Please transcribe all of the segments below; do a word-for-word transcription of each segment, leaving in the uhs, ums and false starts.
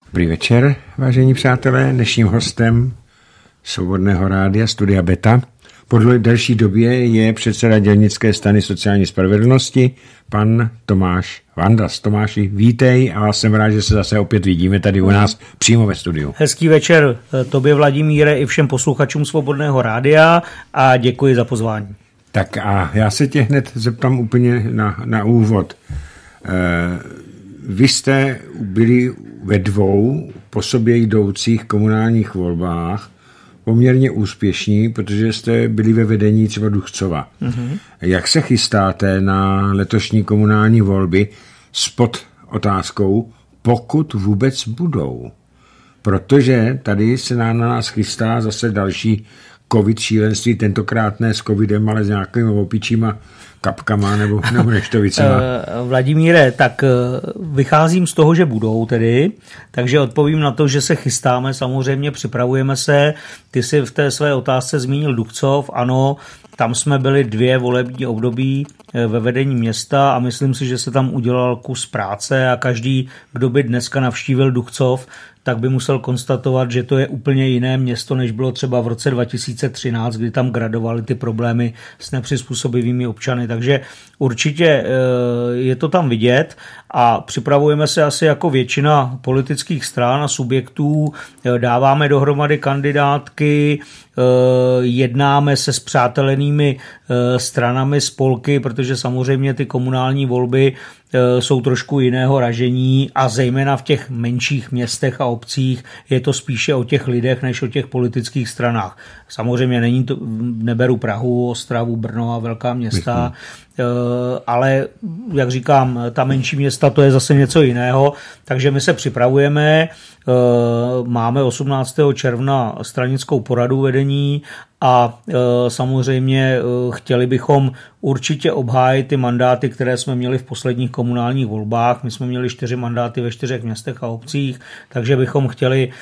Dobrý večer, vážení přátelé. Dnešním hostem Svobodného rádia Studia Beta po delší době je předseda dělnické strany sociální spravedlnosti, pan Tomáš Vandas. Tomáši, vítej a jsem rád, že se zase opět vidíme tady u nás přímo ve studiu. Hezký večer tobě, Vladimíre, i všem posluchačům Svobodného rádia a děkuji za pozvání. Tak a já se tě hned zeptám úplně na, na úvod. E, vy jste byli ve dvou po sobě jdoucích komunálních volbách poměrně úspěšní, protože jste byli ve vedení třeba Duchcova. Mm-hmm. Jak se chystáte na letošní komunální volby s pod otázkou, pokud vůbec budou? Protože tady se na nás chystá zase další covid šílenství, tentokrát ne s covidem, ale s nějakými opičíma kapkama nebo, nebo neštovicema. Vladimíre, tak vycházím z toho, že budou tedy, takže odpovím na to, že se chystáme, samozřejmě připravujeme se. Ty jsi v té své otázce zmínil Duchcov, ano, tam jsme byli dvě volební období ve vedení města a myslím si, že se tam udělal kus práce a každý, kdo by dneska navštívil Duchcov, tak by musel konstatovat, že to je úplně jiné město, než bylo třeba v roce dva tisíce třináct, kdy tam gradovaly ty problémy s nepřizpůsobivými občany. Takže určitě je to tam vidět a připravujeme se asi jako většina politických stran a subjektů, dáváme dohromady kandidátky, jednáme se spřátelenými stranami, spolky, protože samozřejmě ty komunální volby jsou trošku jiného ražení a zejména v těch menších městech a obcích je to spíše o těch lidech, než o těch politických stranách. Samozřejmě není to, neberu Prahu, Ostravu, Brno a velká města, ale jak říkám, ta menší města to je zase něco jiného, takže my se připravujeme, máme osmnáctého června stranickou poradu vedení a samozřejmě chtěli bychom určitě obhájit ty mandáty, které jsme měli v posledních komunálních volbách. My jsme měli čtyři mandáty ve čtyřech městech a obcích, takže bychom chtěli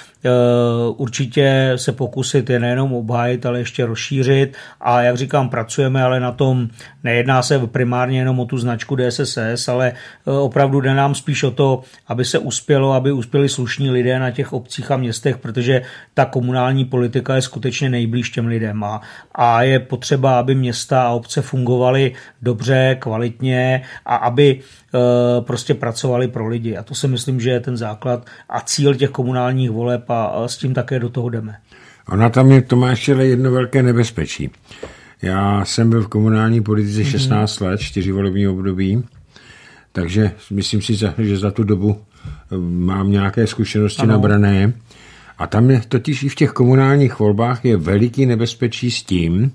určitě se pokusit je nejenom obhájit, ale ještě rozšířit a jak říkám, pracujeme ale na tom, nejedná se primárně jenom o tu značku D S S S, ale opravdu jde nám spíš o to, aby se uspělo, aby uspěli slušní lidé na těch obcích a městech, protože ta komunální politika je skutečně nejblíž těm lidem a, a je potřeba, aby města a obce fungovaly dobře, kvalitně a aby e, prostě pracovali pro lidi. A to si myslím, že je ten základ a cíl těch komunálních voleb a, a s tím také do toho jdeme. Ona tam je, Tomáš, ale jedno velké nebezpečí. Já jsem byl v komunální politice šestnáct let, čtyři volební období, takže myslím si, že za tu dobu mám nějaké zkušenosti ano. nabrané. A tam je totiž i v těch komunálních volbách je veliký nebezpečí s tím,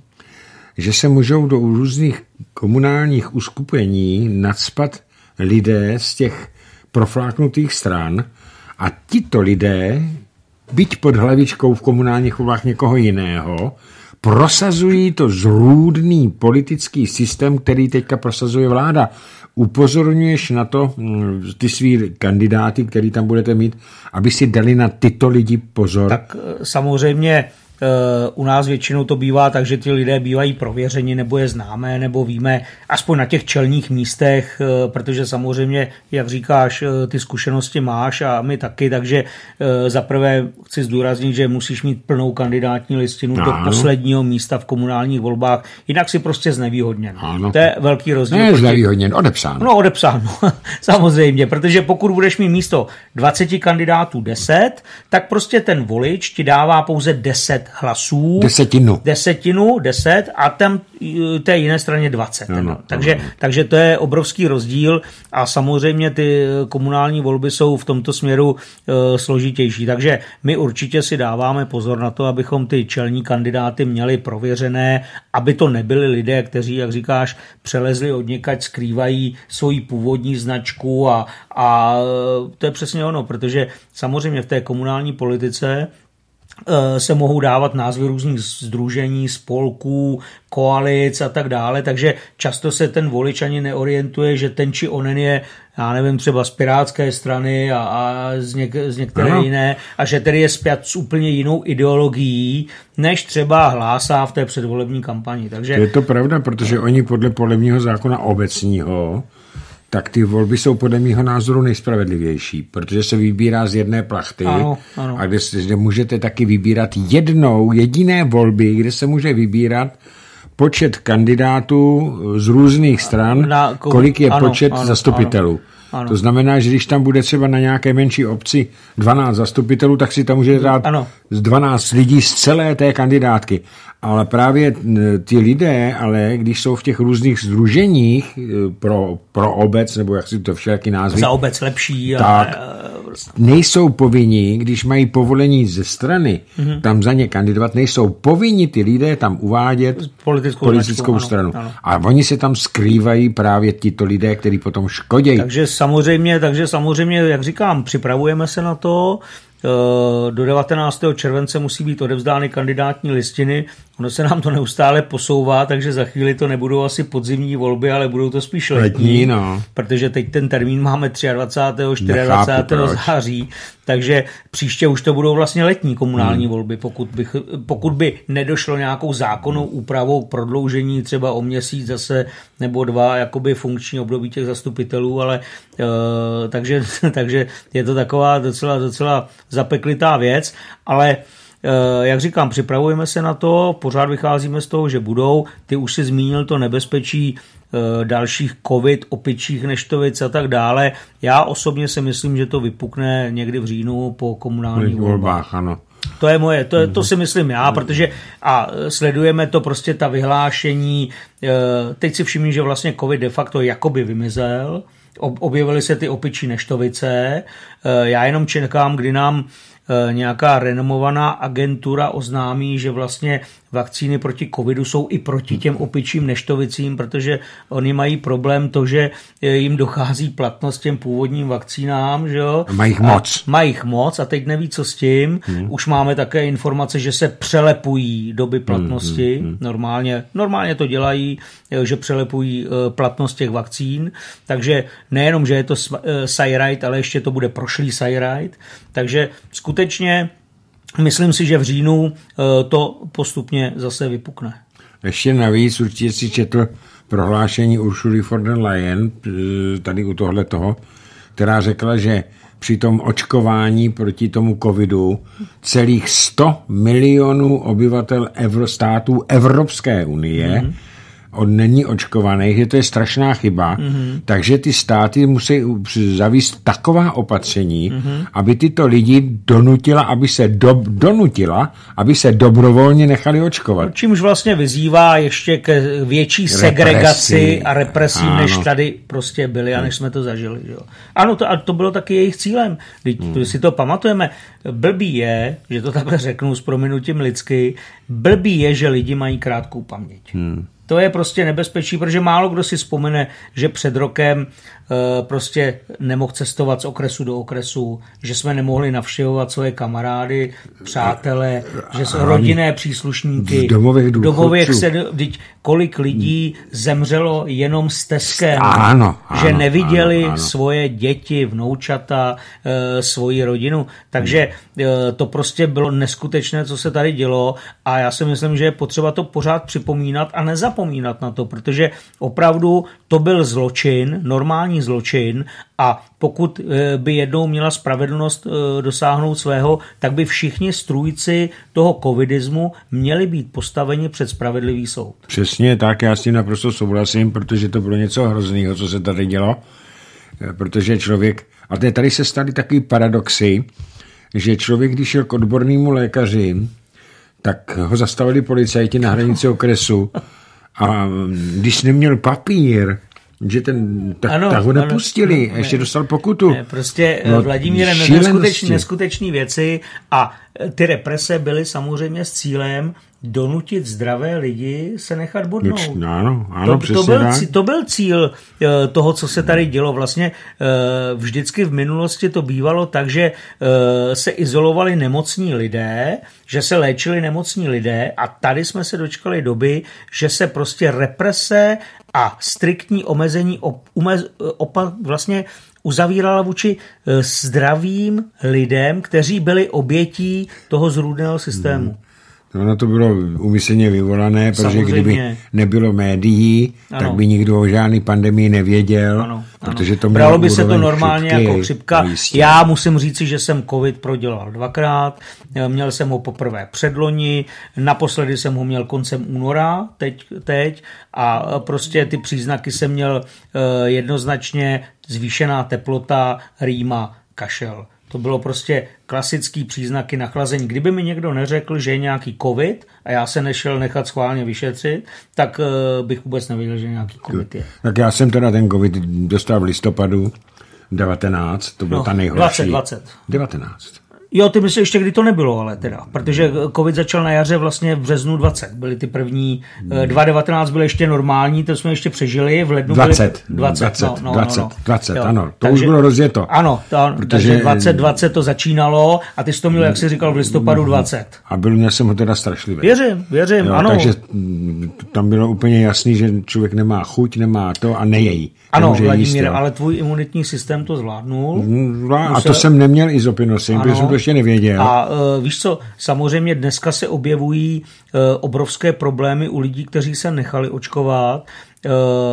že se můžou do různých komunálních uskupení nacpat lidé z těch profláknutých stran a tito lidé, byť pod hlavičkou v komunálních volbách někoho jiného, prosazují to zrůdný politický systém, který teďka prosazuje vláda. Upozorňuješ na to ty svý kandidáty, který tam budete mít, aby si dali na tyto lidi pozor? Tak samozřejmě u nás většinou to bývá tak, že ty lidé bývají prověřeni, nebo je známe, nebo víme, aspoň na těch čelních místech, protože samozřejmě, jak říkáš, ty zkušenosti máš a my taky, takže zaprvé chci zdůraznit, že musíš mít plnou kandidátní listinu ano. do posledního místa v komunálních volbách, jinak si prostě znevýhodněn. Ano. To je velký rozdíl. Ne, znevýhodněn, odepsán. No, odepsán, samozřejmě, protože pokud budeš mít místo dvaceti kandidátů deset, tak prostě ten volič ti dává pouze deset hlasů. Desetinu. Desetinu, deset a tam té jiné straně dvacet. No, no, takže, no, no. takže to je obrovský rozdíl a samozřejmě ty komunální volby jsou v tomto směru uh, složitější. Takže my určitě si dáváme pozor na to, abychom ty čelní kandidáty měli prověřené, aby to nebyli lidé, kteří, jak říkáš, přelezli od někaď, skrývají svoji původní značku a, a to je přesně ono, protože samozřejmě v té komunální politice se mohou dávat názvy různých sdružení, spolků, koalic a tak dále, takže často se ten volič ani neorientuje, že ten či onen je, já nevím, třeba z pirátské strany a, a z, něk, z některé Aha. jiné a že tedy je spjat s úplně jinou ideologií, než třeba hlásá v té předvolební kampani. Takže... Je to pravda, protože oni podle volebního zákona obecního tak ty volby jsou podle mého názoru nejspravedlivější, protože se vybírá z jedné plachty ano, ano. a kde, kde můžete taky vybírat jednou, jediné volby, kde se může vybírat počet kandidátů z různých stran, na, kolik je ano, počet ano, zastupitelů. Ano. Ano. To znamená, že když tam bude třeba na nějaké menší obci dvanáct zastupitelů, tak si tam může dát ano. z dvanáct lidí z celé té kandidátky. Ale právě ty lidé, ale když jsou v těch různých sdruženích pro, pro obec, nebo jak si to všelijaký názvy. Za obec lepší. Tak nejsou povinni, když mají povolení ze strany, mm-hmm. tam za ně kandidovat, nejsou povinni ty lidé tam uvádět politickou, politickou stranu. Ano, ano. A oni se tam skrývají právě tito lidé, kteří potom škodějí. Takže samozřejmě, takže samozřejmě, jak říkám, připravujeme se na to. Do devatenáctého července musí být odevzdány kandidátní listiny. Ono se nám to neustále posouvá, takže za chvíli to nebudou asi podzimní volby, ale budou to spíš letní. letní no. Protože teď ten termín máme dvacátého třetího, dvacátého čtvrtého září, takže příště už to budou vlastně letní komunální hmm. volby, pokud, bych, pokud by nedošlo nějakou zákonnou úpravou prodloužení třeba o měsíc zase nebo dva jakoby funkční období těch zastupitelů, ale uh, takže, takže je to taková docela, docela zapeklitá věc, ale jak říkám, připravujeme se na to, pořád vycházíme z toho, že budou. Ty už si zmínil to nebezpečí dalších covid, opičích neštovic a tak dále. Já osobně si myslím, že to vypukne někdy v říjnu po komunálních volbách. Ano. To je moje, to, to si myslím já, protože a sledujeme to prostě ta vyhlášení. Teď si všimni, že vlastně covid de facto jakoby vymizel. Objevily se ty opičí neštovice. Já jenom čekám, kdy nám nějaká renomovaná agentura oznámí, že vlastně vakcíny proti covidu jsou i proti těm opičím neštovicím, protože oni mají problém to, že jim dochází platnost těm původním vakcínám. Že jo? Mají jich moc. Mají jich moc a teď neví, co s tím. Hmm. Už máme také informace, že se přelepují doby platnosti. Hmm, hmm, hmm. Normálně, normálně to dělají, že přelepují platnost těch vakcín. Takže nejenom, že je to Cyrite, ale ještě to bude prošlý Cyrite. Takže skutečně myslím si, že v říjnu to postupně zase vypukne. Ještě navíc určitě si četl prohlášení Ursuly von der Leyen tady u tohle toho, která řekla, že při tom očkování proti tomu covidu celých sto milionů obyvatel evro, států Evropské unie mm-hmm. od není očkovaných, že to je strašná chyba, mm-hmm. takže ty státy musí zavést taková opatření, mm-hmm. aby tyto lidi donutila, aby se do, donutila, aby se dobrovolně nechali očkovat. Čímž vlastně vyzývá ještě k větší represi. segregaci a represím, ano. než tady prostě byli a než jsme to zažili. Jo. Ano, to, a to bylo taky jejich cílem. Když hmm. si to pamatujeme, blbý je, že to takhle řeknu s prominutím lidsky, blbý je, že lidi mají krátkou paměť. Hmm. To je prostě nebezpečí, protože málo kdo si vzpomene, že před rokem e, prostě nemohl cestovat z okresu do okresu, že jsme nemohli navštěvovat svoje kamarády, přátelé, že jsou rodinné příslušníky. V domovech důchodců. Se, kolik lidí zemřelo jenom s teskem, ano, že ano, neviděli ano, ano. svoje děti, vnoučata, e, svoji rodinu. Takže e, to prostě bylo neskutečné, co se tady dělo a já si myslím, že je potřeba to pořád připomínat a nezapomínat na to, protože opravdu to byl zločin, normální zločin a pokud by jednou měla spravedlnost dosáhnout svého, tak by všichni strůjci toho covidismu měli být postaveni před spravedlivý soud. Přesně tak, já s tím naprosto souhlasím, protože to bylo něco hrozného, co se tady dělo, protože člověk, a tady se staly takový paradoxy, že člověk, když šel k odbornému lékaři, tak ho zastavili policajti na hranici okresu a když neměl papír, že ten, tak, ano, tak ho nepustili, ano, ještě ne, dostal pokutu. Ne, prostě no, Vladimíre, neskutečný, neskutečný věci a ty represe byly samozřejmě s cílem donutit zdravé lidi se nechat bodnout. Ano, ano, to, to, byl, to byl cíl toho, co se tady dělo. Vlastně vždycky v minulosti to bývalo tak, že se izolovali nemocní lidé, že se léčili nemocní lidé a tady jsme se dočkali doby, že se prostě represe a striktní omezení op, umez, opa, vlastně uzavírala vůči zdravým lidem, kteří byli obětí toho zrůdného systému. Hmm. Ono to bylo úmyslně vyvolané, protože samozřejmě. Kdyby nebylo médií, ano. tak by nikdo o žádný pandemii nevěděl, ano, protože to bralo by se to normálně chřipky, jako chřipka. Já musím říci, že jsem covid prodělal dvakrát, měl jsem ho poprvé předloni, naposledy jsem ho měl koncem února, teď, teď a prostě ty příznaky jsem měl jednoznačně zvýšená teplota, rýma, kašel. To bylo prostě klasický příznaky nachlazení. Kdyby mi někdo neřekl, že je nějaký covid a já se nešel nechat schválně vyšetřit, tak uh, bych vůbec nevěděl, že nějaký covid je. Tak já jsem teda ten covid dostal v listopadu devatenáct, to bylo no, ta nejhorší. dvacet dvacet. devatenáct. Jo, ty myslíš ještě, kdy to nebylo, ale teda, protože covid začal na jaře vlastně v březnu dvacet, byly ty první, hmm. dva devatenáct byly ještě normální, to jsme ještě přežili, v lednu dvacet, byly dvacet, dvacet, no, no, dvacet, no, no. dvacet, jo. ano, to takže, už bylo rozjeto. Ano, to, protože takže dvacet dvacet to začínalo a ty jsi to měl, jak jsi říkal, v listopadu dvacet. A byl, měl jsem ho teda strašlivý. Věřím, věřím, jo, ano. Takže tam bylo úplně jasný, že člověk nemá chuť, nemá to a nejejí. Ano, Vladimíre, ale tvůj imunitní systém to zvládnul. Zvlá, a to jsem neměl izopinosin, protože jsem to ještě nevěděl. A uh, víš co, samozřejmě dneska se objevují uh, obrovské problémy u lidí, kteří se nechali očkovat. Uh,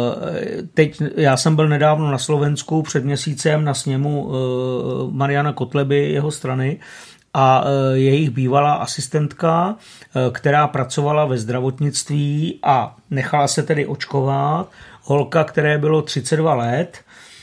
teď, já jsem byl nedávno na Slovensku před měsícem na sněmu uh, Mariana Kotleby, jeho strany, a jejich bývalá asistentka, která pracovala ve zdravotnictví a nechala se tedy očkovat, holka, které bylo třicet dva let,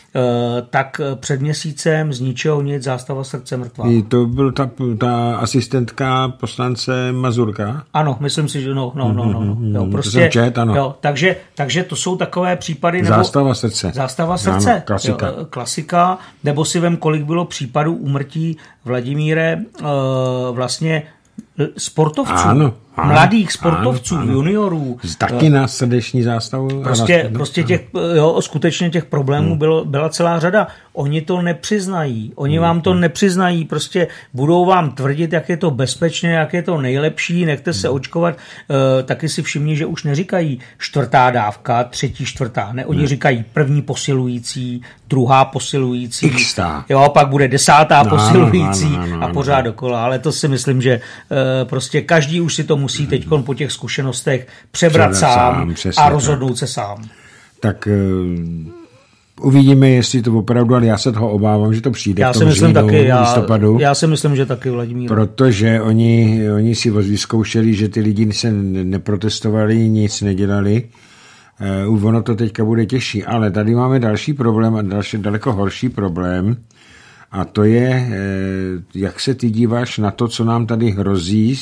tak před měsícem z ničeho nic zástava srdce mrtvá. To byl ta, ta asistentka poslance Mazurka? Ano, myslím si, že no, no, no, no, no. Jo, prostě, to jsem čet, ano. Jo, takže, takže to jsou takové případy. Nebo, zástava srdce. Zástava srdce. Ano, klasika. Jo, klasika, nebo si vem, kolik bylo případů úmrtí Vladimíre vlastně sportovců, ano, ano, mladých sportovců, ano, ano. juniorů. Taky na srdeční zástavu. Prostě, prostě těch, jo, skutečně těch problémů hmm. bylo, byla celá řada. Oni to nepřiznají. Oni hmm. vám to nepřiznají. Prostě budou vám tvrdit, jak je to bezpečné, jak je to nejlepší, nechte se očkovat. E, taky si všimni, že už neříkají čtvrtá dávka, třetí, čtvrtá. Ne, oni hmm. říkají první posilující, druhá posilující. X-tá. Jo, pak bude desátá no, posilující no, no, no, a pořád dokola. Ale to si myslím, že e, prostě každý už si to musí teď po těch zkušenostech přebrat Předat sám, sám a rozhodnout tak. se sám. Tak uh, uvidíme, jestli to opravdu, ale já se toho obávám, že to přijde já v tom si myslím říjnu, taky, já, listopadu. Já si myslím, že taky, Vladimír. Protože oni, oni si vyzkoušeli, že ty lidi se neprotestovali, nic nedělali. Uh, ono to teďka bude těžší, ale tady máme další problém a další, daleko horší problém. A to je, jak se ty díváš na to, co nám tady hrozí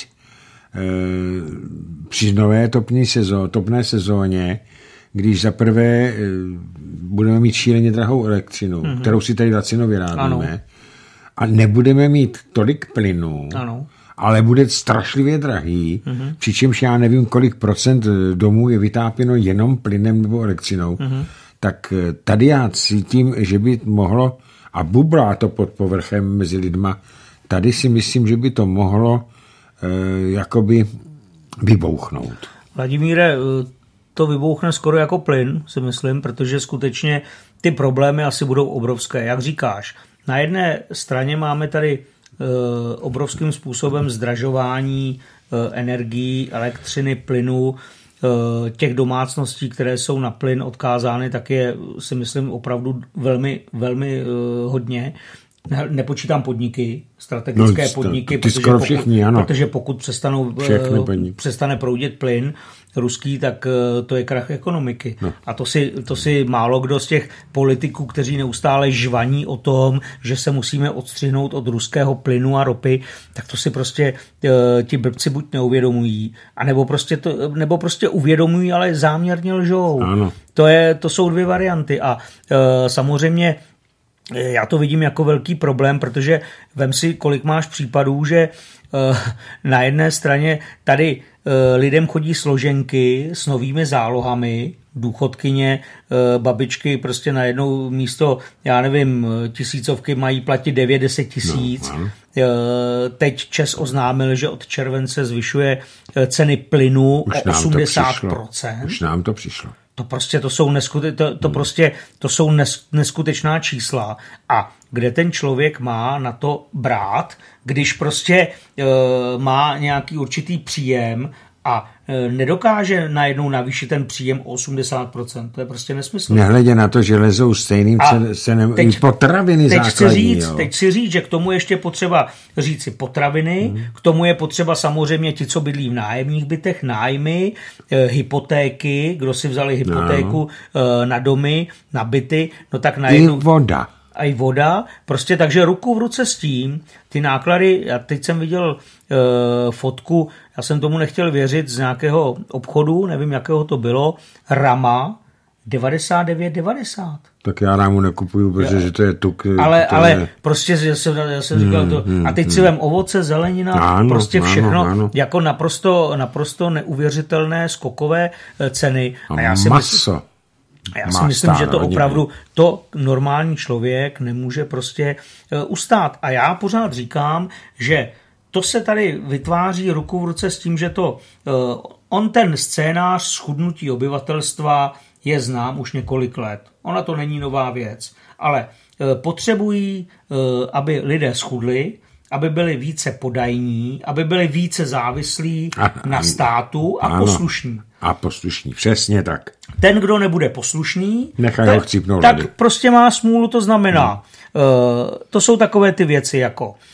při nové topní sezó, topné sezóně, když zaprvé budeme mít šíleně drahou elektřinu, mm-hmm. kterou si tady lacino vyrábíme, ano. a nebudeme mít tolik plynu, ano. ale bude strašlivě drahý, mm-hmm. přičemž já nevím, kolik procent domů je vytápěno jenom plynem nebo elektřinou, mm-hmm. tak tady já cítím, že by mohlo, a bublá to pod povrchem mezi lidma, tady si myslím, že by to mohlo e, jakoby vybouchnout. Vladimíre, to vybouchne skoro jako plyn, si myslím, protože skutečně ty problémy asi budou obrovské. Jak říkáš, na jedné straně máme tady e, obrovským způsobem zdražování e, energií, elektřiny, plynu, e, těch domácností, které jsou na plyn odkázány, tak je, si myslím, opravdu velmi, velmi e, hodně. Nepočítám podniky, strategické no, podniky, protože, pokud, všichni, ano. protože pokud přestanou, přestane proudit plyn ruský, tak to je krach ekonomiky. No. A to si, to si málo kdo z těch politiků, kteří neustále žvaní o tom, že se musíme odstřihnout od ruského plynu a ropy, tak to si prostě ti blbci buď neuvědomují, anebo prostě, to, nebo prostě uvědomují, ale záměrně lžou. Ano. To, je, to jsou dvě varianty a samozřejmě já to vidím jako velký problém, protože vem si, kolik máš případů, že uh, na jedné straně tady uh, lidem chodí složenky s novými zálohami, důchodkyně, uh, babičky prostě na jednou místo, já nevím, tisícovky mají platit devět deset tisíc. No, no. Uh, teď ČEZ oznámil, že od července zvyšuje ceny plynu už o osmdesát procent. Už nám to přišlo. To prostě to jsou, neskute, to, to prostě, to jsou nes, neskutečná čísla. A kde ten člověk má na to brát, když prostě e, má nějaký určitý příjem a e, nedokáže najednou navýšit ten příjem o osmdesát procent. To je prostě nesmysl. Nehledě na to, že lezou stejným cenem i potraviny teď základní. Chci říct, teď si říct, že k tomu ještě potřeba říct si potraviny, hmm. k tomu je potřeba samozřejmě ti, co bydlí v nájemních bytech, nájmy, e, hypotéky, kdo si vzali hypotéku no. e, na domy, na byty, no tak najednou... I voda. A i voda, prostě takže ruku v ruce s tím, ty náklady, já teď jsem viděl e, fotku, já jsem tomu nechtěl věřit, z nějakého obchodu, nevím, jakého to bylo, Rama, devadesát devět devadesát. Tak já Ramu nekupuju, protože to je tuk. Ale, to ale je... prostě já jsem, já jsem říkal hmm, to, a teď hmm, si vem ovoce, zelenina, ano, prostě všechno, ano, ano. jako naprosto, naprosto neuvěřitelné skokové ceny. A, a já si maso. Myslím, A já si Má myslím, že to opravdu to normální člověk nemůže prostě uh, ustát. A já pořád říkám, že to se tady vytváří ruku v ruce s tím, že to uh, on ten scénář schudnutí obyvatelstva je znám už několik let. Ona to není nová věc, ale uh, potřebují, uh, aby lidé schudli, aby byli více podajní, aby byli více závislí a, na státu a ano, poslušní. A poslušní, přesně tak. Ten, kdo nebude poslušný, nechaj ho chcípnout tak ledy. Prostě má smůlu, to znamená, hmm. uh, to jsou takové ty věci jako uh,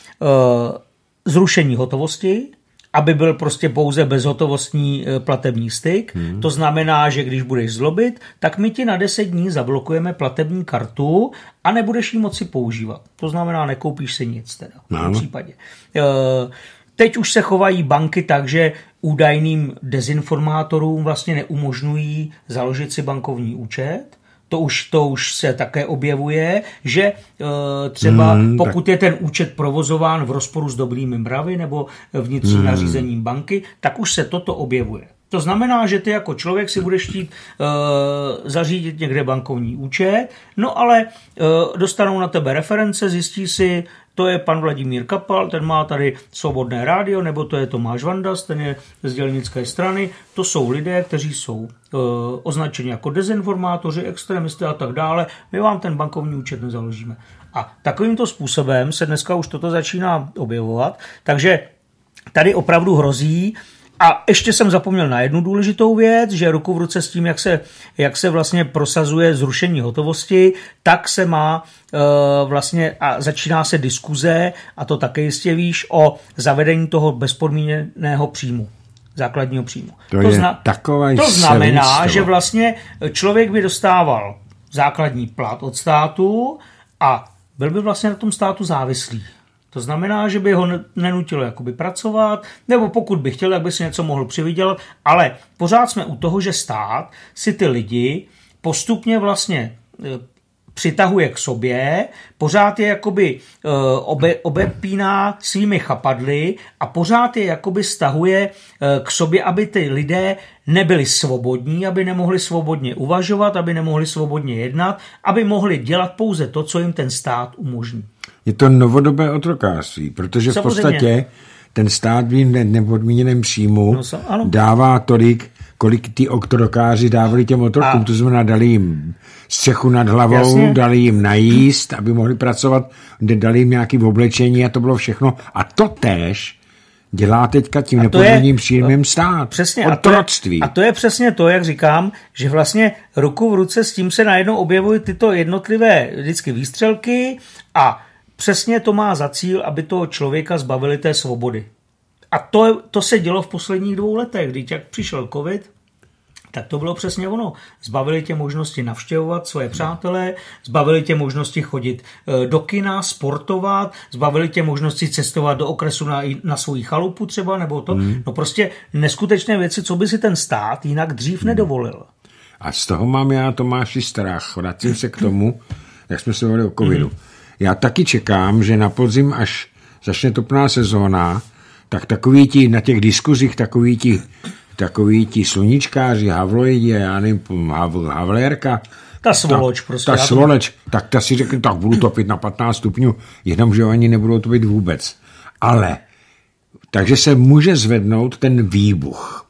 zrušení hotovosti, aby byl prostě pouze bezhotovostní uh, platební styk. Hmm. To znamená, že když budeš zlobit, tak my ti na deset dní zablokujeme platební kartu a nebudeš ji moci používat. To znamená, nekoupíš si nic teda v tom případě. Uh, Teď už se chovají banky tak, že údajným dezinformátorům vlastně neumožňují založit si bankovní účet. To už, to už se také objevuje, že e, třeba hmm, pokud tak... je ten účet provozován v rozporu s dobrými mravy nebo vnitřním hmm. nařízením banky, tak už se toto objevuje. To znamená, že ty jako člověk si budeš chtít e, zařídit někde bankovní účet, no ale e, dostanou na tebe reference, zjistí si, to je pan Vladimír Kapal, ten má tady Svobodné rádio, nebo to je Tomáš Vandas, ten je z dělnické strany. To jsou lidé, kteří jsou e, označeni jako dezinformátoři, extremisty a tak dále. My vám ten bankovní účet nezaložíme. A takovýmto způsobem se dneska už toto začíná objevovat, takže tady opravdu hrozí. A ještě jsem zapomněl na jednu důležitou věc, že ruku v ruce s tím, jak se, jak se vlastně prosazuje zrušení hotovosti, tak se má e, vlastně a začíná se diskuze, a to také jistě víš, o zavedení toho bezpodmíněného příjmu, základního příjmu. To, to, zna, to znamená, že vlastně člověk by dostával základní plat od státu a byl by vlastně na tom státu závislý. To znamená, že by ho nenutilo jakoby pracovat, nebo pokud by chtěl, tak by si něco mohl přivydělat, ale pořád jsme u toho, že stát si ty lidi postupně vlastně přitahuje k sobě, pořád je jakoby obe, obepíná svými chapadly a pořád je jakoby stahuje k sobě, aby ty lidé nebyli svobodní, aby nemohli svobodně uvažovat, aby nemohli svobodně jednat, aby mohli dělat pouze to, co jim ten stát umožní. Je to novodobé otrokářství, protože v podstatě ten stát v nepodmíněném příjmu no, ano. dává tolik, kolik ty otrokáři dávali těm otrokům. A. To znamená, dali jim střechu nad hlavou, Jasně. dali jim najíst, aby mohli pracovat, dali jim nějaké oblečení a to bylo všechno. A to též dělá teďka tím nepodmíněným příjmem stát. Přesně. Otroctví. A, a to je přesně to, jak říkám, že vlastně ruku v ruce s tím se najednou objevují tyto jednotlivé vždycky výstřelky a přesně to má za cíl, aby toho člověka zbavili té svobody. A to, to se dělo v posledních dvou letech, když jak přišel covid, tak to bylo přesně ono. Zbavili tě možnosti navštěvovat svoje přátelé, zbavili tě možnosti chodit do kina, sportovat, zbavili tě možnosti cestovat do okresu na, na svoji chalupu třeba, nebo to. Hmm. No prostě neskutečné věci, co by si ten stát jinak dřív hmm. nedovolil. A z toho mám já, Tomáši, strach. Vracím se k tomu, jak jsme se mluvili o covidu. Hmm. Já taky čekám, že na podzim, až začne topná sezóna, tak takový ti na těch diskuzích, takový ti, takový ti sluníčkáři, havloidi, já nevím, hav, havlérka, ta svoloč ta, prostě. Ta svoloč, tak ta si řekne, tak budu topit na patnáct stupňů, jenomže oni nebudou topit vůbec. Ale, takže se může zvednout ten výbuch.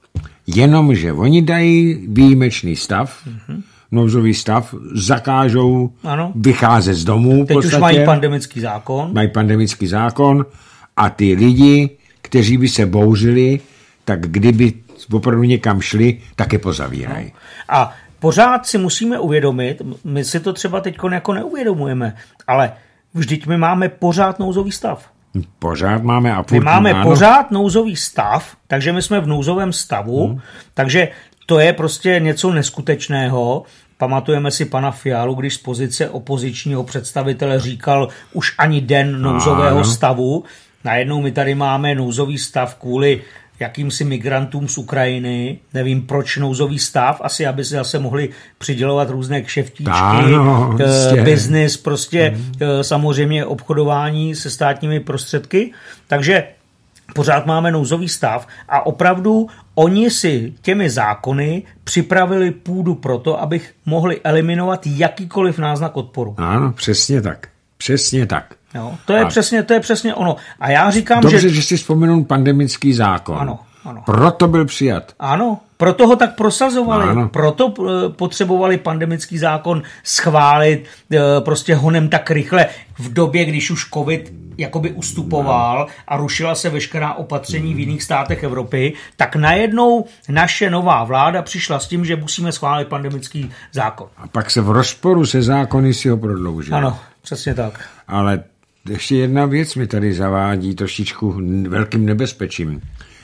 Jenomže oni dají výjimečný stav, mm-hmm. nouzový stav, zakážou ano. vycházet z domů. Teď už mají pandemický zákon. Mají pandemický zákon a ty lidi, kteří by se bouřili, tak kdyby opravdu někam šli, tak je pozavírají. No. A pořád si musíme uvědomit, my si to třeba teď jako neuvědomujeme, ale vždyť my máme pořád nouzový stav. Pořád máme a furt, My máme ano. pořád nouzový stav, takže my jsme v nouzovém stavu, hmm. takže to je prostě něco neskutečného. Pamatujeme si pana Fialu, když z pozice opozičního představitele říkal už ani den nouzového ano. stavu. Najednou my tady máme nouzový stav kvůli jakýmsi migrantům z Ukrajiny. Nevím, proč nouzový stav, asi aby se zase mohli přidělovat různé kšeftíčky, biznis, prostě hmm. samozřejmě obchodování se státními prostředky. Takže pořád máme nouzový stav a opravdu oni si těmi zákony připravili půdu proto, abych mohli eliminovat jakýkoliv náznak odporu. Ano, přesně tak. Přesně tak. Jo, to, je a přesně, to je přesně ono. A já říkám, dobře, že... Dobře, že si vzpomenu pandemický zákon. Ano, ano. Proto byl přijat. Ano, proto ho tak prosazovali. Ano. Proto potřebovali pandemický zákon schválit prostě honem tak rychle v době, když už covid jakoby ustupoval no. a rušila se veškerá opatření v jiných státech Evropy, tak najednou naše nová vláda přišla s tím, že musíme schválit pandemický zákon. A pak se v rozporu se zákony si ho prodloužili. Ano, přesně tak. Ale ještě jedna věc mi tady zavádí trošičku velkým nebezpečím.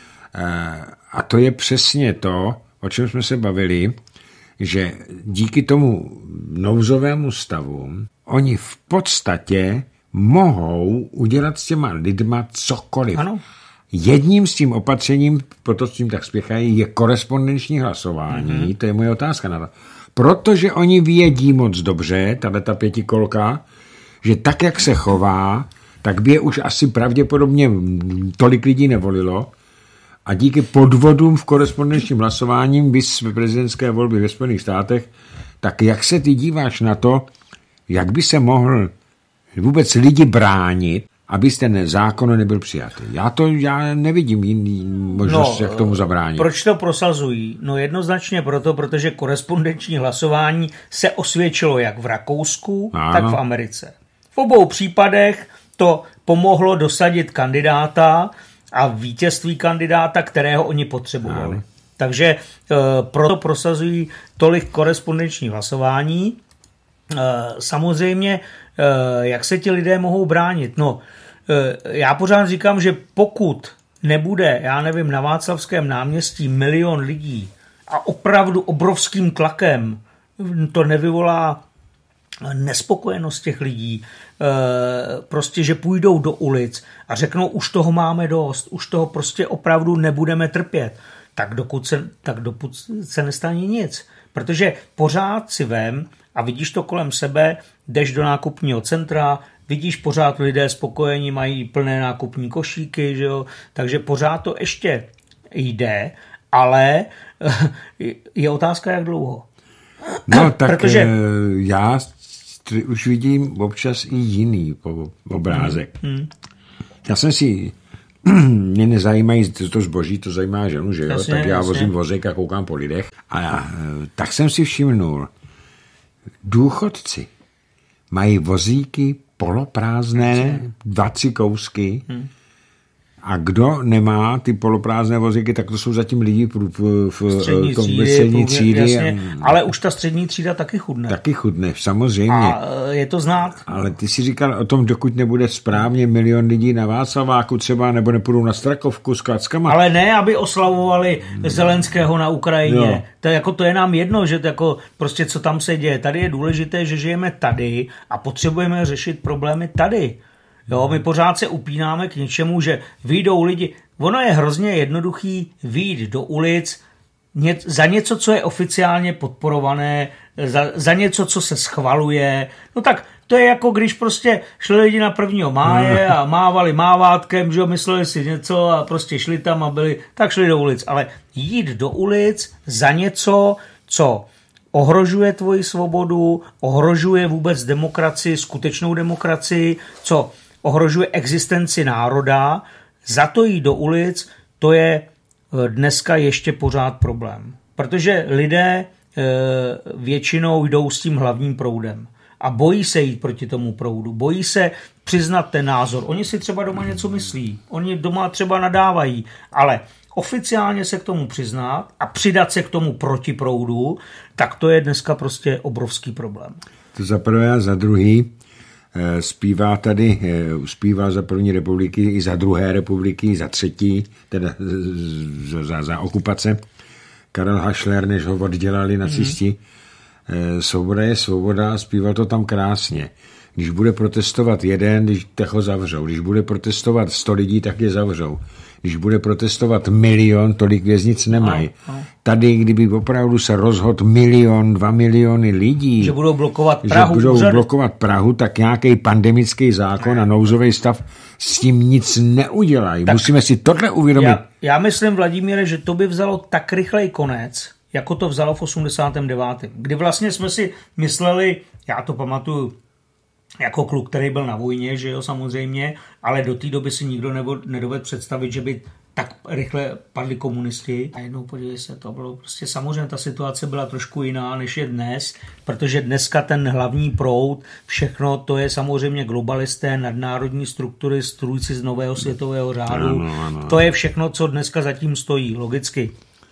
A to je přesně to, o čem jsme se bavili, že díky tomu nouzovému stavu oni v podstatě mohou udělat s těma lidma cokoliv. Ano. Jedním s tím opatřením, proto s tím tak spěchají, je korespondenční hlasování. Mm-hmm. To je moje otázka na to. Protože oni vědí moc dobře, tato pětikolka, že tak, jak se chová, tak by je už asi pravděpodobně tolik lidí nevolilo. A díky podvodům v korespondenčním hlasováním bys ve prezidentské volby ve Spojených státech, tak jak se ty díváš na to, jak by se mohl vůbec lidi bránit, aby ten zákon nebyl přijatý? Já to já nevidím jiný možnost, no, jak tomu zabránit. Proč to prosazují? No jednoznačně proto, protože korespondenční hlasování se osvědčilo jak v Rakousku, ano. tak v Americe. V obou případech to pomohlo dosadit kandidáta a vítězství kandidáta, kterého oni potřebovali. Ano. Takže e, proto prosazují tolik korespondenční hlasování. E, samozřejmě, e, jak se ti lidé mohou bránit? No, e, já pořád říkám, že pokud nebude, já nevím, na Václavském náměstí milion lidí a opravdu obrovským tlakem to nevyvolá nespokojenost těch lidí, prostě, že půjdou do ulic a řeknou, už toho máme dost, už toho prostě opravdu nebudeme trpět, tak dokud se, tak dokud se nestane nic. Protože pořád si vem a vidíš to kolem sebe, jdeš do nákupního centra, vidíš pořád lidé spokojení, mají plné nákupní košíky, že jo? Takže pořád to ještě jde, ale je otázka, jak dlouho. No tak protože já už vidím občas i jiný obrázek. Hmm. Já jsem si, mě nezajímají to zboží, to zajímá ženu, že jo, jasně, tak já jasně. vozím vozík a koukám po lidech. A já, tak jsem si všimnul, důchodci mají vozíky poloprázdné, dva, tři kousky, hmm. a kdo nemá ty poloprázdné vozíky, tak to jsou zatím lidi v, v, v střední tom třídy, střední třídy. Jasně, ale už ta střední třída taky chudne. Taky chudne, samozřejmě. A je to znát. Ale ty si říkal o tom, dokud nebude správně milion lidí na Václaváku třeba, nebo nepůjdou na Strakovku s klackama. Ale ne, aby oslavovali Zelenského na Ukrajině. Jo. To, jako, to je nám jedno, že to jako, prostě co tam se děje. Tady je důležité, že žijeme tady a potřebujeme řešit problémy tady. Jo, my pořád se upínáme k něčemu, že vyjdou lidi. Ono je hrozně jednoduchý vyjít do ulic ně, za něco, co je oficiálně podporované, za, za něco, co se schvaluje. No tak to je jako když prostě šli lidi na prvního máje a mávali mávátkem, že jo, mysleli si něco a prostě šli tam a byli, tak šli do ulic. Ale jít do ulic za něco, co ohrožuje tvoji svobodu, ohrožuje vůbec demokracii, skutečnou demokracii, co ohrožuje existenci národa, za to jít do ulic, to je dneska ještě pořád problém. Protože lidé většinou jdou s tím hlavním proudem a bojí se jít proti tomu proudu, bojí se přiznat ten názor. Oni si třeba doma něco myslí, oni doma třeba nadávají, ale oficiálně se k tomu přiznat a přidat se k tomu proti proudu, tak to je dneska prostě obrovský problém. To za prvé a za druhý zpívá tady, zpívá za první republiky i za druhé republiky, i za třetí, teda za, za okupace. Karel Hašler, než ho oddělali nacisti. Mm. Svoboda je svoboda, zpíval to tam krásně. Když bude protestovat jeden, když tak ho zavřou. Když bude protestovat sto lidí, tak je zavřou. Když bude protestovat milion, tolik věznic nemají. No, no. Tady, kdyby opravdu se rozhodl milion, dva miliony lidí, že budou blokovat Prahu, že budou blokovat Prahu, tak nějaký pandemický zákon a nouzový stav s tím nic neudělají. Tak musíme si tohle uvědomit. Já, já myslím, Vladimíre, že to by vzalo tak rychlej konec, jako to vzalo v osmdesátém devátém Kdy vlastně jsme si mysleli, já to pamatuju, jako kluk, který byl na vojně, že jo, samozřejmě, ale do té doby si nikdo nedovedl představit, že by tak rychle padli komunisti. A jednou podívej se, to bylo prostě samozřejmě ta situace byla trošku jiná, než je dnes, protože dneska ten hlavní proud, všechno to je samozřejmě globalisté, nadnárodní struktury, strůjci z nového světového řádu. Ano, ano. To je všechno, co dneska zatím stojí, logicky.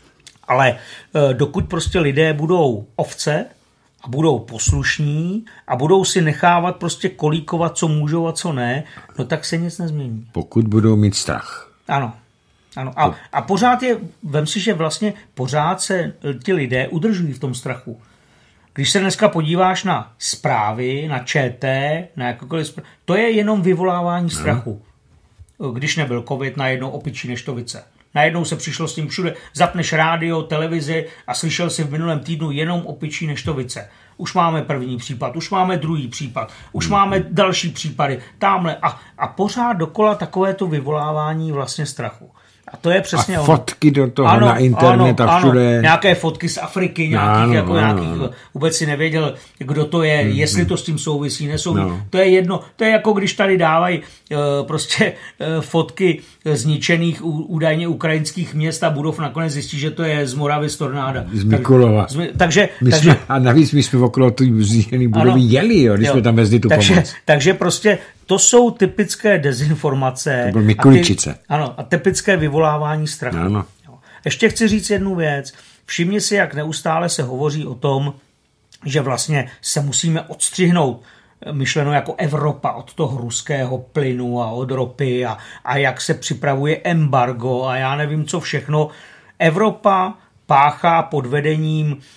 Ale dokud prostě lidé budou ovce, a budou poslušní a budou si nechávat prostě kolíkovat, co můžou a co ne, no tak se nic nezmění. Pokud budou mít strach. Ano. ano. A, a pořád je, vem si, že vlastně pořád se ti lidé udržují v tom strachu. Když se dneska podíváš na zprávy, na ČT, na jakoukoliv zpráv, to je jenom vyvolávání strachu. No. Když nebyl covid, najednou opičí neštovice. Najednou se přišlo s tím všude, zapneš rádio, televizi a slyšel si v minulém týdnu jenom opičí neštovice. Už máme první případ, už máme druhý případ, už máme další případy, tamhle a, a pořád dokola takovéto vyvolávání vlastně strachu. A to je přesně a ono. Fotky do toho ano, na internet ano, a všude. Ano, nějaké fotky z Afriky, nějakých, ano, jako ano, nějakých, ano. Vůbec si nevěděl, kdo to je, hmm, jestli to s tím souvisí, nesouvisí. No. To je jedno, to je jako když tady dávají uh, prostě uh, fotky zničených údajně ukrajinských měst a budov, nakonec zjistí, že to je z Moravy, z Tornáda. Z Mikulova. Tak, takže, my takže, jsme, a navíc my jsme okolo té zničené budovy ano, jeli, jo, když jo, jsme tam vezli tu takže, pomoc. Takže prostě to jsou typické dezinformace. To byl Mikuličice. A ty, ano, a typické vyvolávání strachu. Ano. Ještě chci říct jednu věc. Všimni si, jak neustále se hovoří o tom, že vlastně se musíme odstřihnout, myšleno jako Evropa, od toho ruského plynu a od ropy a, a jak se připravuje embargo a já nevím, co všechno. Evropa páchá pod vedením e,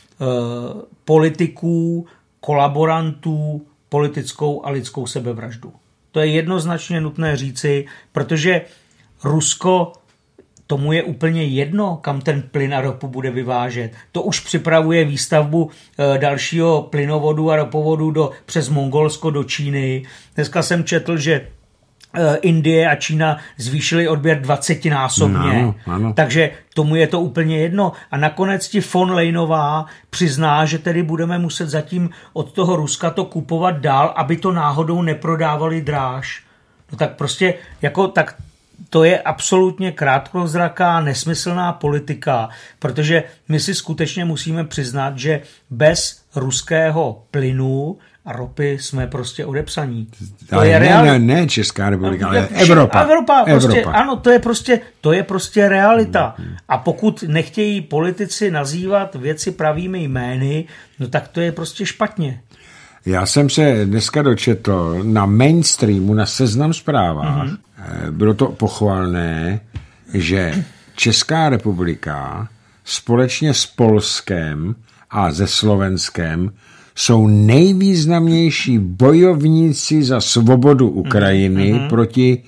politiků, kolaborantů, politickou a lidskou sebevraždu. To je jednoznačně nutné říci, protože Rusko, tomu je úplně jedno, kam ten plyn a ropu bude vyvážet. To už připravuje výstavbu e, dalšího plynovodu a ropovodu do, přes Mongolsko do Číny. Dneska jsem četl, že e, Indie a Čína zvýšily odběr dvacetinásobně. No, ano. Takže tomu je to úplně jedno. A nakonec ti von Leinová přizná, že tedy budeme muset zatím od toho Ruska to kupovat dál, aby to náhodou neprodávali dráž. No tak prostě jako tak to je absolutně krátkozraká, nesmyslná politika, protože my si skutečně musíme přiznat, že bez ruského plynu a ropy jsme prostě odepsaní. To ale je ne, reali- ne, ne Česká republika, no, ale Evropa. Evropa, prostě, Evropa. Ano, to je prostě, to je prostě realita. A pokud nechtějí politici nazývat věci pravými jmény, no tak to je prostě špatně. Já jsem se dneska dočetl na mainstreamu, na Seznam Zprávách, mm-hmm. bylo to pochvalné, že Česká republika společně s Polskem a se Slovenskem jsou nejvýznamnější bojovníci za svobodu Ukrajiny mm-hmm. proti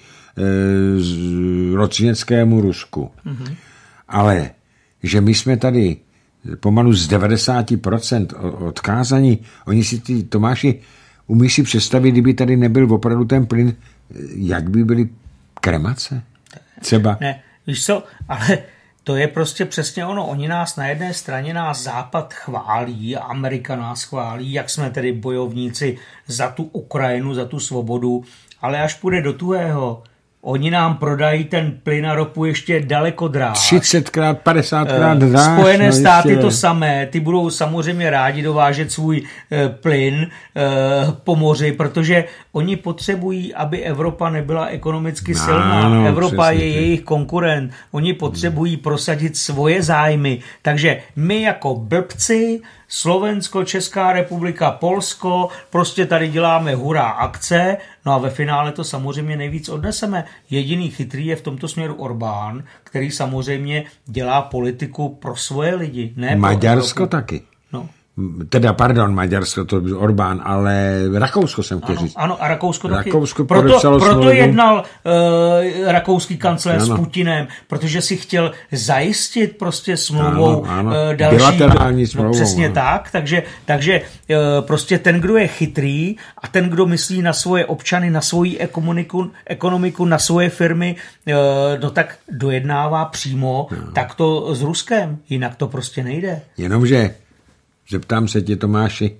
e, rocněckému Rusku. Mm-hmm. Ale že my jsme tady pomalu z devadesát procent odkázaní. Oni si ty, Tomáši, umíš si představit, kdyby tady nebyl opravdu ten plyn, jak by byly kremace? Třeba. Ne, víš co, ale to je prostě přesně ono. Oni nás na jedné straně nás Západ chválí, Amerika nás chválí, jak jsme tedy bojovníci za tu Ukrajinu, za tu svobodu, ale až půjde do tuhého, Oni nám prodají ten plyn a ropu ještě daleko dráž. třicetkrát, padesátkrát dráž. Spojené no státy ještě... to samé, ty budou samozřejmě rádi dovážet svůj e, plyn e, po moři, protože oni potřebují, aby Evropa nebyla ekonomicky silná. No, Evropa je ty. jejich konkurent. Oni potřebují hmm. prosadit svoje zájmy. Takže my jako blbci, Slovensko, Česká republika, Polsko, prostě tady děláme hurá akce, no a ve finále to samozřejmě nejvíc odneseme. Jediný chytrý je v tomto směru Orbán, který samozřejmě dělá politiku pro svoje lidi, ne Maďarsko pro Evropu. taky. No. Teda, pardon, Maďarsko, to byl Orbán, ale Rakousko jsem chtěl Ano, říct. ano, a Rakousko, Rakousko taky. Proto, proto smlouvu. jednal uh, rakouský kancléř s Putinem, protože si chtěl zajistit prostě smlouvou ano, ano. Uh, další. Bilaterální smlouvou. Přesně ano. tak, takže, takže uh, prostě ten, kdo je chytrý a ten, kdo myslí na svoje občany, na svoji ekonomiku, ekonomiku na svoje firmy, uh, no tak dojednává přímo no. takto s Ruskem, jinak to prostě nejde. Jenomže zeptám se tě, Tomáši,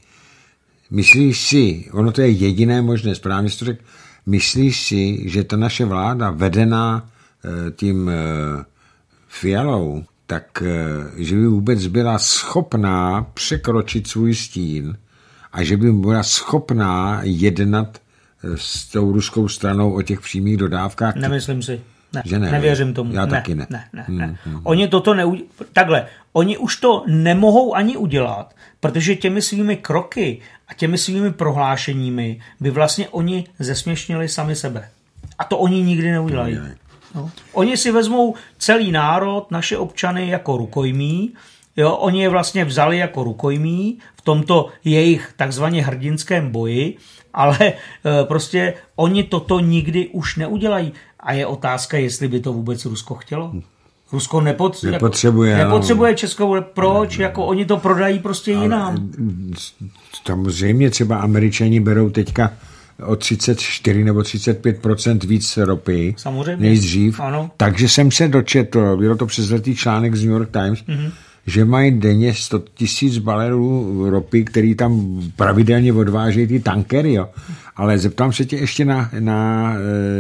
myslíš si, ono to je jediné možné, správně jsi to řekl, myslíš si, že ta naše vláda vedená e, tím e, Fialou, tak e, že by vůbec byla schopná překročit svůj stín a že by byla schopná jednat e, s tou ruskou stranou o těch přímých dodávkách? Nemyslím si. Ne, že ne, nevěřím tomu. Já ne, taky ne. ne, ne, hmm, ne. Hmm. Oni toto neudělají. Takhle, oni už to nemohou ani udělat, protože těmi svými kroky a těmi svými prohlášeními by vlastně oni zesměšnili sami sebe. A to oni nikdy neudělají. No. Oni si vezmou celý národ, naše občany jako rukojmí, jo, oni je vlastně vzali jako rukojmí v tomto jejich takzvaně hrdinském boji, ale e, prostě oni toto nikdy už neudělají. A je otázka, jestli by to vůbec Rusko chtělo. Rusko nepot, nepotřebuje, jako, nepotřebuje Českou. Proč? No, jako oni to prodají prostě jinam. Samozřejmě třeba Američani berou teďka o třicet čtyři nebo třicet pět procent víc ropy samozřejmě. Než dřív. Ano. Takže jsem se dočetl, bylo to přesletý článek z New York Times, mm-hmm. že mají denně sto tisíc balerů ropy, který tam pravidelně odvážejí ty tankery. Jo. Ale zeptám se tě ještě na, na e,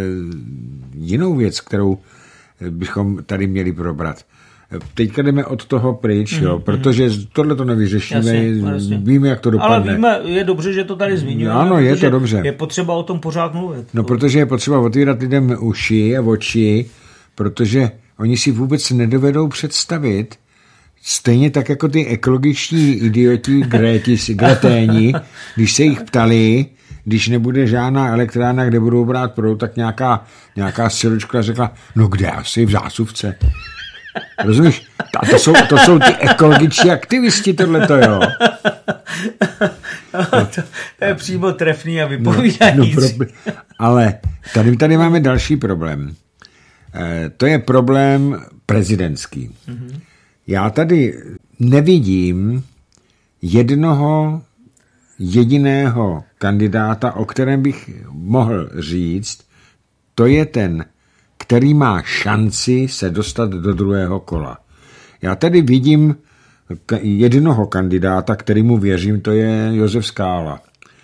jinou věc, kterou bychom tady měli probrat. Teďka jdeme od toho pryč, mm, jo, protože mm. tohle to nevyřešíme, jasně, jasně. Víme, jak to dopadne. Ale víme, je dobře, že to tady zmiňujeme. Ano, je to dobře. Je potřeba o tom pořád mluvit. No, protože je potřeba otvírat lidem uši a oči, protože oni si vůbec nedovedou představit, stejně tak jako ty ekologičtí idioti Gréti, Greténi, když se jich ptali, když nebude žádná elektrárna, kde budou brát proud, tak nějaká, nějaká siločka řekla, no kde asi v zásuvce. Rozumíš? A to jsou, to jsou ty ekologičtí aktivisti, tohleto, jo. No, to, to je přímo trefný a vypovídající. No, no, ale tady, tady máme další problém. E, to je problém prezidentský. Mm-hmm. Já tady nevidím jednoho jediného kandidáta, o kterém bych mohl říct, to je ten, který má šanci se dostat do druhého kola. Já tady vidím jednoho kandidáta, kterýmu věřím, to je Josef Skála.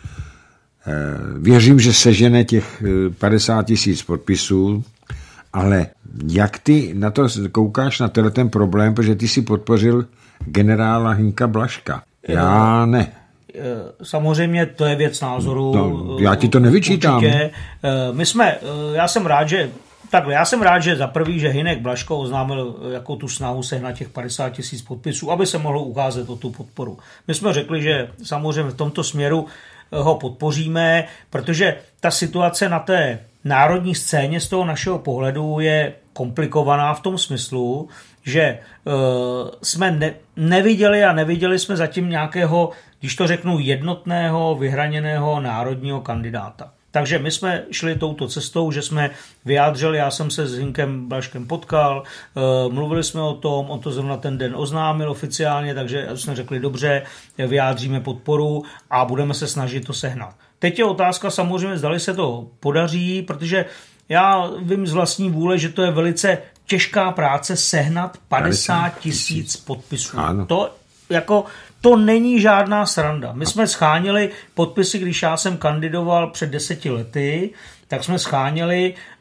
Věřím, že sežene těch padesát tisíc podpisů, ale jak ty na to koukáš, na tenhle ten problém, protože ty si podpořil generála Hynka Blažka. Já ne. Samozřejmě to je věc názoru. No, já ti to nevyčítám. Určitě. My jsme, já jsem rád, že takhle, já jsem rád, že za prvý, že Hynek Blažko oznámil jako tu snahu sehnat těch padesát tisíc podpisů, aby se mohlo ukázat o tu podporu. My jsme řekli, že samozřejmě v tomto směru ho podpoříme, protože ta situace na té národní scéně z toho našeho pohledu je komplikovaná v tom smyslu, že uh, jsme ne, neviděli a neviděli jsme zatím nějakého, když to řeknu, jednotného, vyhraněného národního kandidáta. Takže my jsme šli touto cestou, že jsme vyjádřili, já jsem se s Hynkem Blažkem potkal, uh, mluvili jsme o tom, on to zrovna ten den oznámil oficiálně, takže jsme řekli dobře, vyjádříme podporu a budeme se snažit to sehnat. Teď je otázka samozřejmě, zdali se to podaří, protože já vím z vlastní vůle, že to je velice těžká práce sehnat padesát tisíc podpisů. Ano. To jako to není žádná sranda. My jsme schánili podpisy, když já jsem kandidoval před deseti lety, tak jsme schánili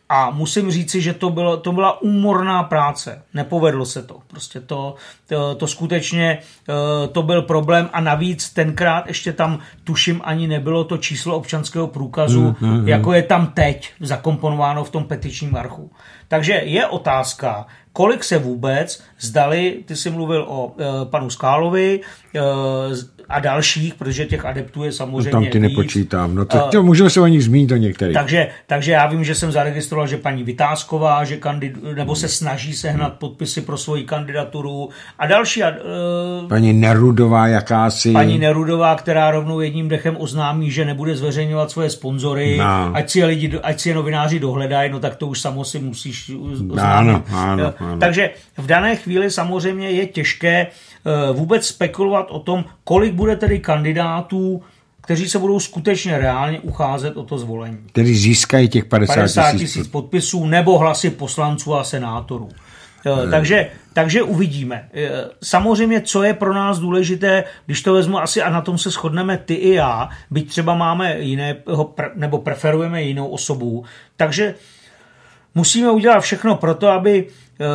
A musím říci, že to, bylo, to byla úmorná práce. Nepovedlo se to. Prostě to, to, to skutečně to byl problém a navíc tenkrát ještě tam tuším ani nebylo to číslo občanského průkazu, mm, mm, jako je tam teď zakomponováno v tom petičním archu. Takže je otázka, kolik se vůbec zdali, ty jsi mluvil o e, panu Skálovi e, a dalších, protože těch adeptů je samozřejmě no tam ty víc. Nepočítám, no to, to můžeme se o nich zmínit o některých. Takže, takže já vím, že jsem zaregistroval, že paní Vitásková, že kandidu, nebo se snaží sehnat podpisy pro svoji kandidaturu a další. E, paní Nerudová jakási. Paní Nerudová, která rovnou jedním dechem oznámí, že nebude zveřejňovat svoje sponzory, no. ať, si je lidi, ať si je novináři dohledají, no tak to už samo si musíš oznámit. Ano, ano, ano. Takže v dané chvíli samozřejmě je těžké vůbec spekulovat o tom, kolik bude tedy kandidátů, kteří se budou skutečně reálně ucházet o to zvolení. Kteří získají těch padesát tisíc podpisů nebo hlasy poslanců a senátorů. Hmm. Takže, takže uvidíme. Samozřejmě, co je pro nás důležité, když to vezmu asi a na tom se shodneme ty i já, byť třeba máme jiného, nebo preferujeme jinou osobu, takže musíme udělat všechno pro to, aby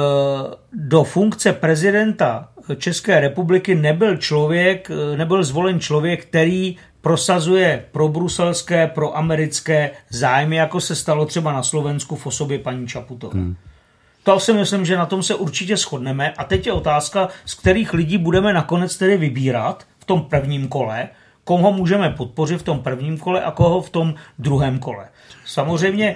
do funkce prezidenta České republiky nebyl člověk, nebyl zvolen člověk, který prosazuje pro bruselské, pro americké zájmy, jako se stalo třeba na Slovensku v osobě paní Čaputové. Hmm. To si myslím, že na tom se určitě shodneme. A teď je otázka, z kterých lidí budeme nakonec tedy vybírat v tom prvním kole, koho můžeme podpořit v tom prvním kole a koho v tom druhém kole. Samozřejmě,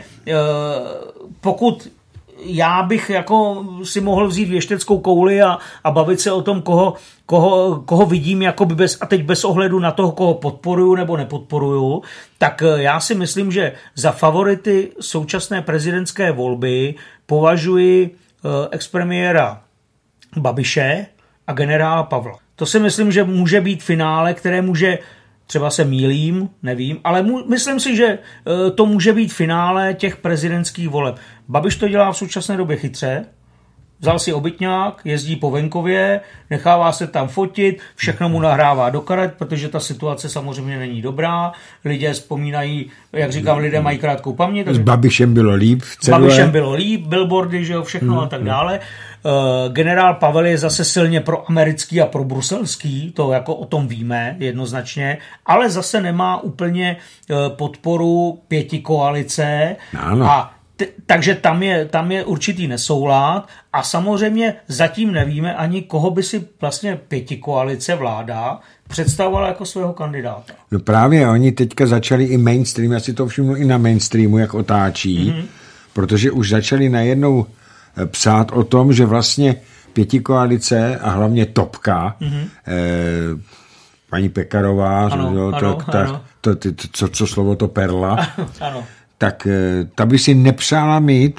pokud já bych jako si mohl vzít věšteckou kouli a, a bavit se o tom, koho, koho, koho vidím jakoby bez, a teď bez ohledu na toho, koho podporuju nebo nepodporuju, tak já si myslím, že za favority současné prezidentské volby považuji expremiéra Babiše a generála Pavla. To si myslím, že může být finále, které může, třeba se mýlím, nevím, ale mu, myslím si, že to může být finále těch prezidentských voleb. Babiš to dělá v současné době chytře, vzal si obytňák, jezdí po venkově, nechává se tam fotit, všechno mu nahrává do karet, protože ta situace samozřejmě není dobrá. Lidé vzpomínají, jak říkám, lidé mají krátkou paměť. S Babišem bylo líp. S Babišem bylo líp, billboardy, že jo, všechno hmm. a tak dále. Uh, generál Pavel je zase silně proamerický a probruselský, to jako o tom víme jednoznačně, ale zase nemá úplně uh, podporu pěti koalice ano. a T- takže tam je, tam je určitý nesoulad a samozřejmě zatím nevíme ani, koho by si vlastně pětikoalice vláda představovala jako svého kandidáta. No právě, oni teďka začali i mainstream, já si to všimnu i na mainstreamu, jak otáčí, mm-hmm. protože už začali najednou psát o tom, že vlastně pětikoalice a hlavně Topka, mm-hmm. eh, paní Pekarová, ano, jo, ano, to, ta, ano. To, to, to, co, co slovo to perla, ano. tak ta by si nepřála mít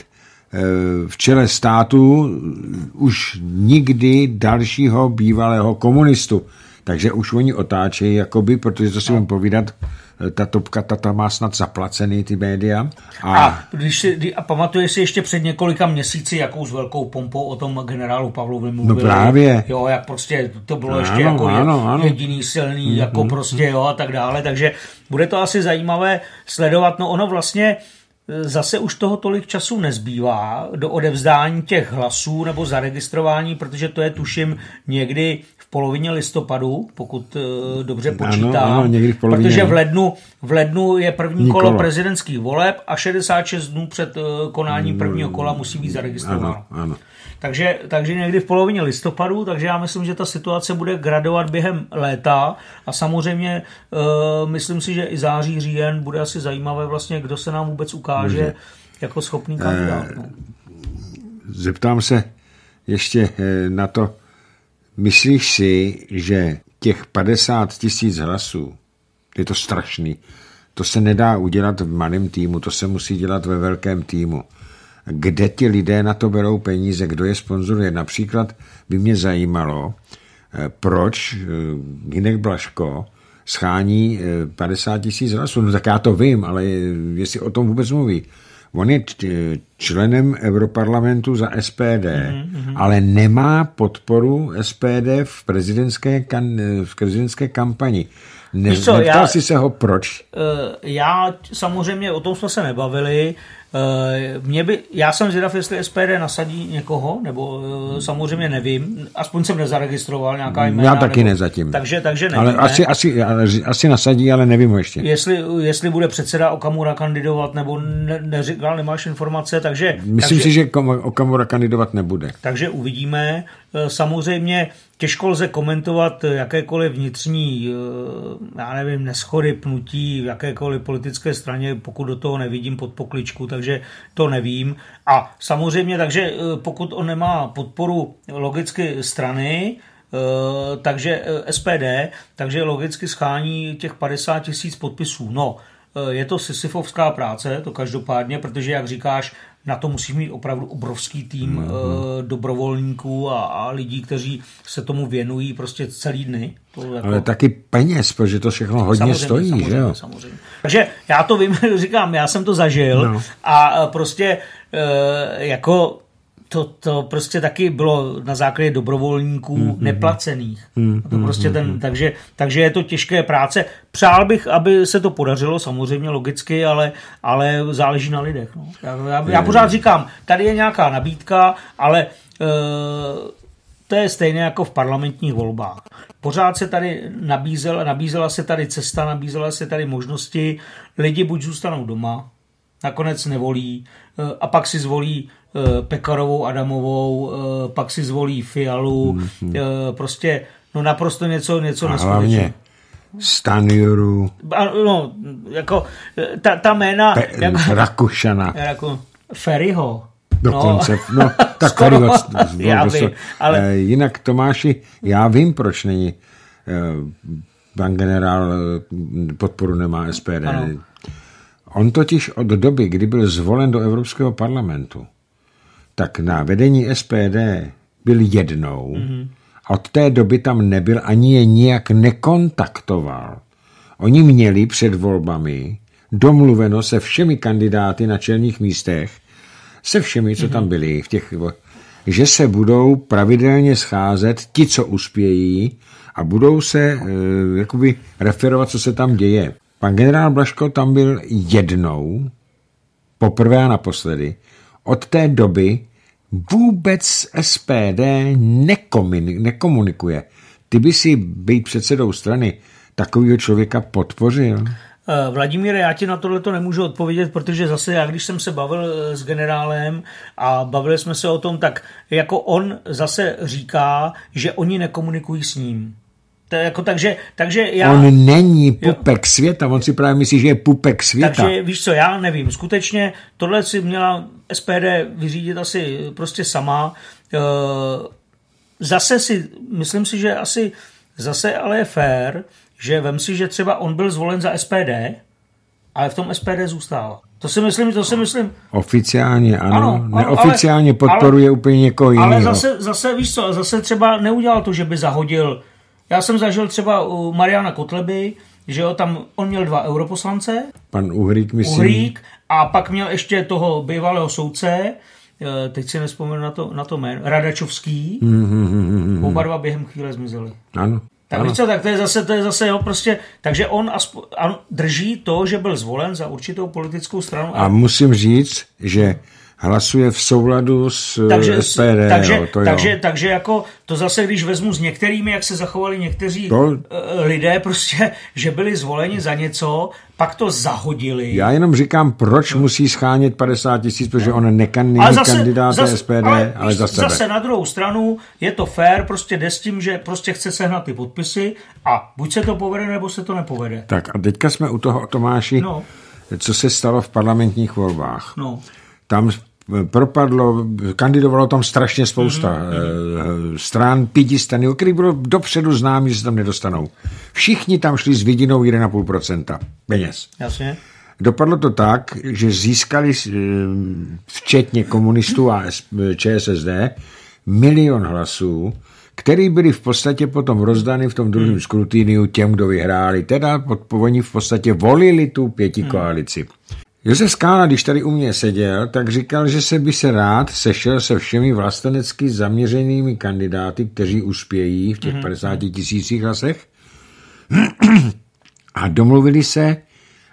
v čele státu už nikdy dalšího bývalého komunistu. Takže už oni otáčejí, jakoby, protože to si budeme povídat, ta Topka, ta, ta má snad zaplacený ty média. A, a, když si, a pamatuješ si ještě před několika měsíci, jakou s velkou pompou o tom generálu Pavlovi mluvili. No právě. Jo, jak prostě to bylo ano, ještě jako ano, ano. jediný silný, mm-hmm. jako prostě jo a tak dále. Takže bude to asi zajímavé sledovat. No ono vlastně zase už toho tolik času nezbývá do odevzdání těch hlasů nebo zaregistrování, protože to je tuším někdy v polovině listopadu, pokud uh, dobře počítám, ano, ano, někdy v polovině. Protože v lednu, v lednu je první Nikolo. kolo prezidentských voleb a šedesát šest dnů před uh, konáním prvního kola musí být zaregistrováno. Ano, ano. Takže, takže někdy v polovině listopadu, takže já myslím, že ta situace bude gradovat během léta a samozřejmě uh, myslím si, že i září, říjen bude asi zajímavé vlastně, kdo se nám vůbec ukáže Může. jako schopný kandidát. No. Zeptám se ještě na to, myslíš si, že těch padesát tisíc hlasů, je to strašný, to se nedá udělat v malém týmu, to se musí dělat ve velkém týmu. Kde ti lidé na to berou peníze, kdo je sponzoruje. Například by mě zajímalo, proč Hynek Blažko schání padesát tisíc hlasů. No tak já to vím, ale jestli o tom vůbec mluví. On je členem Europarlamentu za S P D, mm-hmm. ale nemá podporu S P D v prezidentské, v prezidentské kampani. Ne, co, neptal já, si se ho proč? Já samozřejmě, o tom jsme se nebavili, Mě by, já jsem zvědav, jestli S P D nasadí někoho, nebo samozřejmě nevím, aspoň jsem nezaregistroval nějaká jména. Já taky nebo, ne zatím. Takže, takže nevím. Ale asi, asi, asi nasadí, ale nevím ho ještě. Jestli, jestli bude předseda Okamura kandidovat, nebo ne, neříkal, nemáš informace, takže... Myslím takže, si, že Okamura kandidovat nebude. Takže uvidíme. Samozřejmě těžko lze komentovat jakékoliv vnitřní, já nevím, neschody, pnutí v jakékoliv politické straně, pokud do toho nevidím pod pokličku, takže to nevím. A samozřejmě, takže pokud on nemá podporu logicky strany, takže S P D, takže logicky schání těch padesát tisíc podpisů. No, je to sisyfovská práce, to každopádně, protože, jak říkáš, na to musíš mít opravdu obrovský tým mm-hmm. dobrovolníků a, a lidí, kteří se tomu věnují prostě celý dny. To jako... Ale taky peněz, protože to všechno hodně samozřejmě, stojí, samozřejmě, že jo? Samozřejmě. Takže já to vím, říkám, já jsem to zažil no. a prostě jako to, to prostě taky bylo na základě dobrovolníků mm-hmm. neplacených. Mm-hmm. To prostě ten, takže, takže je to těžké práce. Přál bych, aby se to podařilo, samozřejmě logicky, ale, ale záleží na lidech. No. Já, já, já pořád říkám, tady je nějaká nabídka, ale e, to je stejné jako v parlamentních volbách. Pořád se tady nabízela, nabízela se tady cesta, nabízela se tady možnosti, lidi buď zůstanou doma, nakonec nevolí, a pak si zvolí Pekarovou, Adamovou, pak si zvolí Fialu, mm-hmm. prostě no naprosto něco, něco neskutečného. Hlavně Stanjuru. No, jako ta, ta jména... Pe- jako, Rakušana. Jako Ferryho. Dokonce, no, no tak Ferryho. Ale... Jinak Tomáši, já vím, proč není pan generál podporu nemá S P D. Ano. On totiž od doby, kdy byl zvolen do Evropského parlamentu, tak na vedení S P D byl jednou mm-hmm. a od té doby tam nebyl, ani je nijak nekontaktoval. Oni měli před volbami domluveno se všemi kandidáty na čelních místech, se všemi, co mm-hmm. tam byli, v těch, že se budou pravidelně scházet ti, co uspějí a budou se e, jakoby referovat, co se tam děje. Pan generál Blažko tam byl jednou, poprvé a naposledy. Od té doby vůbec S P D nekomunikuje. Ty by si být předsedou strany takového člověka podpořil? Vladimíre, já ti na tohle to nemůžu odpovědět, protože zase já, když jsem se bavil s generálem a bavili jsme se o tom, tak jako on zase říká, že oni nekomunikují s ním. To jako, takže, takže já, on není pupek jo. světa, on si právě myslí, že je pupek světa. Takže víš co, já nevím, skutečně tohle si měla S P D vyřídit asi prostě sama. Zase si, myslím si, že asi zase ale je fér, že vem si, že třeba on byl zvolen za S P D, ale v tom S P D zůstává. To si myslím, to si myslím. Oficiálně ano, ano neoficiálně ale, podporuje ale, úplně někoho jiného. Ale zase, zase, víš co, zase třeba neudělal to, že by zahodil. Já jsem zažil třeba u Mariana Kotleby, že jo, tam on měl dva europoslance. Pan Uhřík, myslím. Uhřík a pak měl ještě toho bývalého soudce, teď si nespomenu na to, na to jméno, Radačovský. Mm-hmm. Oba dva během chvíle zmizeli. Ano. Tak víš co, tak to je zase, to je zase, jo, prostě, takže on aspo, drží to, že byl zvolen za určitou politickou stranu. A, a musím říct, že hlasuje v souladu s takže, S P D. Takže, jo, to takže, jo. takže jako to zase, když vezmu s některými, jak se zachovali někteří to... lidé, prostě, že byli zvoleni za něco, pak to zahodili. Já jenom říkám, proč no. musí schánět padesát tisíc, protože on není kandidát S P D, ale, ale za sebe. Zase na druhou stranu je to fair, prostě jde s tím, že prostě chce sehnat ty podpisy a buď se to povede, nebo se to nepovede. Tak a teďka jsme u toho, Tomáši, no. co se stalo v parlamentních volbách. No. Tam propadlo, kandidovalo tam strašně spousta mm-hmm. stran, pěti stran, o kterých bylo dopředu známý, že se tam nedostanou. Všichni tam šli s vidinou jedna celá pět procenta peněz. Jasně. Dopadlo to tak, že získali včetně komunistů a ČSSD milion hlasů, který byli v podstatě potom rozdány v tom druhém hmm. skrutíniu těm, kdo vyhráli. Teda oni v podstatě volili tu pěti hmm. koalici. Josef Skála, když tady u mě seděl, tak říkal, že se by se rád sešel se všemi vlastenecky zaměřenými kandidáty, kteří uspějí v těch hmm. padesáti tisících hlasech. A domluvili se,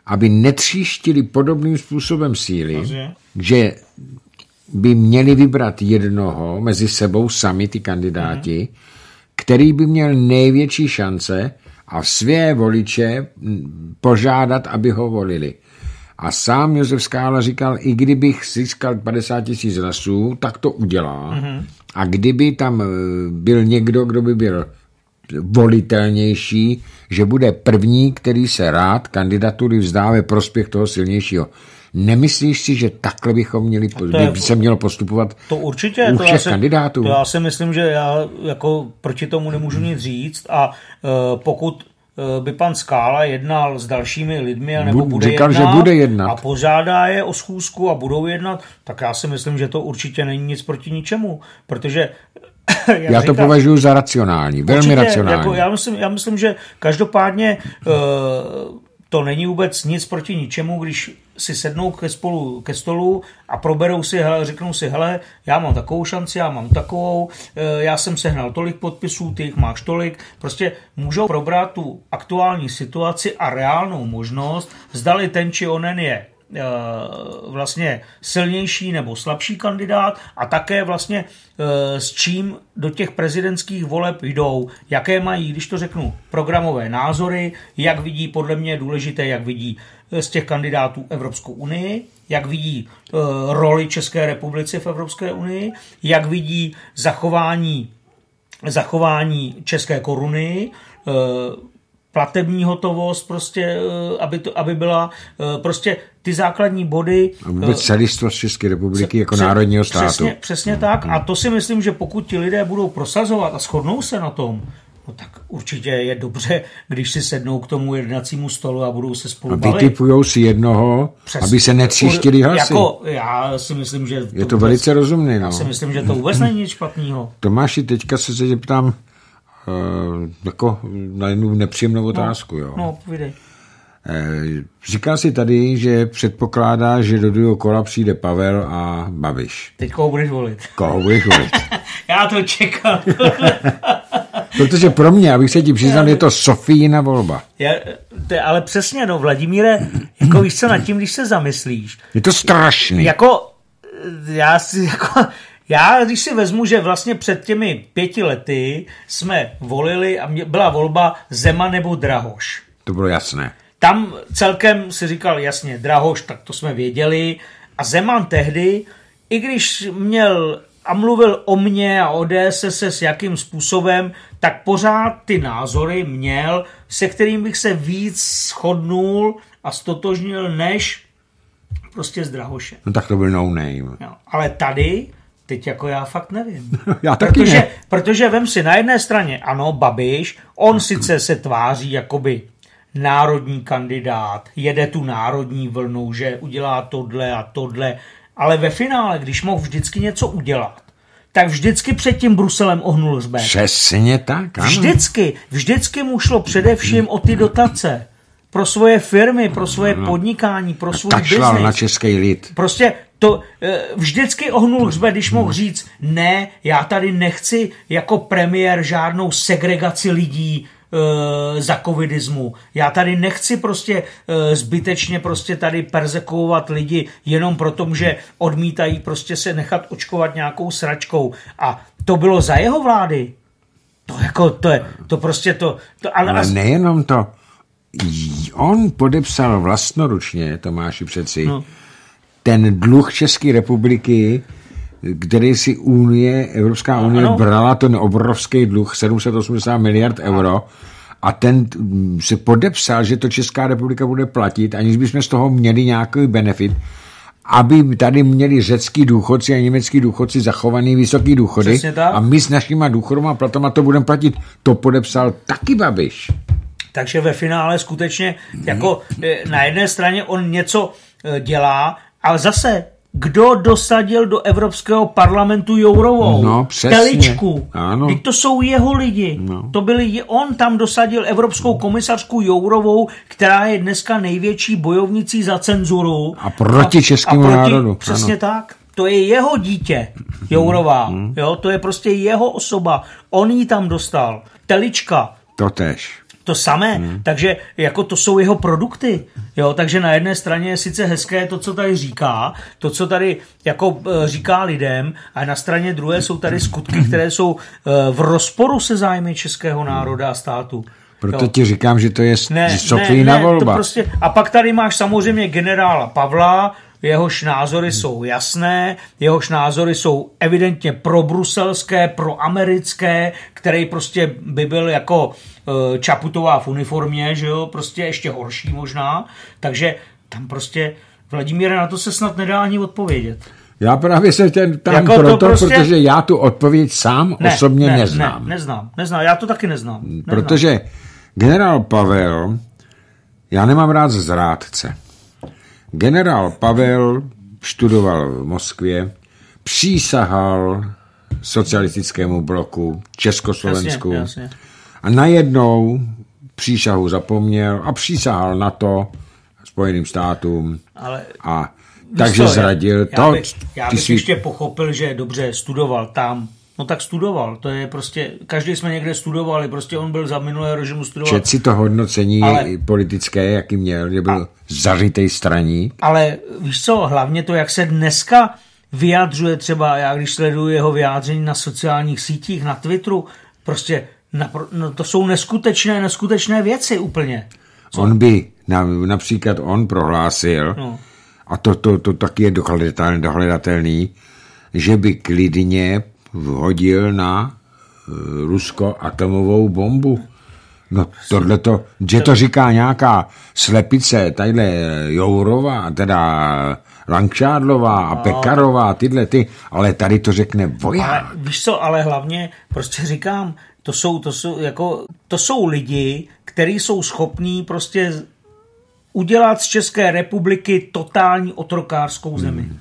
aby netříštili podobným způsobem síly, Vlastně. že by měli vybrat jednoho mezi sebou sami ty kandidáti, mm. který by měl největší šance a své voliče požádat, aby ho volili. A sám Josef Skála říkal, i kdybych získal padesát tisíc hlasů, tak to udělá. Mm-hmm. A kdyby tam byl někdo, kdo by byl volitelnější, že bude první, který se rád kandidatury vzdá ve prospěch toho silnějšího. Nemyslíš si, že takhle bychom měli, by je, se mělo postupovat to určitě, u to všech já si, kandidátů? To já si myslím, že já jako proti tomu nemůžu nic říct a uh, pokud uh, by pan Skála jednal s dalšími lidmi nebo bude Říkal, jednat, že bude jednat a požádá je o schůzku a budou jednat, tak já si myslím, že to určitě není nic proti ničemu, protože já to říkám, považuji za racionální, velmi určitě, racionální. Jako já, myslím, já myslím, že každopádně uh, to není vůbec nic proti ničemu, když si sednou ke, spolu, ke stolu a proberou si, hele, řeknou si, hele, já mám takovou šanci, já mám takovou, já jsem sehnal tolik podpisů, ty jich máš tolik. Prostě můžou probrat tu aktuální situaci a reálnou možnost, zdali ten či onen je vlastně silnější nebo slabší kandidát a také vlastně s čím do těch prezidentských voleb jdou, jaké mají, když to řeknu, programové názory, jak vidí, podle mě je důležité, jak vidí z těch kandidátů Evropskou unii, jak vidí roli České republiky v Evropské unii, jak vidí zachování, zachování české koruny, platební hotovost, prostě, aby, to, aby byla prostě ty základní body. A vůbec celistvost České republiky jako pře- národního státu. Přesně, přesně tak. A to si myslím, že pokud ti lidé budou prosazovat a shodnou se na tom, no tak určitě je dobře, když si sednou k tomu jednacímu stolu a budou se spolu bavit. A vytipujou si jednoho, Přes, aby se netříštili hlasy. Jako, já si myslím, že... Je to vůbec, velice rozumné. No. Já si myslím, že to vůbec není nic špatného. Tomáši, teďka se se zeptám uh, jako na jednu nepříjemnou otázku. Jo. No, povídej. Uh, říká si tady, že předpokládá, že do druhého kola přijde Pavel a Babiš. Teď koho budeš volit? Koho budeš volit? Já to čekám. Protože pro mě, abych se ti přiznal, je to Sofíina volba. Já, to je, ale přesně, no, Vladimíre, jako víš co nad tím, když se zamyslíš. Je to strašný. Jako, já si, jako, já když si vezmu, že vlastně před těmi pěti lety jsme volili a mě, byla volba Zeman nebo Drahoš. To bylo jasné. Tam celkem si říkal, jasně, Drahoš, tak to jsme věděli. A Zeman tehdy, i když měl a mluvil o mně a o D S S s jakým způsobem, tak pořád ty názory měl, se kterým bych se víc shodnul a stotožnil, než prostě s Drahošem. No tak to byl no name. No, ale tady, teď jako já fakt nevím. Já taky protože, ne. Protože vem si na jedné straně, ano, Babiš, on sice se tváří jakoby národní kandidát, jede tu národní vlnu, že udělá tohle a tohle, ale ve finále, když mohl vždycky něco udělat, tak vždycky před tím Bruselem ohnul hřbet. Přesně tak, ano. Vždycky, vždycky mu šlo především o ty dotace. Pro svoje firmy, pro svoje ano. podnikání, pro svůj biznis. Tačlal na český lid. Prostě to vždycky ohnul hřbet, když mohl říct, ne, já tady nechci jako premiér žádnou segregaci lidí za covidismu. Já tady nechci prostě zbytečně prostě tady perzekuovat lidi jenom proto, že odmítají prostě se nechat očkovat nějakou sračkou. A to bylo za jeho vlády. To jako, to je, to prostě to... to ale ale nejenom to. On podepsal vlastnoručně, Tomáši přeci, no. ten dluh České republiky, který si Unie, Evropská unie ano. brala ten obrovský dluh, sedm set osmdesát miliard euro, a ten si podepsal, že to Česká republika bude platit, aniž bychom z toho měli nějaký benefit, aby tady měli řecký důchodci a německý důchodci zachovaný vysoký důchody a my s našima důchodama platama to budeme platit. To podepsal taky Babiš. Takže ve finále skutečně jako na jedné straně on něco dělá, ale zase kdo dosadil do Evropského parlamentu Jourovou? No, přesně. Teličku. Ano. Teď to jsou jeho lidi. No. To byli, on tam dosadil Evropskou komisařku Jourovou, která je dneska největší bojovnicí za cenzuru. A proti českému národu. Přesně ano. tak. To je jeho dítě, Jourová. Hmm. Jo, to je prostě jeho osoba. On ji tam dostal. Telička. Totéž. to samé, hmm. takže jako to jsou jeho produkty, jo, takže na jedné straně je sice hezké to, co tady říká, to, co tady jako říká lidem, a na straně druhé jsou tady skutky, které jsou v rozporu se zájmy českého národa a státu. Proto jo. ti říkám, že to je ne, Sofína ne, volba. To prostě, a pak tady máš samozřejmě generála Pavla, jehož názory jsou jasné, jehož názory jsou evidentně probruselské, proamerické, který prostě by byl jako uh, Čaputová v uniformě, že jo, prostě ještě horší možná, takže tam prostě Vladimíre, na to se snad nedá ani odpovědět. Já právě se tě tam jako proto, prostě... protože já tu odpověď sám ne, osobně ne, neznám. Ne, neznám, neznám, já to taky neznám. neznám. Protože generál Pavel, já nemám rád zrádce. Generál Pavel študoval v Moskvě, přísahal socialistickému bloku, Československu jasně, jasně. a najednou přísahu zapomněl a přísahal na to Spojeným státům Ale... a takže co, zradil já, to. Já bych, já bych svý... ještě pochopil, že dobře studoval tam. No tak studoval, to je prostě, každý jsme někde studovali, prostě on byl za minulé režimu studoval. Čet si to hodnocení ale, politické, jaký měl, že byl a, zařitej straník. Ale víš co, hlavně to, jak se dneska vyjadřuje třeba, já když sleduju jeho vyjádření na sociálních sítích, na Twitteru, prostě na, no, to jsou neskutečné, neskutečné věci úplně. Co? On by, na, například on prohlásil, no. a to, to, to taky je dohledatelný, že by klidně vhodil na Rusko atomovou bombu. No tohleto, že to říká nějaká slepice, tadyhle Jourová, teda Langšádlová a Pekarová, tyhle ty, ale tady to řekne voják. Ale víš co, ale hlavně prostě říkám, to jsou, to jsou, jako, to jsou lidi, kteří jsou schopní prostě udělat z České republiky totální otrokářskou zemi. Hmm.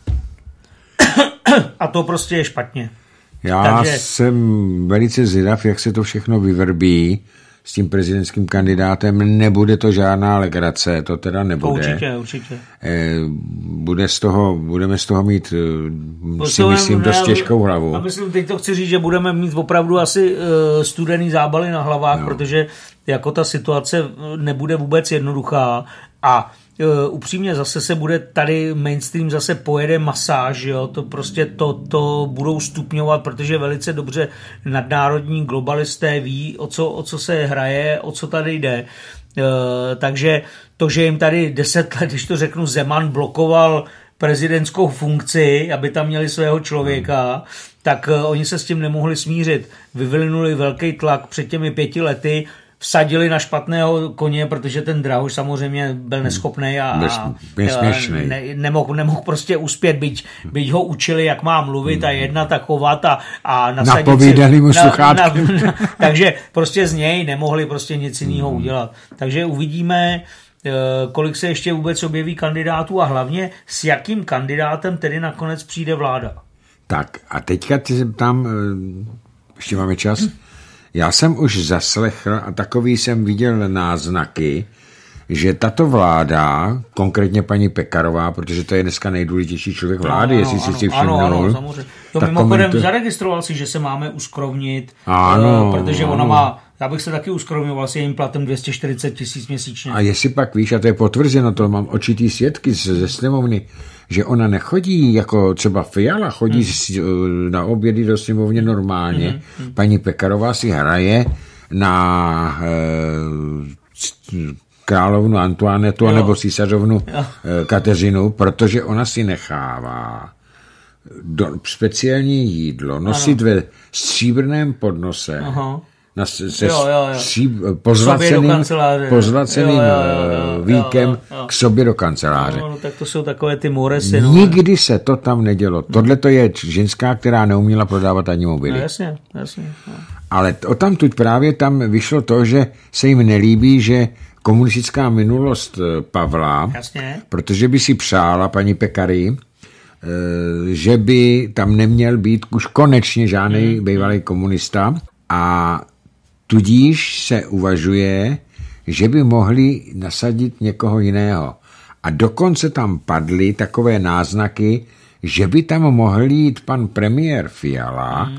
A to prostě je špatně. Já Takže... jsem velice zvědav, jak se to všechno vyvrbí s tím prezidentským kandidátem. Nebude to žádná legrace, to teda nebude. To určitě, určitě. Bude z toho, budeme z toho mít, si myslím, ne, dost těžkou hlavu. A myslím, teď to chci říct, že budeme mít opravdu asi studený zábaly na hlavách, no. protože jako ta situace nebude vůbec jednoduchá a Uh, upřímně zase se bude tady mainstream zase pojede masáž, jo, to prostě to, to budou stupňovat, protože velice dobře nadnárodní globalisté ví, o co, o co se hraje, o co tady jde. Uh, takže to, že jim tady deset let, když to řeknu, Zeman blokoval prezidentskou funkci, aby tam měli svého člověka, tak uh, oni se s tím nemohli smířit. Vyvinuli velký tlak před těmi pěti lety, vsadili na špatného koně, protože ten Drahoš samozřejmě byl neschopný a, a ne, nemohl, nemohl prostě uspět, byť, byť ho učili, jak má mluvit a jednat a chovat a, a nasadit napovídali mu sluchátky. Na, na, takže prostě z něj nemohli prostě nic jiného hmm. udělat. Takže uvidíme, kolik se ještě vůbec objeví kandidátů a hlavně s jakým kandidátem tedy nakonec přijde vláda. Tak a teďka tam, ještě máme čas? Hmm. Já jsem už zaslechl a takový jsem viděl náznaky, že tato vláda, konkrétně paní Pekarová, protože to je dneska nejdůležitější člověk vlády, ano, jestli si ano, si všimnul. Ano, ano, samozřejmě. To mimochodem komentu... zaregistroval si, že se máme uskrovnit, ano, protože ano. ona má, já bych se taky uskrovňoval s jejím platem dvě stě čtyřicet tisíc měsíčně. A jestli pak víš, a to je potvrzeno, to mám očitý svědky ze sněmovny, že ona nechodí jako třeba Fiala, chodí hmm. na obědy do sněmovně normálně. Hmm. Hmm. Paní Pekarová si hraje na e, královnu Antoinetu nebo císařovnu e, Kateřinu, protože ona si nechává do, speciální jídlo nosit ano. ve stříbrném podnose. Aha. Na, se jo, jo, jo. Stříb, pozlaceným, pozlaceným jo, jo, jo, víkem jo, jo, jo. k sobě do kanceláře. No, no, tak to jsou takové ty moresy. Nikdy no. se to tam nedělo. Tohle to je ženská, která neuměla prodávat ani mobily. No, jasně, jasně. No. Ale o tam tuď právě tam vyšlo to, že se jim nelíbí, že komunistická minulost Pavla, jasně. protože by si přála paní Pekary, že by tam neměl být už konečně žádný hmm. bývalý komunista a tudíž se uvažuje, že by mohli nasadit někoho jiného. A dokonce tam padly takové náznaky, že by tam mohl jít pan premiér Fiala, mm.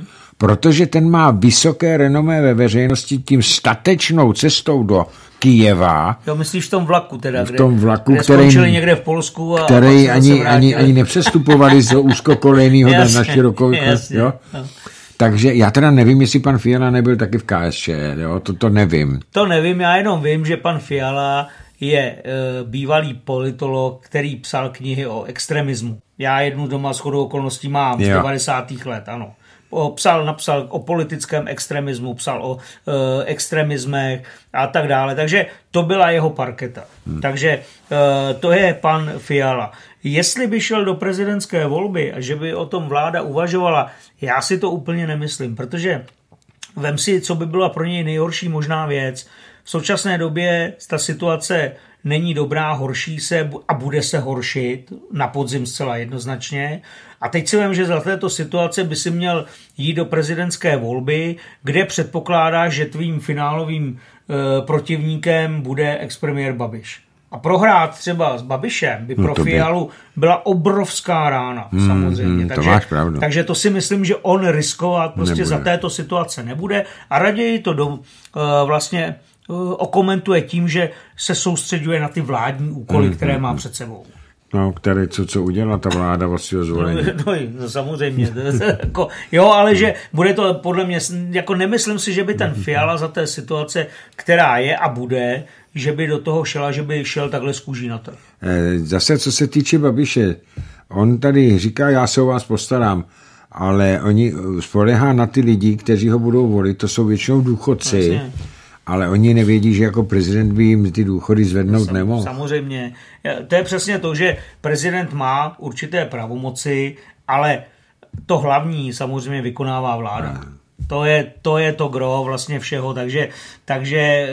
protože ten má vysoké renomé ve veřejnosti tím statečnou cestou do Kyjeva. Jo, myslíš v tom vlaku teda, v tom vlaku, kde, kde skončili někde v Polsku a který vlastně ani, ani, ani nepřestupovali z úzkokolejného na širokou. Jo? No. Takže já teda nevím, jestli pan Fiala nebyl taky v K S Č, jo? To, to nevím. To nevím, já jenom vím, že pan Fiala je e, bývalý politolog, který psal knihy o extremismu. Já jednu doma shodou okolností mám jo. z devadesátých let, ano. O, psal, napsal o politickém extremismu, psal o e, extremismech a tak dále. Takže to byla jeho parketa. Hmm. Takže e, to je pan Fiala. Jestli by šel do prezidentské volby a že by o tom vláda uvažovala, já si to úplně nemyslím, protože vem si, co by byla pro něj nejhorší možná věc. V současné době ta situace není dobrá, horší se a bude se horšit na podzim zcela jednoznačně. A teď si vím, že za této situace by si měl jít do prezidentské volby, kde předpokládáš, že tvým finálovým e, protivníkem bude expremiér Babiš. A prohrát třeba s Babišem by no pro Fialu byla obrovská rána, hmm, samozřejmě. Hmm, takže, to máš pravdu. takže to si myslím, že on riskovat prostě nebude. Za této situace nebude a raději to do, uh, vlastně uh, okomentuje tím, že se soustředuje na ty vládní úkoly, hmm, které hmm, má před sebou. No, který, co, co udělala ta vláda vlastního zvolení. No, no samozřejmě. jako, jo, ale že bude to podle mě, jako nemyslím si, že by ten Fiala za té situace, která je a bude, že by do toho šel a že by šel takhle z kůží na to. Zase, co se týče Babiše, on tady říká, já se o vás postarám, ale oni spolehá na ty lidi, kteří ho budou volit, to jsou většinou důchodci, vlastně. Ale oni nevědí, že jako prezident by jim ty důchody zvednout Sam, nemohl. Samozřejmě. To je přesně to, že prezident má určité pravomoci, ale to hlavní samozřejmě vykonává vláda. To je, to je to gro vlastně všeho, takže, takže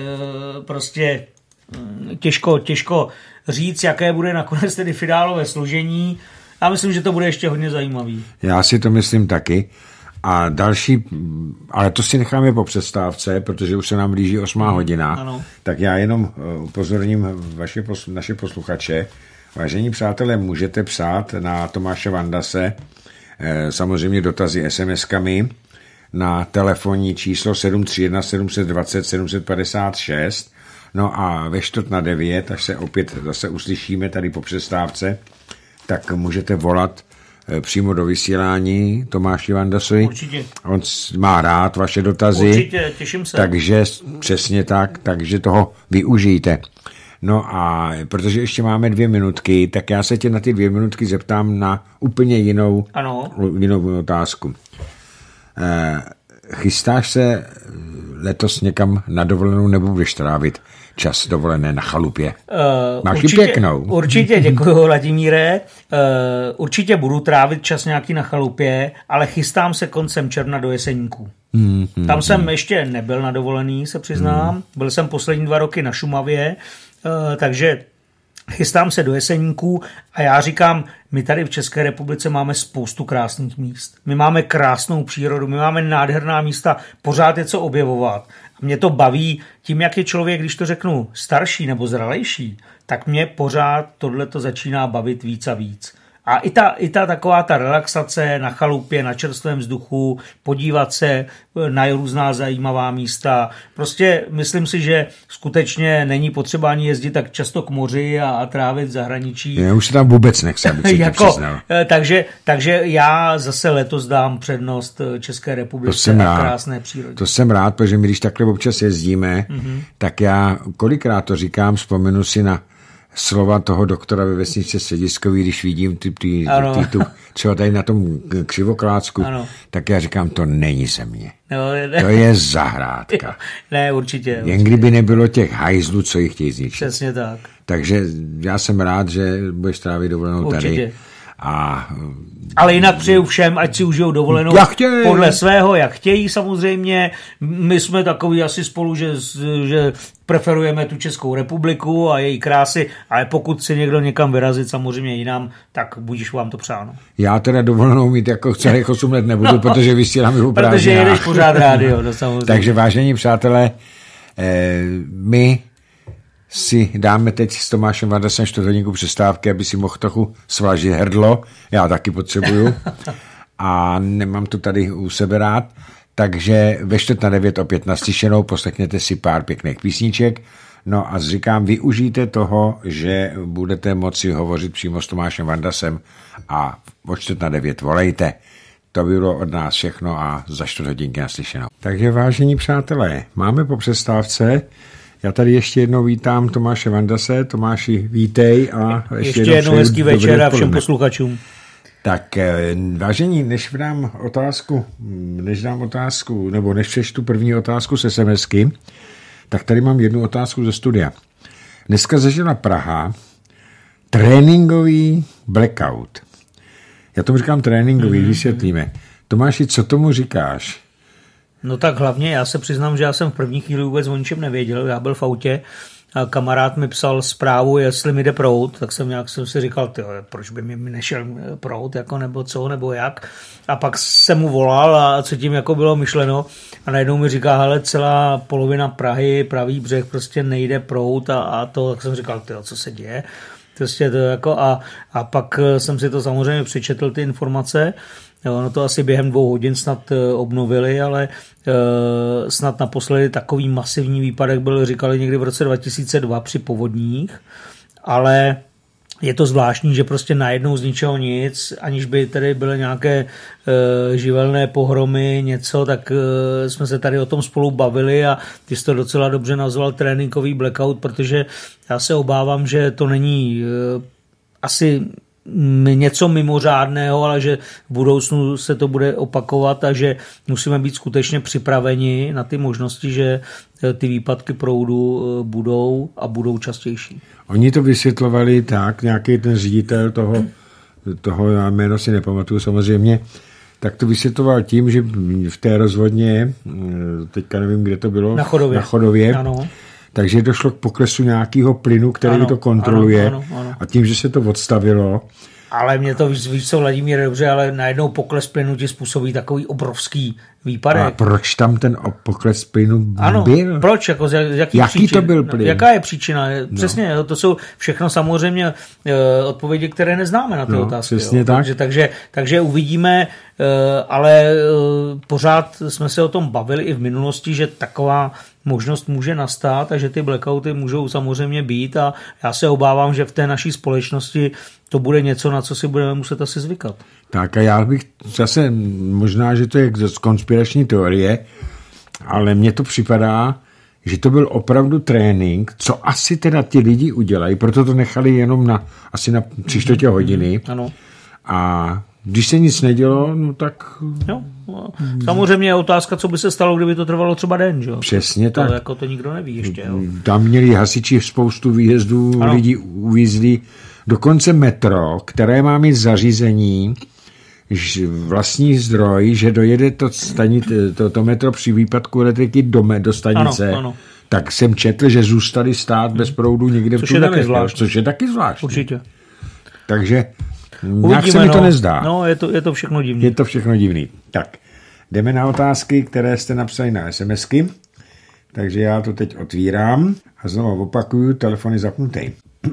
prostě těžko, těžko říct, jaké bude nakonec tedy finálové složení. Já myslím, že to bude ještě hodně zajímavý. Já si to myslím taky. A další, ale to si necháme po přestávce, protože už se nám blíží osmá hodina, ano. Tak já jenom upozorním vaše, naše posluchače. Vážení přátelé, můžete psát na Tomáše Vandase, samozřejmě dotazy es em eskami, na telefonní číslo sedm tři jedna sedm dva nula sedm pět šest. No a ve čtvrt na devět, až se opět zase uslyšíme tady po přestávce, tak můžete volat přímo do vysílání Tomáši Vandasovi. Určitě. On má rád vaše dotazy. Určitě, těším se. Takže přesně tak, takže toho využijte. No a protože ještě máme dvě minutky, tak já se tě na ty dvě minutky zeptám na úplně jinou, ano. jinou otázku. Chystáš se letos někam na dovolenou nebo budeš trávit čas dovolené na chalupě? Uh, Máš určitě, ji pěknou. Určitě, děkuji, Vladimíre. Uh, určitě budu trávit čas nějaký na chalupě, ale chystám se koncem června do Jeseníků. Hmm, hmm, Tam jsem hmm. ještě nebyl na dovolený, se přiznám. Hmm. Byl jsem poslední dva roky na Šumavě, uh, takže chystám se do Jeseníků a já říkám, my tady v České republice máme spoustu krásných míst. My máme krásnou přírodu, my máme nádherná místa, pořád je co objevovat. A mě to baví tím, jak je člověk, když to řeknu, starší nebo zralejší, tak mě pořád tohleto začíná bavit víc a víc. A i ta, i ta taková ta relaxace na chalupě, na čerstvém vzduchu, podívat se na různá zajímavá místa. Prostě myslím si, že skutečně není potřeba ani jezdit tak často k moři a, a trávit v zahraničí. Já už se tam vůbec nechci, abych si jako, to přiznal. Takže, takže já zase letos dám přednost České republice a krásné přírodě. To jsem rád, protože my když takhle občas jezdíme, mm-hmm. tak já kolikrát to říkám, vzpomenu si na slova toho doktora ve vesničce Střediskový, když vidím ty, ty, ty, tu, třeba tady na tom Křivoklácku, ano. Tak já říkám, to není země. No, ne. To je zahrádka. Ne, určitě. Jen kdyby nebylo těch hajzlů, co jich chtějí zničit. Přesně tak. Takže já jsem rád, že budeš trávit dovolenou určitě. Tady. A ale jinak přeju všem, ať si užijou dovolenou podle svého, jak chtějí samozřejmě. My jsme takový asi spolu, že, že preferujeme tu Českou republiku a její krásy, ale pokud si někdo někam vyrazit samozřejmě jinam, tak budíš vám to přáno. Já teda dovolenou mít jako celých osm let nebudu, no, protože vysílám i u prázdninách. Protože jedeš pořád rádio, no samozřejmě. Takže vážení přátelé, eh, my si dáme teď s Tomášem Vandasem čtvrthodinku přestávky, aby si mohl trochu svlažit hrdlo. Já taky potřebuju. A nemám to tady u sebe rád. takže ve čtvrt na devět opět naslyšenou, poslechněte si pár pěkných písniček. No a říkám, využijte toho, že budete moci hovořit přímo s Tomášem Vandasem a o čtvrt na devět volejte. To bylo od nás všechno a za čtvrt hodinky naslyšenou. Takže vážení přátelé, máme po přestávce. Já tady ještě jednou vítám Tomáše Vandase. Tomáši, vítej a ještě, ještě jednou, jednou hezký večer a všem posluchačům. Tak vážení, než dám otázku, než dám otázku, nebo než přečtu první otázku z SMSky, tak tady mám jednu otázku ze studia. Dneska zažila Praha tréninkový blackout. Já tomu říkám tréninkový, mm-hmm. vysvětlíme. Tomáši, co tomu říkáš? No tak hlavně já se přiznám, že já jsem v první chvíli vůbec o ničem nevěděl. Já byl v autě a kamarád mi psal zprávu, jestli mi jde proud, tak jsem nějak jsem si říkal, tyjo, proč by mi nešel proud, jako nebo co, nebo jak. A pak jsem mu volal a co tím jako bylo myšleno a najednou mi říká, hele, celá polovina Prahy, pravý břeh, prostě nejde proud a, a to, tak jsem říkal, tyjo, co se děje. Prostě to jako a, a pak jsem si to samozřejmě přečetl, ty informace. Ono to asi během dvou hodin snad obnovili, ale e, snad naposledy takový masivní výpadek byl, říkali někdy v roce dva tisíce dva při povodních, ale je to zvláštní, že prostě najednou z ničeho nic, aniž by tady byly nějaké e, živelné pohromy, něco, tak e, jsme se tady o tom spolu bavili a ty jsi to docela dobře nazval tréninkový blackout, protože já se obávám, že to není e, asi něco mimořádného, ale že v budoucnu se to bude opakovat a že musíme být skutečně připraveni na ty možnosti, že ty výpadky proudu budou a budou častější. Oni to vysvětlovali tak, nějaký ten ředitel toho, toho já jméno si nepamatuju samozřejmě, tak to vysvětloval tím, že v té rozvodně, teďka nevím, kde to bylo, na Chodově, na Chodově ano. Takže došlo k poklesu nějakého plynu, který ano, to kontroluje ano, ano, ano. A tím, že se to odstavilo. Ale mě to víc, víc co Vladimír dobře, ale najednou pokles plynu ti způsobí takový obrovský výpadek. A proč tam ten pokles plynu ano, byl? Proč? Jako z, z jaký, jaký příčin? to byl plyn? Jaká je příčina? Přesně, no. To jsou všechno samozřejmě uh, odpovědi, které neznáme na ty no, otázky. Přesně tak. Takže, takže, takže uvidíme, uh, ale uh, pořád jsme se o tom bavili i v minulosti, že taková možnost může nastat a že ty blackouty můžou samozřejmě být a já se obávám, že v té naší společnosti to bude něco, na co si budeme muset asi zvykat. Tak a já bych zase, možná, že to je konspirační teorie, ale mně to připadá, že to byl opravdu trénink, co asi teda ti lidi udělají, proto to nechali jenom na asi na tři čtvrtě hodiny. Ano. A když se nic nedělo, no tak... Jo, samozřejmě je otázka, co by se stalo, kdyby to trvalo třeba den, že? Přesně to, tak. To jako to nikdo neví ještě, jo. Tam měli hasiči spoustu výjezdů, ano. Lidi uvízli. Dokonce metro, které má mít zařízení, vlastní zdroj, že dojede to, stani, to, to metro při výpadku elektriky do, do stanice, ano, ano. Tak jsem četl, že zůstali stát bez proudu někde což v tunelech. Je zvláštní. Což je taky zvláštní. Určitě. Takže nějak se mi to no, nezdá. No, je to, je to všechno divný. Je to všechno divný. Tak, jdeme na otázky, které jste napsali na SMSky. Takže já to teď otvírám a znovu opakuju, telefon je zapnutý.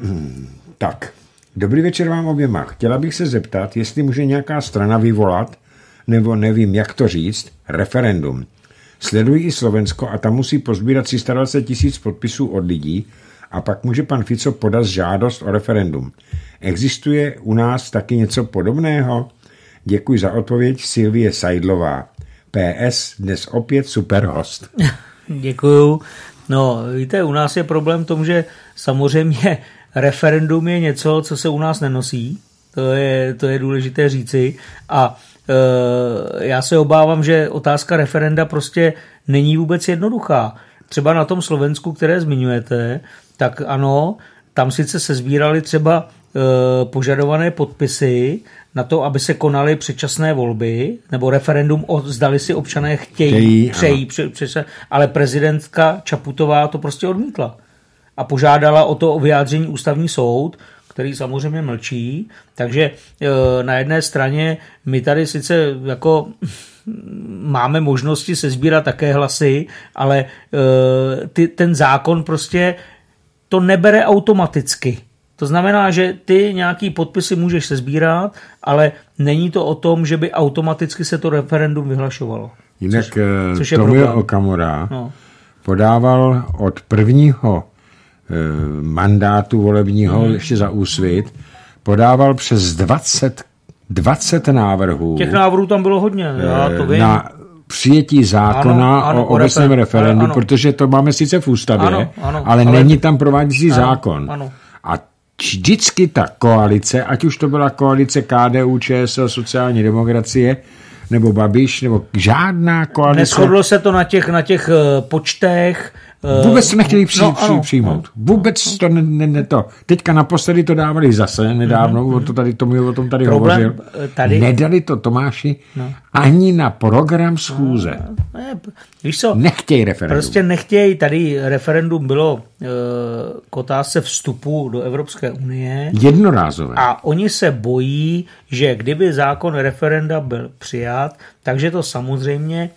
Tak, dobrý večer vám oběma. Chtěla bych se zeptat, jestli může nějaká strana vyvolat, nebo nevím, jak to říct, referendum. Sledují i Slovensko a tam musí pozbírat tři sta dvacet tisíc podpisů od lidí a pak může pan Fico podat žádost o referendum. Existuje u nás taky něco podobného? Děkuji za odpověď, Silvie Sajdlová. P S. Dnes opět super host. Děkuju. No, víte, u nás je problém v tom, že samozřejmě referendum je něco, co se u nás nenosí. To je, to je důležité říci. A e, já se obávám, že otázka referenda prostě není vůbec jednoduchá. Třeba na tom Slovensku, které zmiňujete, tak ano, tam sice se sbírali třeba e, požadované podpisy na to, aby se konaly předčasné volby, nebo referendum o zdali si občané chtějí, chtějí přejí, pře, pře, ale prezidentka Čaputová to prostě odmítla. A požádala o to o vyjádření ústavní soud, který samozřejmě mlčí. Takže e, na jedné straně my tady sice jako máme možnosti sesbírat také hlasy, ale e, ty, ten zákon prostě to nebere automaticky. To znamená, že ty nějaký podpisy můžeš sesbírat, ale není to o tom, že by automaticky se to referendum vyhlašovalo. Jinak což, což Tomio Okamura no. podával od prvního e, mandátu volebního hmm. ještě za Úsvit, podával přes dvacet, dvacet návrhů. Těch návrhů tam bylo hodně, já to vím. Na přijetí zákona ano, ano, o obecném referendu, ano. protože to máme sice v ústavě, ano, ano, ale, ale není tam prováděcí zákon. Ano. A vždycky ta koalice, ať už to byla koalice K D U, Č S L, sociální demokracie, nebo Babiš, nebo žádná koalice. Neshodlo se to na těch, na těch uh, počtech. Uh, Vůbec to nechtěli při, no, při, ano, přijmout. Vůbec no, to ne, ne, ne to. Teďka naposledy to dávali zase nedávno, mm-hmm. o, to tady, tomu, o tom tady Problém hovořil. Tady... Nedali to, Tomáši, no. ani na program schůze. No, ne, víš co? Nechtějí referendum. Prostě nechtějí. Tady referendum bylo uh, k otázce vstupu do Evropské unie. Jednorázové. A oni se bojí, že kdyby zákon referenda byl přijat, takže to samozřejmě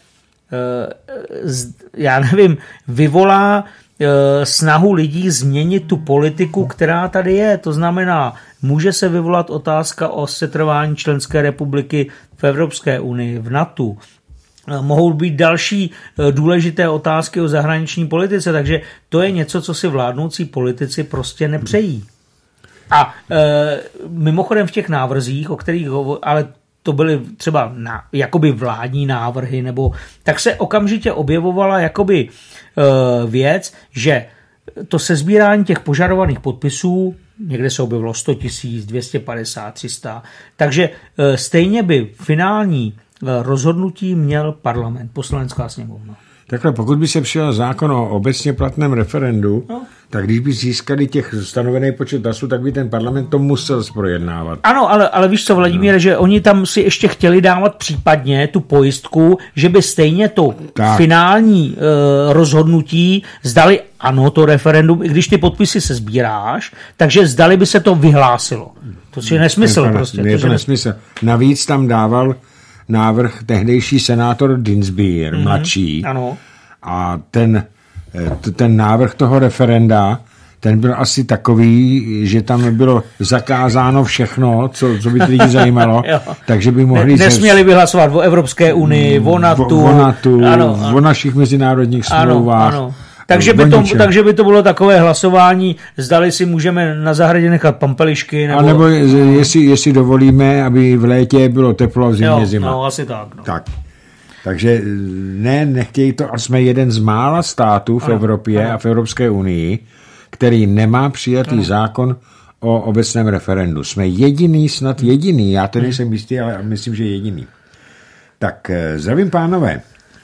já nevím, vyvolá snahu lidí změnit tu politiku, která tady je. To znamená, může se vyvolat otázka o setrvání členské republiky v Evropské unii, v NATO. Mohou být další důležité otázky o zahraniční politice, takže to je něco, co si vládnoucí politici prostě nepřejí. A e, mimochodem v těch návrzích, o kterých hovoří, ale to byly třeba na, jakoby vládní návrhy, nebo tak se okamžitě objevovala jakoby e, věc, že to sesbírání těch požadovaných podpisů, někde se objevilo sto tisíc, dvě stě padesát, tři sta, takže e, stejně by finální e, rozhodnutí měl parlament, poslanecká sněmovna. Takhle, pokud by se přijal zákon o obecně platném referendu, no. tak když by získali těch stanovený počet hlasů, tak by ten parlament to musel projednávat. Ano, ale, ale víš co, Vladimíre, no. že oni tam si ještě chtěli dávat případně tu pojistku, že by stejně to tak. finální e, rozhodnutí zdali ano, to referendum, i když ty podpisy se sbíráš, takže zdali by se to vyhlásilo. To je nesmysl je to, prostě. Je to, to nesmysl. Navíc tam dával návrh tehdejší senátor Dinsbier, mm-hmm. mladší. Ano. A ten, ten návrh toho referenda, ten byl asi takový, že tam bylo zakázáno všechno, co, co by ty lidi zajímalo, takže by mohli... Ne, nesměli by hlasovat o Evropské unii, o NATO, o, NATO ano, ano. o našich mezinárodních smlouvách. Ano, ano. Takže by, to, takže by to bylo takové hlasování, zdali si můžeme na zahradě nechat pampelišky. Nebo... A nebo jestli, jestli dovolíme, aby v létě bylo teplo a v zimě zima. No, asi tak. No. Tak. Takže ne, nechtějí to, a jsme jeden z mála států v ano, Evropě ano. a v Evropské unii, který nemá přijatý ano. zákon o obecném referendu. Jsme jediný, snad jediný, já tedy nejsem jistý, ale myslím, že jediný. Tak zdravím pánové.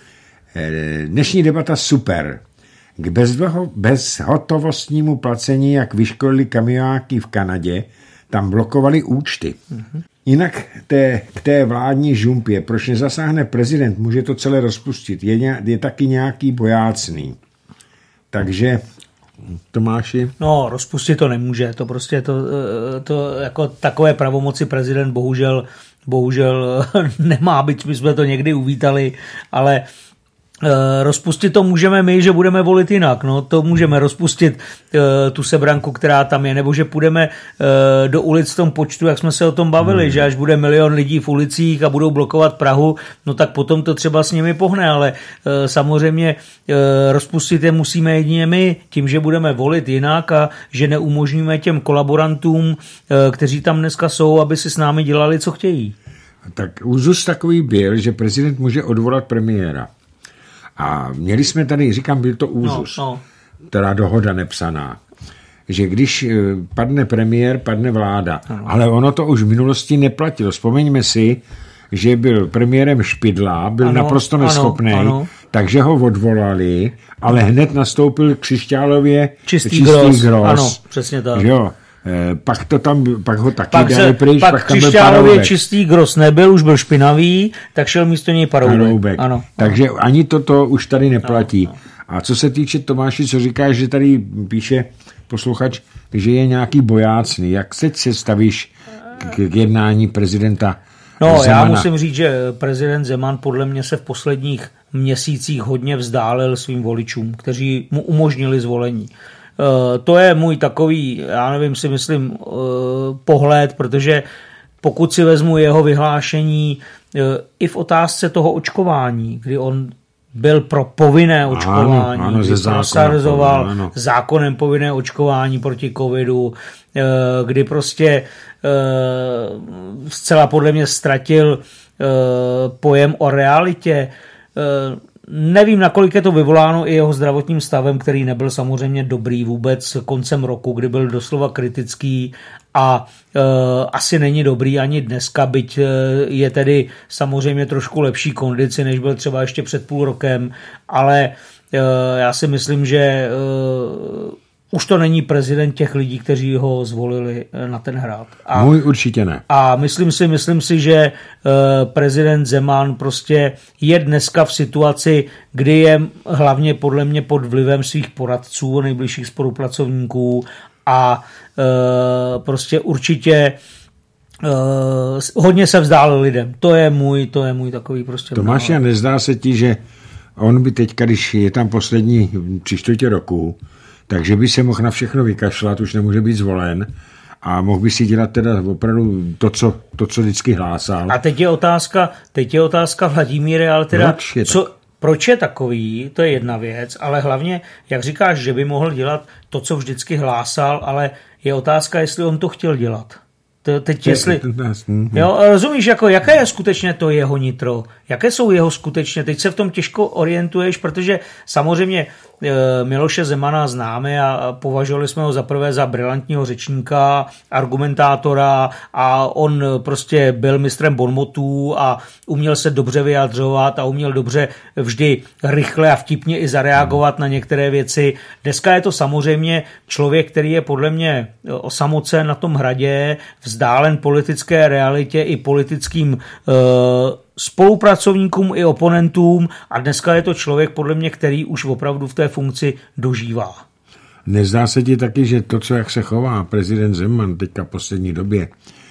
Dnešní debata super. K bezhotovostnímu placení, jak vyškolili kamionáky v Kanadě, tam blokovali účty. Uh-huh. Jinak té, k té vládní žumpě, proč nezasáhne prezident, může to celé rozpustit. Je, je taky nějaký bojácný. Takže, Tomáši? No, rozpustit to nemůže. To prostě to, to jako takové pravomoci prezident bohužel, bohužel nemá, byť my jsme to někdy uvítali, ale rozpustit to můžeme my, že budeme volit jinak. No, to můžeme rozpustit uh, tu sebranku, která tam je, nebo že půjdeme uh, do ulic v tom počtu, jak jsme se o tom bavili, hmm. že až bude milion lidí v ulicích a budou blokovat Prahu, no tak potom to třeba s nimi pohne, ale uh, samozřejmě uh, rozpustit je musíme jedině my, tím, že budeme volit jinak a že neumožníme těm kolaborantům, uh, kteří tam dneska jsou, aby si s námi dělali, co chtějí. Tak úzus takový byl, že prezident může odvolat premiéra. A měli jsme tady, říkám, byl to úzus, no, no. teda dohoda nepsaná, že když padne premiér, padne vláda. No. Ale ono to už v minulosti neplatilo. Vzpomeňme si, že byl premiérem Špidla, byl ano, naprosto neschopný, ano, ano. takže ho odvolali, ale hned nastoupil Křišťálově čistý, čistý gros. gros. Ano, přesně tak. Jo. Pak to tam, pak ho taky pak dali pryč, pak, pak tam byl Paroubek. Čistý gros nebyl, už byl špinavý, tak šel místo něj Paroubek. Paroubek. Ano. Takže ani toto už tady neplatí. Ano, ano. A co se týče Tomáši, co říkáš, že tady píše posluchač, že je nějaký bojácný. Jak teď se stavíš k, k jednání prezidenta No, Zemana? Já musím říct, že prezident Zeman podle mě se v posledních měsících hodně vzdálil svým voličům, kteří mu umožnili zvolení. Uh, to je můj takový, já nevím, si myslím, uh, pohled, protože pokud si vezmu jeho vyhlášení i v otázce toho očkování, kdy on byl pro povinné očkování, ano, ano, kdy prosazoval zákonem povinné očkování proti covidu, kdy prostě zcela podle mě ztratil pojem o realitě. Nevím, nakolik je to vyvoláno i jeho zdravotním stavem, který nebyl samozřejmě dobrý vůbec koncem roku, kdy byl doslova kritický a e, asi není dobrý ani dneska, byť je tedy samozřejmě trošku lepší kondici, než byl třeba ještě před půl rokem, ale e, já si myslím, že e, už to není prezident těch lidí, kteří ho zvolili na ten hrad. A, Můj určitě ne. A myslím si, myslím si, že prezident Zeman prostě je dneska v situaci, kdy je hlavně podle mě pod vlivem svých poradců, nejbližších spolupracovníků a prostě určitě hodně se vzdálil lidem. To je můj, to je můj takový prostě... Tomáš, a nezdá se ti, že on by teďka, když je tam poslední tři čtvrtě roku, takže by se mohl na všechno vykašlat, už nemůže být zvolen a mohl by si dělat teda opravdu to, co, to, co vždycky hlásal. A teď je otázka, teď je otázka Vladimíre, ale teda, proč je, co, proč je takový, to je jedna věc, ale hlavně, jak říkáš, že by mohl dělat to, co vždycky hlásal, ale je otázka, jestli on to chtěl dělat. To, teď jestli, jo, rozumíš, jako, jaké je skutečně to jeho nitro, jaké jsou jeho skutečně, teď se v tom těžko orientuješ, protože samozřejmě Miloše Zemana známe a považovali jsme ho za prvé za brilantního řečníka, argumentátora a on prostě byl mistrem bonmotů a uměl se dobře vyjadřovat a uměl dobře vždy rychle a vtipně i zareagovat na některé věci. Dneska je to samozřejmě člověk, který je podle mě osamocen na tom hradě, vzdálen politické realitě i politickým uh, spolupracovníkům i oponentům a dneska je to člověk podle mě, který už opravdu v té funkci dožívá. Nezdá se ti taky, že to, co jak se chová prezident Zeman teďka v poslední době,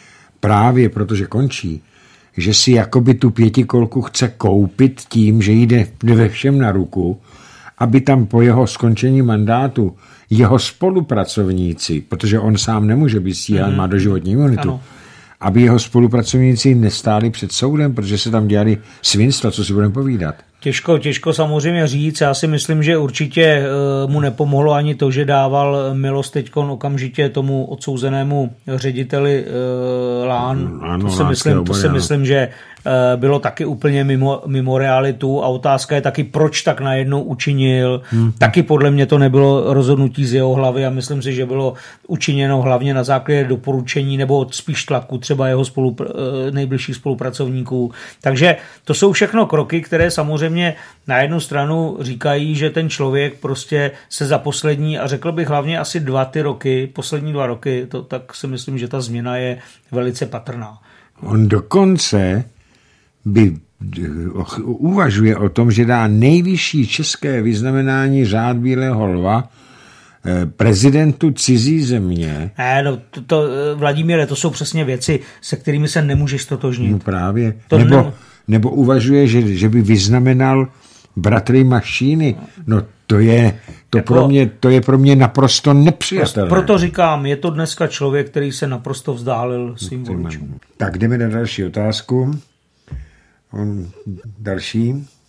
právě protože končí, že si jakoby tu pětikolku chce koupit tím, že jde ve všem na ruku, aby tam po jeho skončení mandátu jeho spolupracovníci, protože on sám nemůže být stíhán, mm. má doživotní imunitu, ano. aby jeho spolupracovníci nestáli před soudem, protože se tam dělali svinstva, co si budeme povídat. Těžko, těžko samozřejmě říct. Já si myslím, že určitě mu nepomohlo ani to, že dával milost teďkon okamžitě tomu odsouzenému řediteli Lán. Ano, to si myslím, to si myslím, že bylo taky úplně mimo, mimo realitu a otázka je taky, proč tak najednou učinil. Hmm. Taky podle mě to nebylo rozhodnutí z jeho hlavy a myslím si, že bylo učiněno hlavně na základě doporučení nebo spíš tlaku třeba jeho spolupr- nejbližších spolupracovníků. Takže to jsou všechno kroky, které samozřejmě na jednu stranu říkají, že ten člověk prostě se za poslední a řekl bych hlavně asi dva ty roky, poslední dva roky, to, tak si myslím, že ta změna je velice patrná. On dokonce by uvažuje o tom, že dá nejvyšší české vyznamenání Řád bílého lva prezidentu cizí země. Ne, no, to, to, Vladimíre, to jsou přesně věci, se kterými se nemůžeš stotožnit. No právě. To nebo, ne... nebo uvažuje, že, že by vyznamenal bratry Mašíny. No to je, to jako, pro mě, to je pro mě naprosto nepřijatelné. Proto říkám, je to dneska člověk, který se naprosto vzdálil svým voličům. Tak jdeme na další otázku. On, další.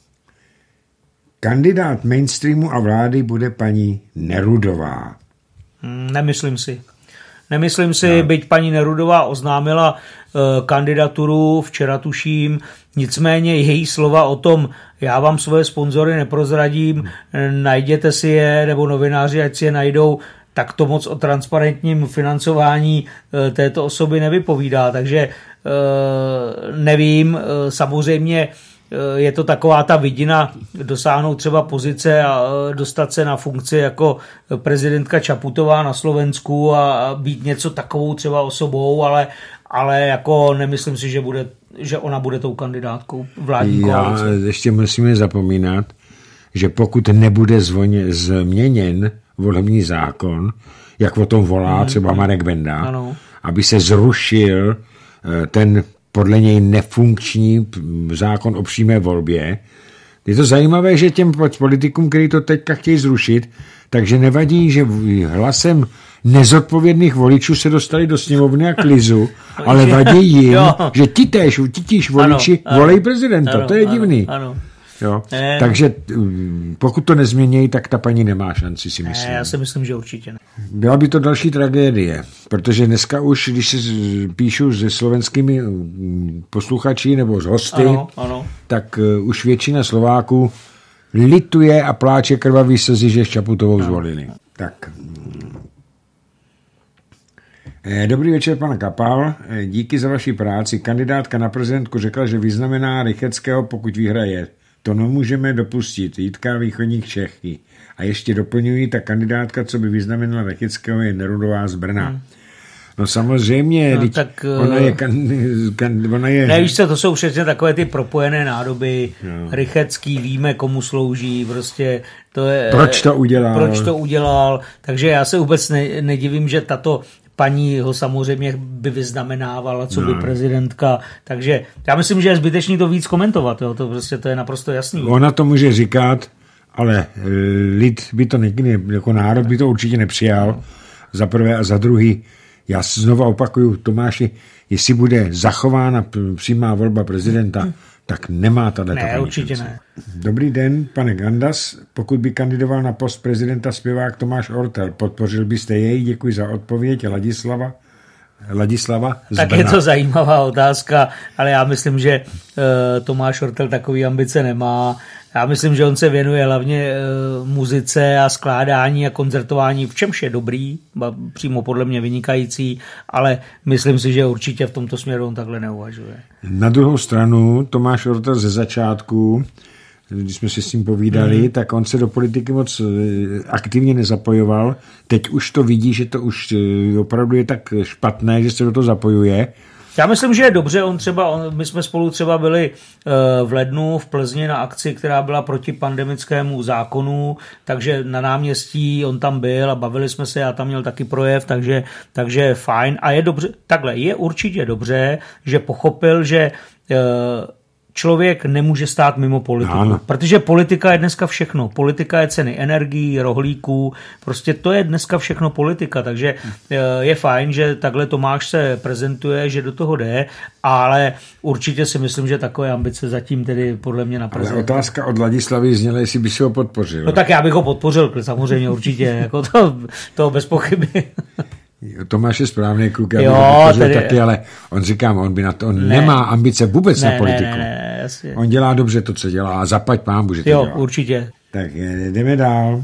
Kandidát mainstreamu a vlády bude paní Nerudová. Nemyslím si. Nemyslím si, no. byť paní Nerudová oznámila uh, kandidaturu, včera tuším, nicméně její slova o tom, já vám svoje sponzory neprozradím, najděte si je, nebo novináři, ať si je najdou, tak to moc o transparentním financování uh, této osoby nevypovídá. Takže uh, nevím, uh, samozřejmě je to taková ta vidina dosáhnout třeba pozice a dostat se na funkci jako prezidentka Čaputová na Slovensku a být něco takovou třeba osobou, ale, ale jako nemyslím si, že, bude, že ona bude tou kandidátkou vládní koalice. Já ještě musíme zapomínat, že pokud nebude zvoně, změněn volební zákon, jak o tom volá hmm. třeba Marek Benda, ano. aby se zrušil ten podle něj nefunkční zákon o přímé volbě, Je to zajímavé, že těm politikům, kteří to teďka chtějí zrušit, takže nevadí, že hlasem nezodpovědných voličů se dostali do sněmovny a klizu, ale vadí jim, jo. že ti též, ti tíž voliči ano, volej prezidenta. Ano, to je divný. Ano, ano. Jo. Ne, takže pokud to nezmění, tak ta paní nemá šanci, si myslím. Ne, já si myslím, že určitě ne. Byla by to další tragédie, protože dneska už, když se píšu se slovenskými posluchači nebo z hosty, ano, ano. tak už většina Slováků lituje a pláče krvavý slzy, že Čaputovou ano. zvolili. Tak. Dobrý večer, pan Kapal. Díky za vaši práci. Kandidátka na prezidentku řekla, že vyznamená Rycheckého, pokud vyhraje. To nemůžeme dopustit. Jitka východních Čechy. A ještě doplňují, ta kandidátka, co by vyznamenala Rycheckého, je Nerudová z Brna. Hmm. No samozřejmě, no, tak, ona je... Kan, kan, ona je... Ne, víš co, to jsou přesně takové ty propojené nádoby. No. Rychecký, víme, komu slouží, prostě to je... Proč to udělal? Proč to udělal. Takže já se vůbec ne, nedivím, že tato paní ho samozřejmě by vyznamenávala, co no. by prezidentka. Takže já myslím, že je zbytečný to víc komentovat. Jo? To prostě to je naprosto jasný. Ona to může říkat, ale lid by to nikdy, jako národ by to určitě nepřijal. No. Za prvé a za druhý. Já znovu opakuju, Tomáši, jestli bude zachována přímá volba prezidenta, hmm. tak nemá tato Ne, paní určitě šanci. Ne. Dobrý den, pane Gandas. Pokud by kandidoval na post prezidenta zpěvák Tomáš Ortel, podpořil byste jej? Děkuji za odpověď. Ladislava. Ladislava z Tak Brna. Je to zajímavá otázka, ale já myslím, že uh, Tomáš Ortel takový ambice nemá. Já myslím, že on se věnuje hlavně uh, muzice a skládání a koncertování, v čemž je dobrý, přímo podle mě vynikající, ale myslím si, že určitě v tomto směru on takhle neuvažuje. Na druhou stranu Tomáš Ortel ze začátku, když jsme si s tím povídali, hmm. tak on se do politiky moc aktivně nezapojoval. Teď už to vidí, že to už opravdu je tak špatné, že se do toho zapojuje. Já myslím, že je dobře, on třeba, on, my jsme spolu třeba byli uh, v lednu v Plzni na akci, která byla proti pandemickému zákonu, takže na náměstí on tam byl a bavili jsme se, já tam měl taky projev, takže, takže fajn. A je dobře, takhle, je určitě dobře, že pochopil, že uh, člověk nemůže stát mimo politiku, ano. protože politika je dneska všechno. Politika je ceny energií, rohlíků, prostě to je dneska všechno politika, takže je fajn, že takhle Tomáš se prezentuje, že do toho jde, ale určitě si myslím, že takové ambice zatím tedy podle mě na prezident. Ale otázka od Ladislavy zněla, jestli by si ho podpořil. No tak já bych ho podpořil, samozřejmě určitě, jako to, to bez pochyby. Tomáš je správný kluk, já jo, bych tedy... taky, ale on říkám, on by na to, on ne. nemá ambice vůbec ne, na politiku. Ne, ne, jasně. On dělá dobře to, co dělá a zaplať pánbu, že to jo, dělá. určitě. Tak jdeme dál.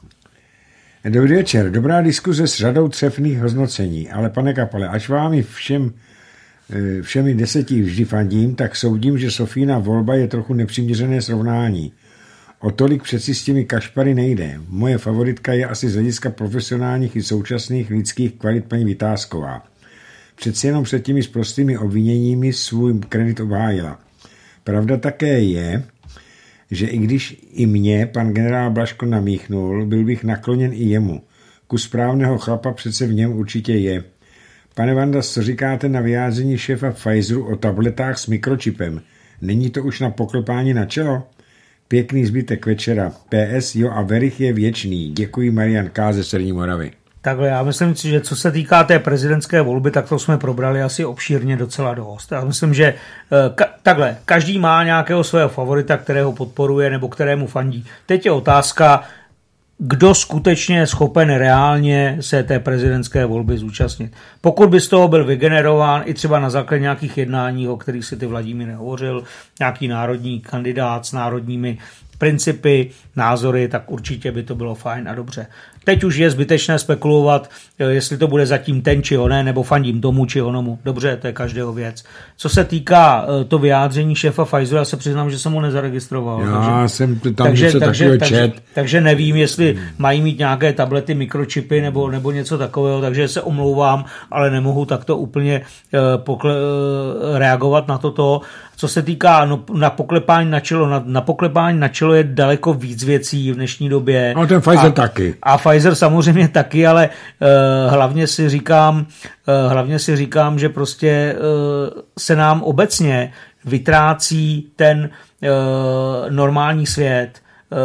Dobrý večer, dobrá diskuze s řadou trefných hodnocení, ale pane Kapale, až vám všem, všemi deseti vždy fandím, tak soudím, že Sofína volba je trochu nepřiměřené srovnání. O tolik přeci s těmi kašpary nejde. Moje favoritka je asi z hlediska profesionálních i současných lidských kvalit paní Vitásková. Přeci jenom před těmi sprostými obviněními svůj kredit obhájila. Pravda také je, že i když i mě pan generál Blaško namíchnul, byl bych nakloněn i jemu. Kus správného chlapa přece v něm určitě je. Pane Vandas, co říkáte na vyjádření šéfa Pfizeru o tabletách s mikročipem? Není to už na poklepání na čelo? Pěkný zbytek večera. P S. Jo a Verich je věčný. Děkuji, Marian K. ze Severní Moravy. Takhle, já myslím si, že co se týká té prezidentské volby, tak to jsme probrali asi obšírně docela dost. Já myslím, že ka- takhle, každý má nějakého svého favorita, kterého podporuje nebo kterému fandí. Teď je otázka, kdo skutečně je schopen reálně se té prezidentské volby zúčastnit. Pokud by z toho byl vygenerován i třeba na základě nějakých jednání, o kterých si ty Vladimír nehovořil, nějaký národní kandidát s národními principy, názory, tak určitě by to bylo fajn a dobře. Teď už je zbytečné spekulovat, jestli to bude zatím ten či oné, nebo fandím tomu či onomu. Dobře, to je každého věc. Co se týká to vyjádření šéfa Pfizeru, já se přiznám, že jsem ho nezaregistroval. Já takže, jsem tam takže, něco takže, takového takže, čet. takže nevím, jestli hmm. mají mít nějaké tablety, mikročipy nebo, nebo něco takového, takže se omlouvám, ale nemohu takto úplně uh, pokle, uh, reagovat na toto. Co se týká no, na poklepání na čelo, na, na poklepání na čelo je daleko víc věcí v dnešní době. No ten Pfizer a, taky. A Pfizer samozřejmě taky, ale uh, hlavně si říkám, uh, hlavně si říkám, že prostě uh, se nám obecně vytrácí ten normální svět,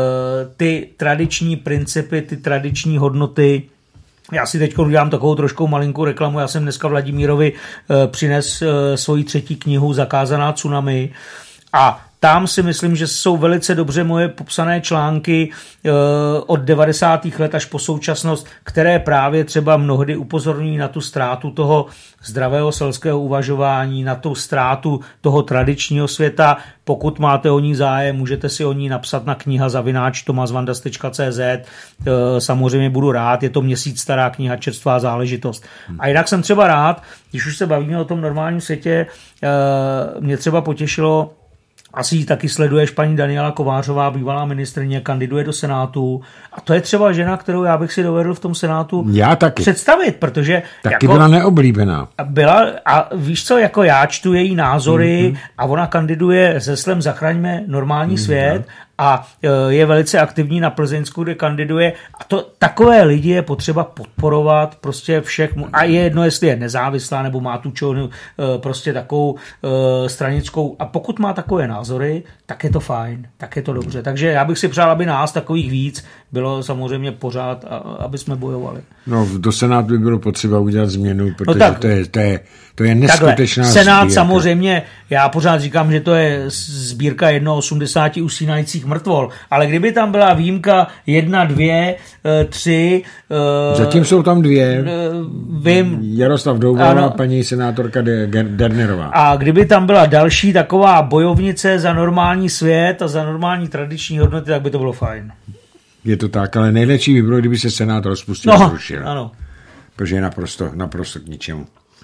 ty tradiční principy, ty tradiční hodnoty. Já si teď udělám takovou trošku malinkou reklamu. Já jsem dneska Vladimírovi přines svoji třetí knihu Zakázaná tsunami a tam si myslím, že jsou velice dobře moje popsané články od devadesátých let až po současnost, které právě třeba mnohdy upozorňují na tu ztrátu toho zdravého selského uvažování, na tu ztrátu toho tradičního světa. Pokud máte o ní zájem, můžete si o ní napsat na kniha zavináč tomasvandas tečka cé zet. Samozřejmě budu rád, je to měsíc stará kniha, čerstvá záležitost. A jinak jsem třeba rád, když už se bavíme o tom normálním světě, mě třeba potěšilo, asi ji taky sleduješ, paní Daniela Kovářová, bývalá ministryně, kandiduje do Senátu. A to je třeba žena, kterou já bych si dovedl v tom Senátu já taky. představit, protože taky jako byla neoblíbená. Byla, a víš co, jako já čtu její názory mm-hmm. a ona kandiduje s heslem Zachraňme normální mm-hmm. svět a je velice aktivní na Plzeňsku, kde kandiduje. A to takové lidi je potřeba podporovat prostě všech. A je jedno, jestli je nezávislá nebo má tu čonu prostě takovou stranickou. A pokud má takové názory, tak je to fajn, tak je to dobře. Takže já bych si přál, aby nás takových víc bylo samozřejmě pořád, aby jsme bojovali. No, do Senátu by bylo potřeba udělat změnu, protože no tak, to, je, to, je, to je neskutečná takhle, Senát sbírka. Samozřejmě, já pořád říkám, že to je sbírka jedno osmdesáti usínajících mrtvol, ale kdyby tam byla výjimka jedna, dvě, tři... Zatím jsou tam dvě. Vím. Jaroslav Doubalová a paní senátorka Dernerová. A kdyby tam byla další taková bojovnice za normální svět a za normální tradiční hodnoty, tak by to bylo fajn. Je to tak, ale nejlepší by bylo, kdyby se Senát rozpustil no, a zrušil. Ano. Protože je naprosto, naprosto k ničemu.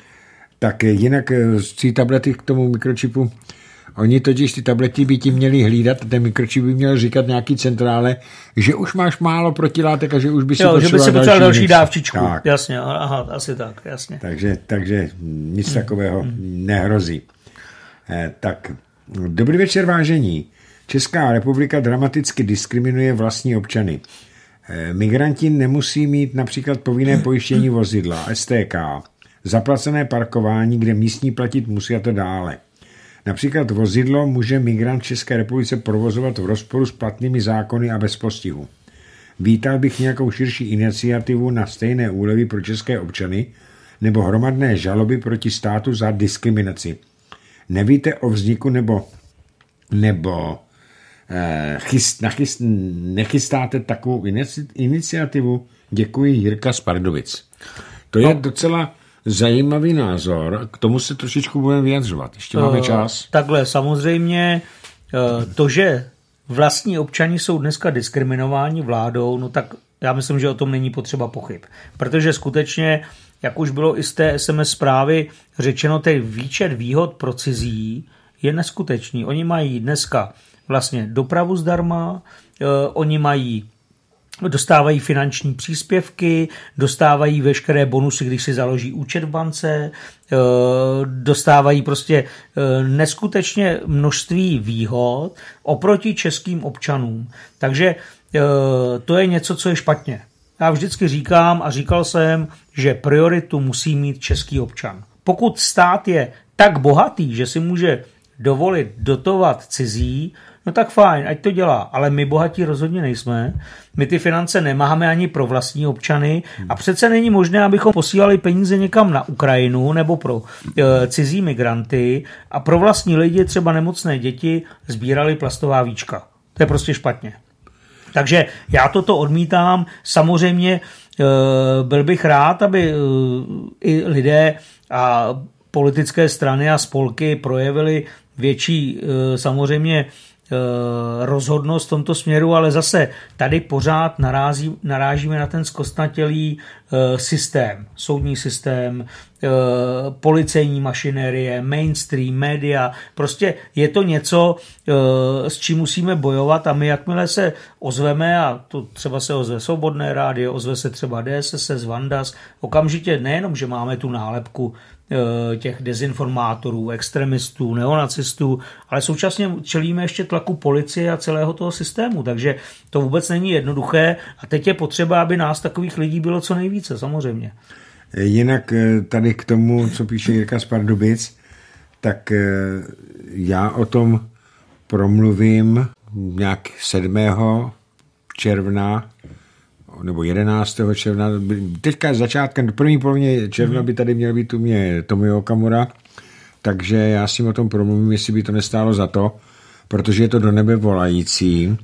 Tak jinak ty tablety k tomu mikročipu, oni totiž ty tablety by ti měli hlídat, ten mikročip by měl říkat nějaký centrále, že už máš málo protilátek a že už by si jo, že by si potřeboval další, další dávčičku. Tak. Jasně, aha, asi tak, jasně. Takže, takže nic hmm. takového hmm. nehrozí. Eh, tak, dobrý večer, vážení. Česká republika dramaticky diskriminuje vlastní občany. Migranti nemusí mít například povinné pojištění vozidla, S T K, zaplacené parkování, kde místní platit musí a to dále. Například vozidlo může migrant v České republice provozovat v rozporu s platnými zákony a bez postihu. Vítal bych nějakou širší iniciativu na stejné úlevy pro české občany nebo hromadné žaloby proti státu za diskriminaci. Nevíte o vzniku nebo nebo Chyst, nachyst, nechystáte takovou iniciativu? Děkuji, Jirka z Pardubic. To je no. docela zajímavý názor, k tomu se trošičku budeme vyjadřovat. Ještě máme čas. Takhle, samozřejmě to, že vlastní občani jsou dneska diskriminováni vládou, no tak já myslím, že o tom není potřeba pochyb. Protože skutečně, jak už bylo i z té S M S zprávy řečeno, ten výčet výhod pro cizí je neskutečný. Oni mají dneska vlastně dopravu zdarma, eh, oni mají, dostávají finanční příspěvky, dostávají veškeré bonusy, když si založí účet v bance, eh, dostávají prostě eh, neskutečně množství výhod oproti českým občanům. Takže eh, to je něco, co je špatně. Já vždycky říkám a říkal jsem, že prioritu musí mít český občan. Pokud stát je tak bohatý, že si může dovolit dotovat cizí, no tak fajn, ať to dělá, ale my bohatí rozhodně nejsme, my ty finance nemáme ani pro vlastní občany a přece není možné, abychom posílali peníze někam na Ukrajinu nebo pro e, cizí migranty a pro vlastní lidi, třeba nemocné děti, sbírali plastová víčka. To je prostě špatně. Takže já toto odmítám, samozřejmě e, byl bych rád, aby e, i lidé a politické strany a spolky projevily větší e, samozřejmě rozhodnost v tomto směru, ale zase tady pořád narází, narážíme na ten zkostnatělý e, systém, soudní systém, e, policejní mašinérie, mainstream, média, prostě je to něco, e, s čím musíme bojovat a my jakmile se ozveme, a to třeba se ozve Svobodné rádio, ozve se třeba D S S S, Vandas, okamžitě nejenom, že máme tu nálepku těch dezinformátorů, extremistů, neonacistů, ale současně čelíme ještě tlaku policie a celého toho systému, takže to vůbec není jednoduché a teď je potřeba, aby nás takových lidí bylo co nejvíce, samozřejmě. Jinak tady k tomu, co píše Jirka z Pardubic, tak já o tom promluvím nějak sedmého června nebo jedenáctého června. Teďka začátkem, první polovině června by tady měl být u mě Tomio Okamura, takže já si o tom promluvím, jestli by to nestálo za to, protože je to do nebe volající.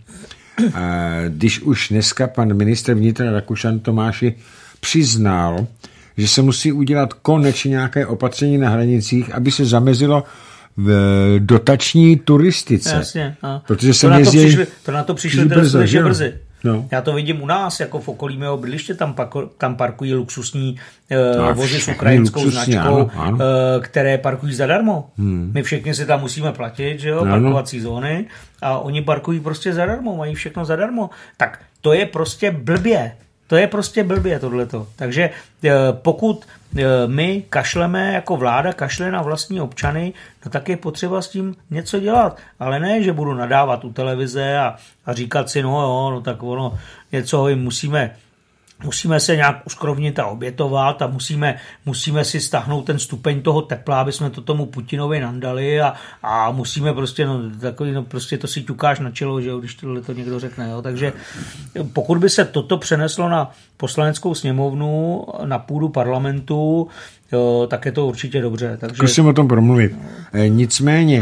Když už dneska pan ministr vnitra Rakušan Tomáši přiznal, že se musí udělat konečně nějaké opatření na hranicích, aby se zamezilo v dotační turistice. Jasně. Protože se to, na to, jezdí, přišli, to na to přišli teda brzo, brzy. brzy. No. Já to vidím u nás, jako v okolí mého bydliště, tam, tam parkují luxusní uh, vozy s ukrajinskou luxusní, značkou, ano, ano. Uh, které parkují zadarmo. Hmm. My všichni si tam musíme platit, že jo, ano. parkovací zóny, a oni parkují prostě zadarmo, mají všechno zadarmo. Tak to je prostě blbě. To je prostě blbě tohleto. Takže pokud my kašleme, jako vláda kašle na vlastní občany, no tak je potřeba s tím něco dělat. Ale ne, že budu nadávat u televize a, a říkat si, no jo, no tak ono, něco jim musíme, musíme se nějak uskrovnit a obětovat a musíme, musíme si stáhnout ten stupeň toho tepla, aby jsme to tomu Putinovi nandali a, a musíme prostě, no takový, no prostě to si ťukáš na čelo, že jo, když tohle to někdo řekne, jo. Takže pokud by se toto přeneslo na poslaneckou sněmovnu, na půdu parlamentu, jo, tak je to určitě dobře. Takže... Zkusím o tom promluvit. E, nicméně,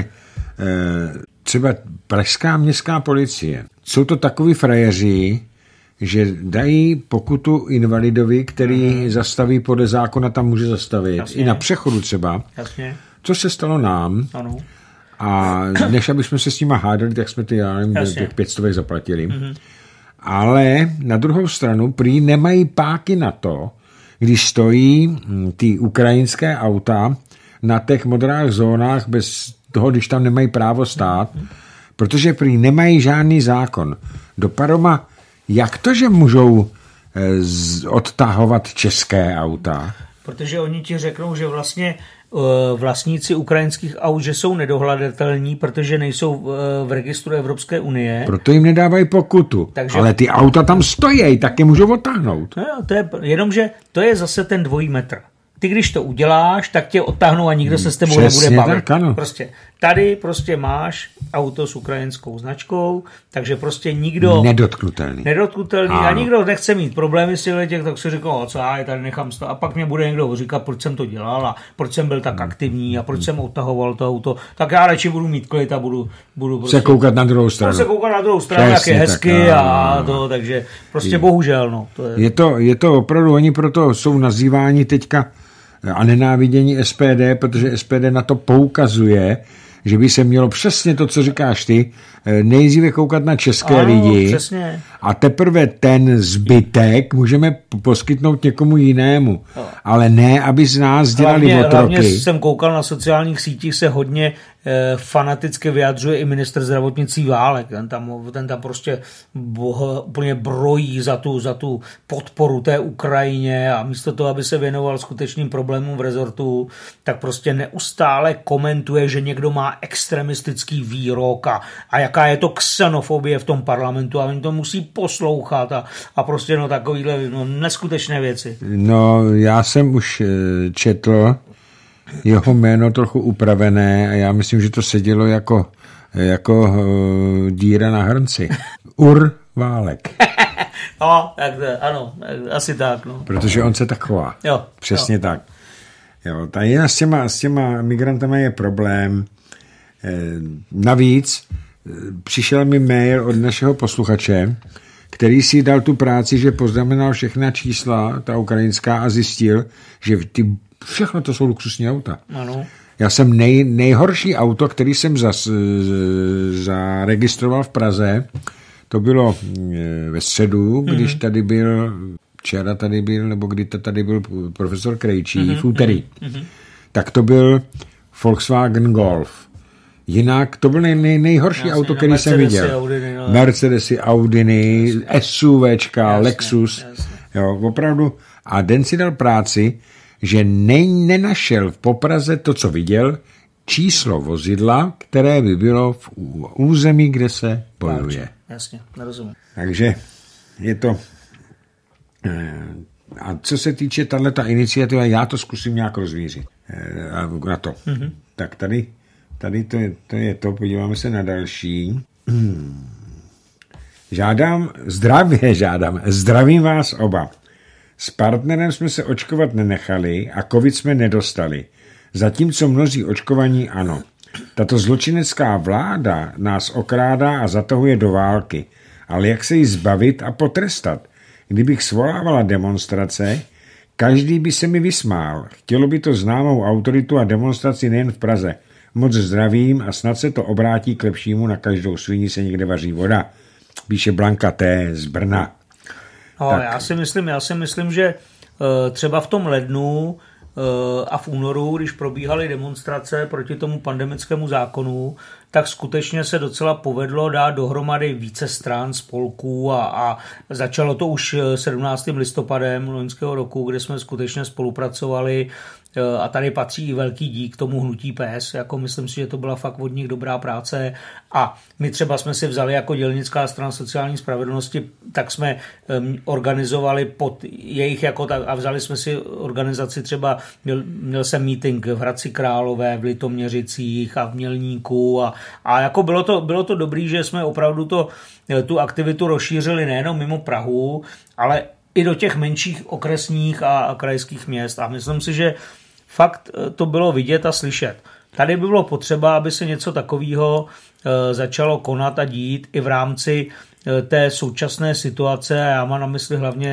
e, třeba pražská městská policie, jsou to takový frajeři, že dají pokutu invalidovi, který mm. zastaví podle zákona, tam může zastavit. Jasně. I na přechodu třeba. Jasně. Co se stalo nám. Ano. A než aby jsme se s nima hádali, tak jsme ty, já nevím, těch pětstovek zaplatili. Mm. Ale na druhou stranu prý nemají páky na to, když stojí ty ukrajinské auta na těch modrých zónách bez toho, když tam nemají právo stát, mm. protože prý nemají žádný zákon. Do Paroma jak to, že můžou odtahovat české auta? Protože oni ti řeknou, že vlastně vlastníci ukrajinských aut, že jsou nedohledatelní, protože nejsou v registru Evropské unie. Proto jim nedávají pokutu. Takže... Ale ty auta tam stojí, tak je můžou odtáhnout. No jo, to je, jenomže to je zase ten dvojí metr. Ty, když to uděláš, tak tě odtáhnou a nikdo se s tebou Přesně nebude bavit. Tak, ano. Prostě tady prostě máš auto s ukrajinskou značkou, takže prostě nikdo... Nedotknutelný. Nedotknutelný ano. A nikdo nechce mít problémy s těch, tak si řekl, co já je tady nechám stát. A pak mě bude někdo říkat, proč jsem to dělal a proč jsem byl tak aktivní a proč jsem odtahoval to auto. Tak já radši budu mít klid a budu... budu prostě, se koukat na druhou stranu. Se koukat na druhou stranu, jak je hezky tak, a to, takže prostě je. Bohužel, no. To je... Je, to, je to opravdu, oni proto jsou nazýváni teďka a nenávidění S P D, protože S P D na to poukazuje, že by se mělo přesně to, co říkáš ty, nejdříve koukat na české ano, lidi přesně. A teprve ten zbytek můžeme poskytnout někomu jinému. No. Ale ne, aby z nás dělali hlavně, otroky. Hlavně jsem koukal na sociálních sítích, se hodně eh, fanaticky vyjadřuje i ministr zdravotnictví Válek. Ten tam, ten tam prostě boh, úplně brojí za tu, za tu podporu té Ukrajině a místo toho, aby se věnoval skutečným problémům v rezortu, tak prostě neustále komentuje, že někdo má extremistický výrok a, a jaká je to xenofobie v tom parlamentu a oni to musí poslouchat a, a prostě no takovýhle no, neskutečné věci. No já jsem už četl jeho jméno trochu upravené a já myslím, že to sedělo jako, jako uh, díra na hrnci. Ur Válek. No, tak to, ano, asi tak. No. Protože on se tak chová. Jo, přesně jo. tak. Jo, ta jiná s těma, s těma migrantama je problém. E, navíc přišel mi mail od našeho posluchače, který si dal tu práci, že poznamenal všechna čísla, ta ukrajinská, a zjistil, že ty, všechno to jsou luxusní auta. Ano. Já jsem nej, nejhorší auto, který jsem zas, zaregistroval v Praze, to bylo ve středu, mm-hmm. když tady byl, včera tady byl, nebo kdy tady byl profesor Krejčí, mm-hmm. v úterý. Mm-hmm. Tak to byl Volkswagen Golf. Jinak to byl nej, nej, nejhorší jasně, auto, který jsem viděl. Audiny, no. Mercedesy, Audiny, SUVčka, jasně, Lexus. Jasně. Jo, opravdu. A den si dal práci, že ne, nenašel v Popraze to, co viděl, číslo vozidla, které by bylo v území, kde se bojuje. Jasně, nerozumím. Takže je to... A co se týče tato iniciativa, já to zkusím nějak rozvířit. Na to. Mm-hmm. Tak tady tady to je, to je to, podíváme se na další. Hmm. Žádám, zdravě žádám, zdravím vás oba. S partnerem jsme se očkovat nenechali a covid jsme nedostali. Zatímco mnozí očkovaní ano. Tato zločinecká vláda nás okrádá a zatahuje do války. Ale jak se jí zbavit a potrestat? Kdybych svolávala demonstrace, každý by se mi vysmál. Chtělo by to známou autoritu a demonstraci nejen v Praze. Moc zdravím a snad se to obrátí k lepšímu, na každou svíni se někde vaří voda. Píše Blanka T. z Brna. No, já si myslím, já si myslím, že třeba v tom lednu a v únoru, když probíhaly demonstrace proti tomu pandemickému zákonu, tak skutečně se docela povedlo dát dohromady více stran, spolků a, a začalo to už sedmnáctým listopadem loňského roku, kde jsme skutečně spolupracovali a tady patří i velký dík tomu hnutí P E S, jako myslím si, že to byla fakt od nich dobrá práce a my třeba jsme si vzali jako dělnická strana sociální spravedlnosti, tak jsme organizovali pod jejich jako tak a vzali jsme si organizaci třeba, měl, měl jsem meeting v Hradci Králové, v Litoměřicích a v Mělníku a, a jako bylo to, bylo to dobrý, že jsme opravdu to, tu aktivitu rozšířili nejenom mimo Prahu, ale i do těch menších okresních a, a krajských měst a myslím si, že fakt to bylo vidět a slyšet. Tady by bylo potřeba, aby se něco takového e, začalo konat a dít i v rámci e, té současné situace. Já mám na mysli hlavně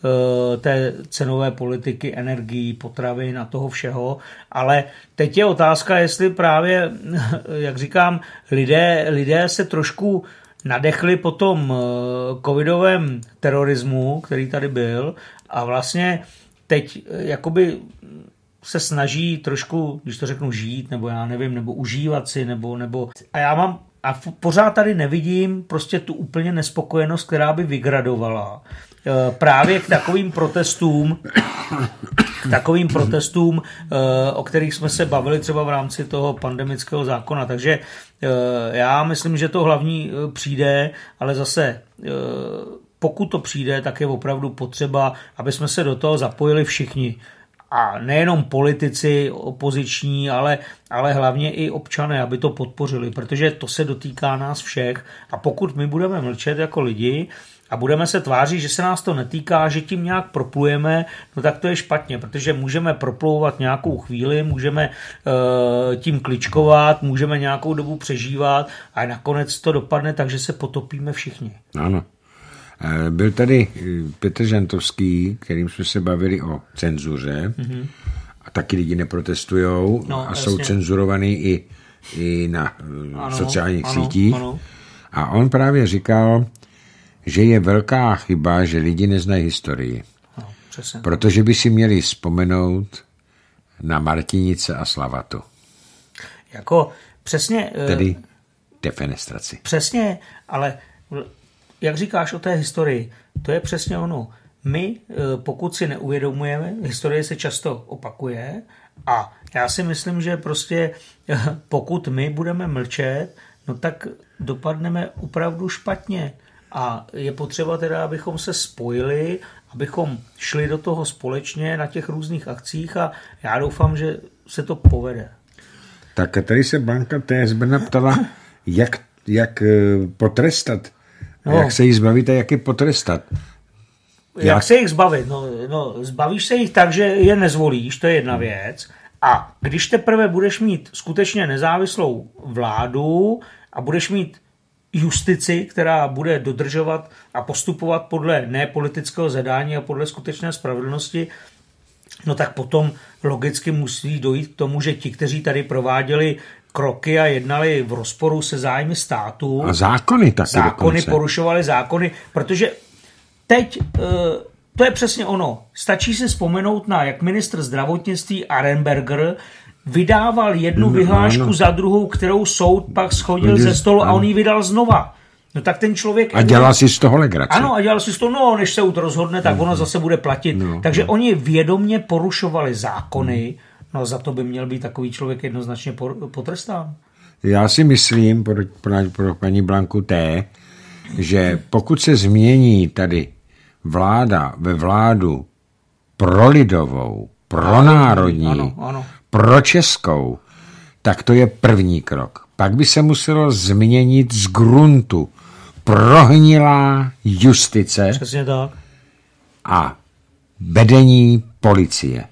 e, té cenové politiky, energií, potravin a toho všeho. Ale teď je otázka, jestli právě, jak říkám, lidé, lidé se trošku nadechli po tom covidovém terorismu, který tady byl a vlastně teď jakoby se snaží trošku, když to řeknu, žít, nebo já nevím, nebo užívat si, nebo, nebo a já mám, a pořád tady nevidím prostě tu úplně nespokojenost, která by vygradovala právě k takovým protestům, k takovým protestům, o kterých jsme se bavili třeba v rámci toho pandemického zákona. Takže já myslím, že to hlavní přijde, ale zase pokud to přijde, tak je opravdu potřeba, aby jsme se do toho zapojili všichni. A nejenom politici opoziční, ale, ale hlavně i občané, aby to podpořili, protože to se dotýká nás všech a pokud my budeme mlčet jako lidi a budeme se tvářit, že se nás to netýká, že tím nějak proplujeme, no tak to je špatně, protože můžeme proplouvat nějakou chvíli, můžeme uh, tím kličkovat, můžeme nějakou dobu přežívat a nakonec to dopadne tak, že se potopíme všichni. Ano. Byl tady Petr Žantovský, kterým jsme se bavili o cenzuře mm-hmm. a taky lidi neprotestujou no, a jasně. Jsou cenzurovaný i, i na ano, sociálních ano, sítích. Ano. A on právě říkal, že je velká chyba, že lidi neznají historii. No, protože by si měli vzpomenout na Martinice a Slavatu. Jako přesně... Tedy defenestraci. Přesně, ale... Jak říkáš o té historii, to je přesně ono. My, pokud si neuvědomujeme, historie se často opakuje a já si myslím, že prostě pokud my budeme mlčet, no tak dopadneme opravdu špatně. A je potřeba teda, abychom se spojili, abychom šli do toho společně na těch různých akcích a já doufám, že se to povede. Tak tady se Blanka T. z Brna ptala, jak, jak potrestat. No. Jak se jich zbavit a jak je potrestat? Jak já... se jich zbavit? No, no, zbavíš se jich tak, že je nezvolíš, to je jedna věc. A když teprve budeš mít skutečně nezávislou vládu a budeš mít justici, která bude dodržovat a postupovat podle nepolitického zadání a podle skutečné spravedlnosti, no tak potom logicky musí dojít k tomu, že ti, kteří tady prováděli kroky a jednali v rozporu se zájmy státu. A zákony taky Zákony dokonce. Porušovali zákony, protože teď to je přesně ono. Stačí si vzpomenout na, jak ministr zdravotnictví Arenberger vydával jednu no, vyhlášku no. za druhou, kterou soud pak schodil ze stolu a on ji vydal znova. No tak ten člověk... A dělal si z toho legraci. Ano, a dělal si z toho, no, než se rozhodne, tak no. ono zase bude platit. No, Takže no. oni vědomě porušovali zákony, no. No za to by měl být takový člověk jednoznačně potrestán. Já si myslím, pro, pro, pro paní Blanku T., že pokud se změní tady vláda ve vládu prolidovou, pronárodní, ano, ano. pročeskou, tak to je první krok. Pak by se muselo změnit z gruntu prohnilá justice. Přesně tak. A vedení policie.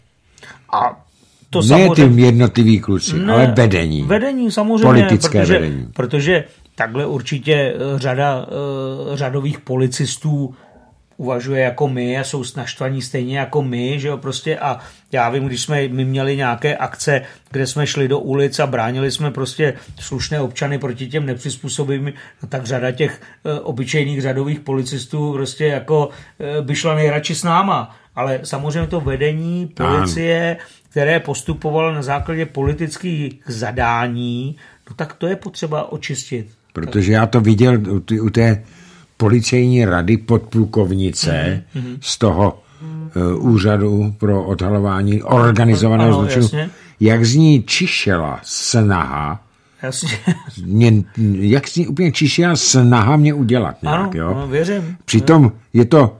A to ne samozřejmě... ty jednotlivý kluci, ne, ale vedení. Vedení samozřejmě. Politické protože, vedení. Protože takhle určitě řada uh, řadových policistů uvažuje jako my a jsou naštvaní stejně jako my, že jo, prostě a já vím, když jsme my měli nějaké akce, kde jsme šli do ulic a bránili jsme prostě slušné občany proti těm nepřizpůsobivým, no tak řada těch e, obyčejných řadových policistů prostě jako e, by šla nejradši s náma, ale samozřejmě to vedení policie, které postupovalo na základě politických zadání, no tak to je potřeba očistit. Protože já to viděl u, t- u té policejní rady podplukovnice mm-hmm. z toho uh, úřadu pro odhalování organizovaného zločinu, jak z ní čišela snaha, Jasně. Mě, jak z ní úplně čišela snaha mě udělat nějak, ano, jo? Ano, věřím. Přitom je to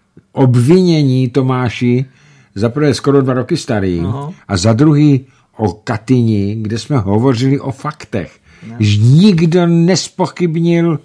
obvinění Tomáši za prvé skoro dva roky starý Aha. a za druhý o Katyni, kde jsme hovořili o faktech. No. Nikdo nespochybnil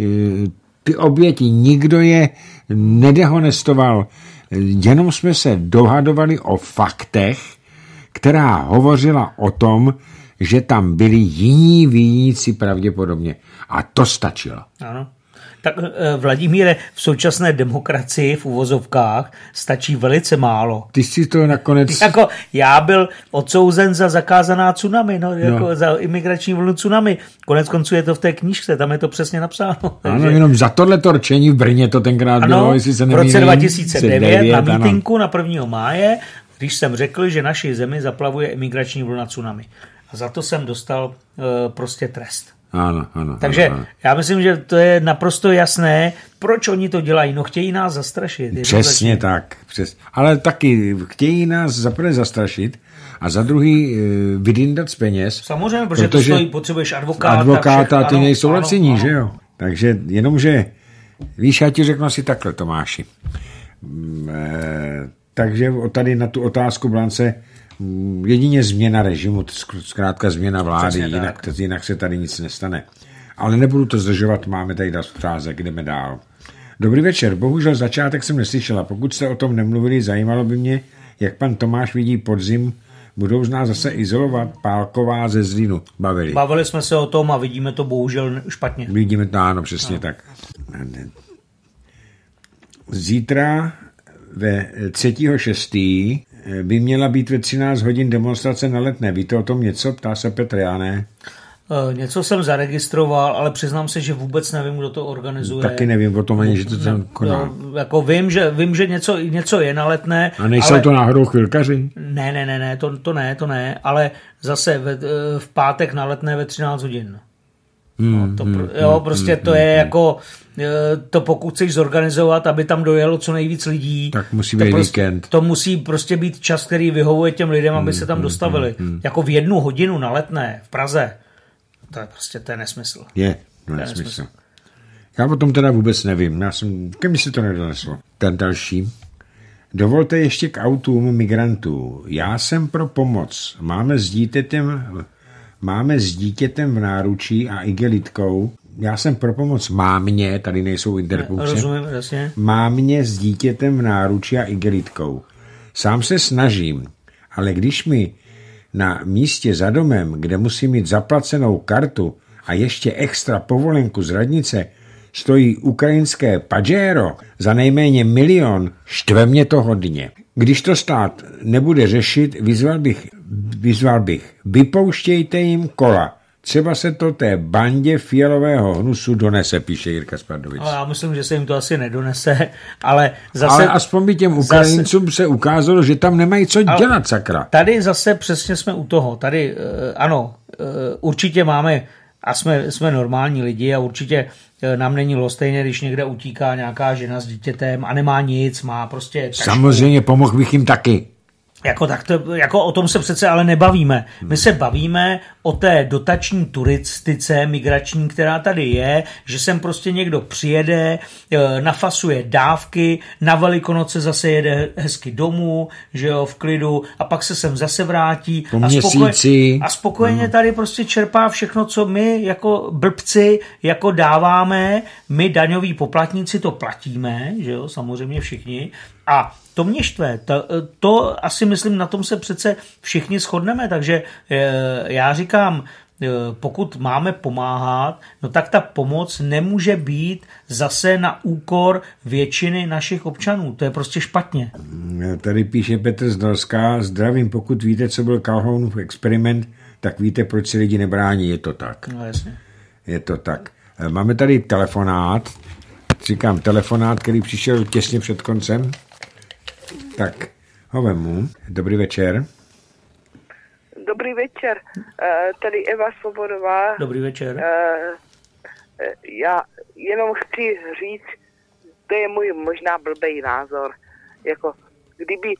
ty oběti, nikdo je nedehonestoval, jenom jsme se dohadovali o faktech, která hovořila o tom, že tam byli jiní viníci pravděpodobně. A to stačilo. Ano. Tak Vladimíre, v současné demokracii v uvozovkách stačí velice málo. Ty jsi to nakonec... Jako já byl odsouzen za zakázaná tsunami, no, jako no. za imigrační vlnu tsunami. Konec konců je to v té knížce, tam je to přesně napsáno. Takže... Ano, jenom za tohleto rčení v Brně to tenkrát ano, bylo, jestli se nemýlím. V roce dva tisíce devět na ano. mítinku na prvního máje, když jsem řekl, že naši zemi zaplavuje imigrační vlna tsunami. A za to jsem dostal uh, prostě trest. Ano, ano, Takže ano, ano. já myslím, že to je naprosto jasné, proč oni to dělají. No chtějí nás zastrašit. Přesně tak. Přes... Ale taky chtějí nás za prvé zastrašit a za druhý e, vydindat z peněz. Samozřejmě, protože, protože to stojí, potřebuješ advokáta. Advokáta a ty ano, nejsou lacení, ano, že jo? Takže jenomže, víš, já ti řeknu si takhle, Tomáši. E, takže tady na tu otázku Blance jedině změna režimu, zkrátka změna vlády, jinak, jinak se tady nic nestane. Ale nebudu to zdržovat, máme tady další otázek, jdeme dál. Dobrý večer, bohužel začátek jsem neslyšela, pokud jste o tom nemluvili, zajímalo by mě, jak pan Tomáš vidí podzim, budou z nás zase izolovat Pálková ze Zlínu. Bavili. Bavili jsme se o tom a vidíme to bohužel špatně. Vidíme to, ano, přesně no. tak. Zítra ve třetího šestého by měla být ve třináct hodin demonstrace na Letné. Víte o tom něco? Ptá se Petr, já ne. E, něco jsem zaregistroval, ale přiznám se, že vůbec nevím, kdo to organizuje. Taky nevím o tom ani, že to tam koná. Jako vím, že, vím, že něco, něco je na Letné. A nejsou ale... to náhodou chvilkaři? Ne, ne, ne, ne, to, to ne, to ne, ale zase ve, v pátek na Letné ve třináct hodin. Hmm, no, to, hmm, jo, prostě hmm, to hmm, je hmm. jako to pokud chceš zorganizovat, aby tam dojelo co nejvíc lidí, tak musí být prostě, víkend. To musí prostě být čas, který vyhovuje těm lidem, aby se tam dostavili. Hmm, hmm, hmm. Jako v jednu hodinu na Letné v Praze. To je prostě to je nesmysl. Je, to je nesmysl. nesmysl. Já o tom teda vůbec nevím. Já jsem, kým si to nedoneslo. Ten další. Dovolte ještě k autům migrantů. Já jsem pro pomoc. Máme s dítětem, máme s dítětem v náručí a igelitkou. Já jsem pro pomoc mámě, tady nejsou interpunkce. Rozumím, jasně. Mámě s dítětem v náručí a igelitkou. Sám se snažím, ale když mi na místě za domem, kde musím mít zaplacenou kartu a ještě extra povolenku z radnice, stojí ukrajinské Pajero za nejméně milion, štve mě to hodně. Když to stát nebude řešit, vyzval bych, vyzval bych, vypouštějte jim kola. Třeba se to té bandě fialového hnusu donese, píše Jirka Spardovic. Ale já myslím, že se jim to asi nedonese, ale zase... Ale aspoň by těm Ukrajincům zase, se ukázalo, že tam nemají co dělat, sakra. Tady zase přesně jsme u toho. Tady, ano, určitě máme, a jsme, jsme normální lidi a určitě nám není lhostejné, když někde utíká nějaká žena s dítětem a nemá nic, má prostě... Tašku. Samozřejmě pomohl bych jim taky. Jako, tak to, jako o tom se přece ale nebavíme. My se bavíme o té dotační turistice migrační, která tady je, že sem prostě někdo přijede, nafasuje dávky, na Velikonoce zase jede hezky domů, že jo, v klidu, a pak se sem zase vrátí po a, spokoj, a spokojeně tady prostě čerpá všechno, co my jako blbci jako dáváme, my daňoví poplatníci to platíme, že jo, samozřejmě všichni. A to mě štve. To, to asi myslím, na tom se přece všichni shodneme, takže já říkám, pokud máme pomáhat, no tak ta pomoc nemůže být zase na úkor většiny našich občanů. To je prostě špatně. Tady píše Petr z Dalska: zdravím, pokud víte, co byl Calhounův experiment, tak víte, proč se lidi nebrání. Je to tak. No jasně. Je to tak. Máme tady telefonát, říkám telefonát, který přišel těsně před koncem. Tak, ho vemu. Dobrý večer. Dobrý večer, tady Eva Svobodová. Dobrý večer. Já jenom chci říct, to je můj možná blbej názor, jako kdyby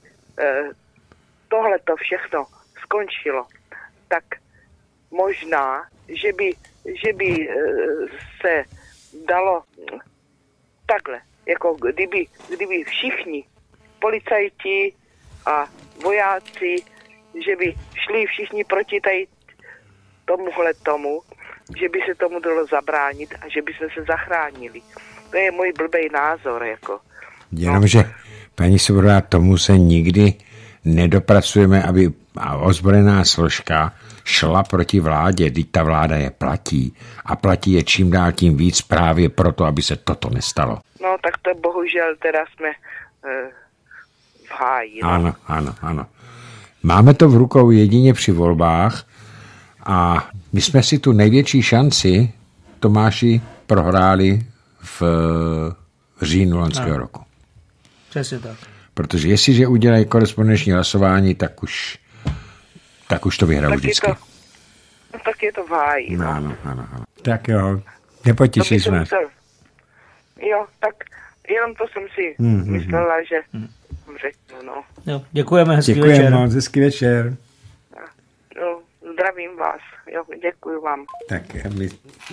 tohleto všechno skončilo, tak možná, že by, že by se dalo takhle, jako kdyby, kdyby všichni policajti a vojáci, že by šli všichni proti tady tomuhle tomu, že by se tomu dalo zabránit a že by jsme se zachránili. To je můj blbej názor, jako. Jenomže, no. Paní Svobodová, tomu se nikdy nedopracujeme, aby ozbrojená složka šla proti vládě, když ta vláda je platí a platí je čím dál tím víc právě proto, aby se toto nestalo. No, tak to bohužel teda jsme uh, v háji. No. Ano, ano, ano. Máme to v rukou jedině při volbách a my jsme si tu největší šanci, Tomáši, prohráli v říjnu loňského roku. Přesně tak. Protože jestliže udělají korespondenční hlasování, tak už, tak už to vyhrajou vždycky. To, no, tak je to v háji. No, ano, ano, ano. Tak jo, nepotěšili jsme. Musel, jo, tak jenom to jsem si mm, myslela, mm, že mm. řeknu, no. Jo, děkujeme, hezký děkujeme večer. Moc, hezký večer. Jo, zdravím vás, jo, děkuji vám. Tak my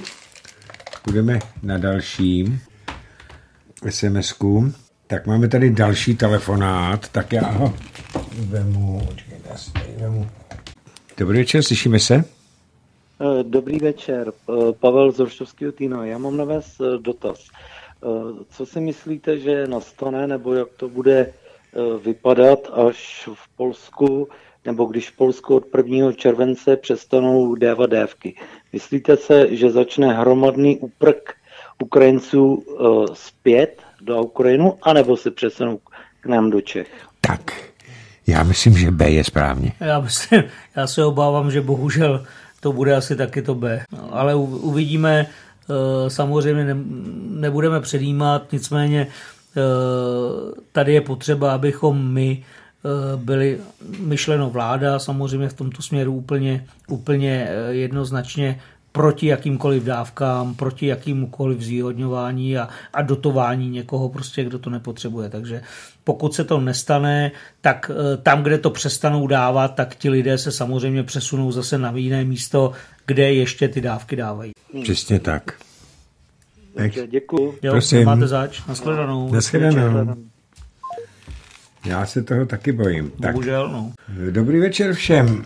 budeme na dalším es em esku. Tak máme tady další telefonát, tak já ho vemu, počkejte, já si tady vemu. Dobrý večer, slyšíme se? Dobrý večer, Pavel z Roštovského Týna. Já mám na vás dotaz. Co si myslíte, že nastane, nebo jak to bude vypadat, až v Polsku, nebo když v Polsku od prvního července přestanou dávat dávky? Myslíte se, že začne hromadný úprk Ukrajinců zpět do Ukrajinu, anebo se přesunou k nám do Čech? Tak, já myslím, že B je správně. Já, myslím, já se obávám, že bohužel to bude asi taky to B. No, ale uvidíme, samozřejmě ne, nebudeme předjímat, nicméně tady je potřeba, abychom my byli myšleno vláda, samozřejmě v tomto směru úplně, úplně jednoznačně proti jakýmkoliv dávkám, proti jakýmkoliv zvýhodňování a, a dotování někoho, prostě, kdo to nepotřebuje. Takže pokud se to nestane, tak tam, kde to přestanou dávat, tak ti lidé se samozřejmě přesunou zase na jiné místo, kde ještě ty dávky dávají. Přesně tak. Takže děkuju. Jo, prosím. Máte zač. Naschledanou. Naschledanou. Já se toho taky bojím. Bohužel, no. Dobrý večer všem.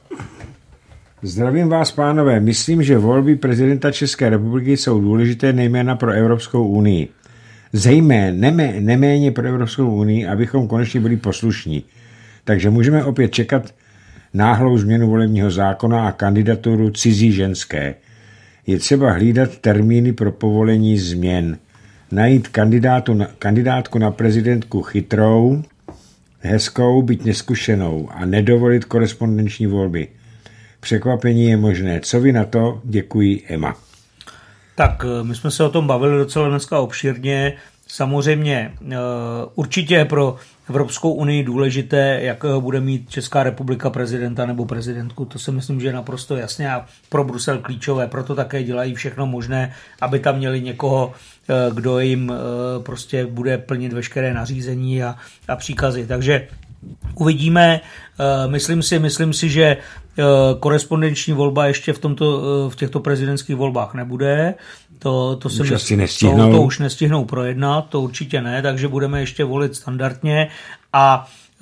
Zdravím vás, pánové. Myslím, že volby prezidenta České republiky jsou důležité nejména pro Evropskou unii. Zejména neméně pro Evropskou unii, abychom konečně byli poslušní. Takže můžeme opět čekat náhlou změnu volebního zákona a kandidaturu cizí ženské. Je třeba hlídat termíny pro povolení změn. Najít kandidátu na, kandidátku na prezidentku chytrou, hezkou, byť neskušenou a nedovolit korespondenční volby. Překvapení je možné. Co vy na to? Děkuji, Emma. Tak my jsme se o tom bavili docela dneska obšírně. Samozřejmě určitě je pro Evropskou unii důležité, jakého bude mít Česká republika prezidenta nebo prezidentku. To si myslím, že je naprosto jasné a pro Brusel klíčové. Proto také dělají všechno možné, aby tam měli někoho, kdo jim prostě bude plnit veškeré nařízení a, a příkazy. Takže Uvidíme, myslím si, myslím si, že korespondenční volba ještě v, tomto, v těchto prezidentských volbách nebude. To, to, se už mysl, nestihnou. To, to už nestihnou projednat, to určitě ne, takže budeme ještě volit standardně a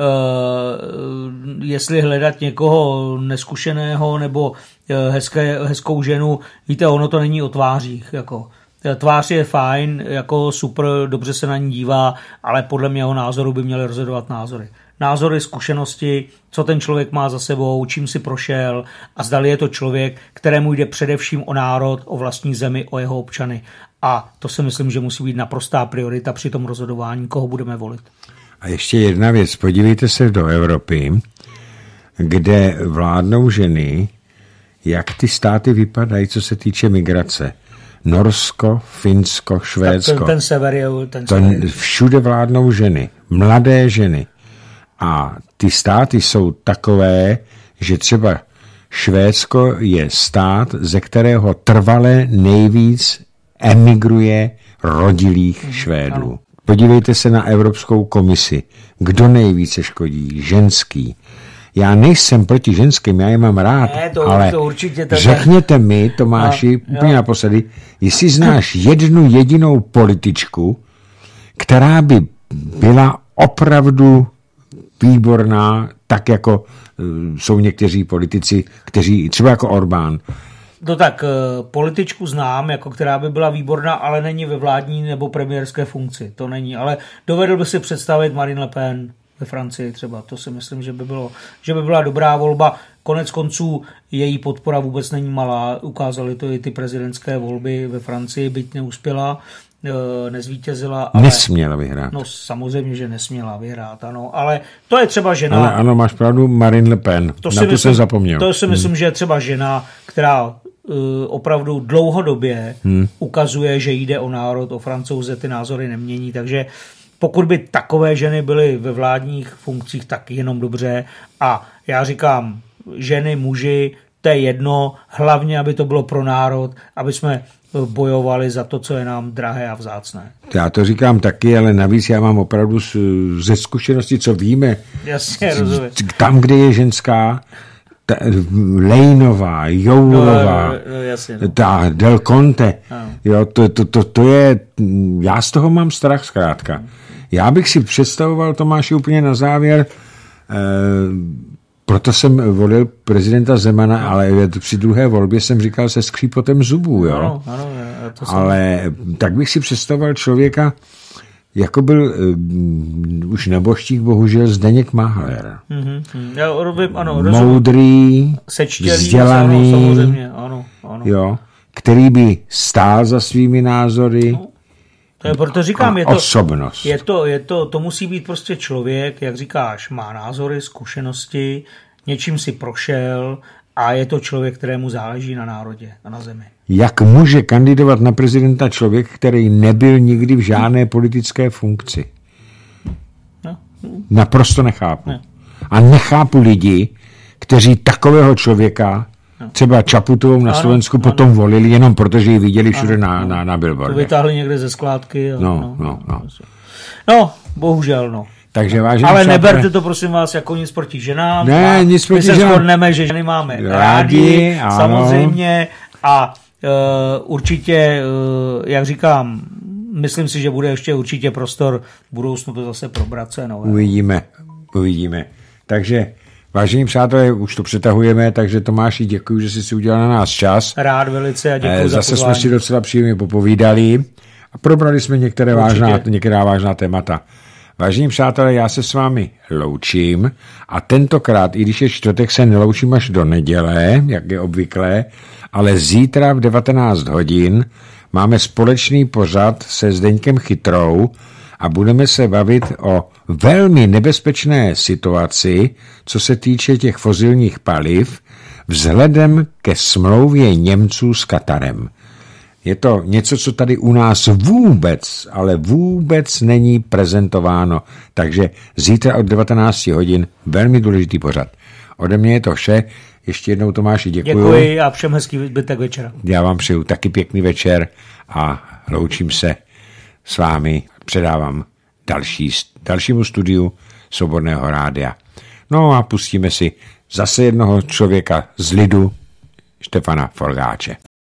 Uh, jestli hledat někoho neskušeného nebo uh, hezké, hezkou ženu, víte, ono to není o tvářích. Jako. Tvář je fajn, jako super, dobře se na ní dívá, ale podle mého názoru by měly rozhodovat názory. Názory, zkušenosti, co ten člověk má za sebou, čím si prošel a zdali je to člověk, kterému jde především o národ, o vlastní zemi, o jeho občany. A to si myslím, že musí být naprostá priorita při tom rozhodování, koho budeme volit. A ještě jedna věc, podívejte se do Evropy, kde vládnou ženy, jak ty státy vypadají, co se týče migrace. Norsko, Finsko, Švédsko. Ten, ten sever je ten sever. Ten, všude vládnou ženy, mladé ženy. A ty státy jsou takové, že třeba Švédsko je stát, ze kterého trvale nejvíc emigruje rodilých hmm, Švédů. Ano. Podívejte se na Evropskou komisi. Kdo nejvíce škodí? Ženský. Já nejsem proti ženským, já je mám rád, ne, to, ale to určitě tak... řekněte mi, Tomáši, no, úplně jo. naposledy, jestli znáš jednu jedinou političku, která by byla opravdu výborná, tak jako uh, jsou někteří politici, kteří, třeba jako Orbán. No tak, političku znám, jako která by byla výborná, ale není ve vládní nebo premiérské funkci. To není, ale dovedl by si představit Marine Le Pen ve Francii třeba. To si myslím, že by bylo, že by byla dobrá volba. Konec konců její podpora vůbec není malá. Ukázaly to i ty prezidentské volby ve Francii, byť neuspěla, nezvítězila. Ale, nesměla vyhrát. No samozřejmě, že nesměla vyhrát, ano. Ale to je třeba žena... Ale ano, máš pravdu, Marine Le Pen. To Na to myslím, jsem zapomněl. To si myslím, hmm. že je třeba žena, která opravdu dlouhodobě hmm. ukazuje, že jde o národ, o Francouze, ty názory nemění, takže pokud by takové ženy byly ve vládních funkcích, tak jenom dobře. A já říkám, ženy, muži, to je jedno, hlavně, aby to bylo pro národ, aby jsme bojovali za to, co je nám drahé a vzácné. Já to říkám taky, ale navíc já mám opravdu ze zkušenosti, co víme. Jasně, rozumím. Tam, kde je ženská, ta, Lejnová, Jourová, no, no, no, jasně, no. ta Del Conte, no. jo, to, to, to, to je, já z toho mám strach zkrátka. Já bych si představoval, Tomáši, úplně na závěr, eh, proto jsem volil prezidenta Zemana, no. ale při druhé volbě jsem říkal se skřípotem zubů, jo. Ano, ano, to jsem... Ale tak bych si představoval člověka, jako byl uh, už nebožtík, bohužel, Zdeněk Mahler. Mm-hmm. Já rozumím, ano, moudrý, Sečtělý, vzdělaný, ano, samozřejmě, ano, ano. Jo, který by stál za svými názory. No, to je, proto říkám, je to, osobnost. Je to, je to, to musí být prostě člověk, jak říkáš, má názory, zkušenosti, něčím si prošel a je to člověk, kterému záleží na národě a na zemi. Jak může kandidovat na prezidenta člověk, který nebyl nikdy v žádné politické funkci? No. Naprosto nechápu. Ne. A nechápu lidi, kteří takového člověka, no. třeba Čaputovou na ano, Slovensku, potom ano. volili jenom protože ji viděli všude ano, na, na, na billboardech. To vytáhli někde ze skládky. A, no, no, no, no. no, bohužel, no. Takže vážení ale přátelé, neberte to, prosím vás, jako nic proti ženám. Ne, nic proti ženám. My se shodneme, že ženy máme rádi, rádi samozřejmě. A uh, určitě, uh, jak říkám, myslím si, že bude ještě určitě prostor v budoucnu to zase probrat, co je nové. Uvidíme, uvidíme. Takže, vážení přátelé, už to přetahujeme, takže Tomáši, děkuji, že jsi si udělal na nás čas. Rád velice a děkuji eh, za Zase jsme si docela příjemně popovídali a probrali jsme některé vážná, některá vážná témata. Vážení přátelé, já se s vámi loučím a tentokrát, i když je čtvrtek, se neloučím až do neděle, jak je obvyklé, ale zítra v devatenáct hodin máme společný pořad se Zdeňkem Chytrou a budeme se bavit o velmi nebezpečné situaci, co se týče těch fosilních paliv, vzhledem ke smlouvě Němců s Katarem. Je to něco, co tady u nás vůbec, ale vůbec není prezentováno. Takže zítra od devatenáct hodin velmi důležitý pořad. Ode mě je to vše. Ještě jednou, Tomáši, děkuji. Děkuji a všem hezký zbytek večera. Já vám přeju taky pěkný večer a loučím se s vámi. Předávám další, dalšímu studiu Svobodného rádia. No a pustíme si zase jednoho člověka z lidu, Štefana Forgáče.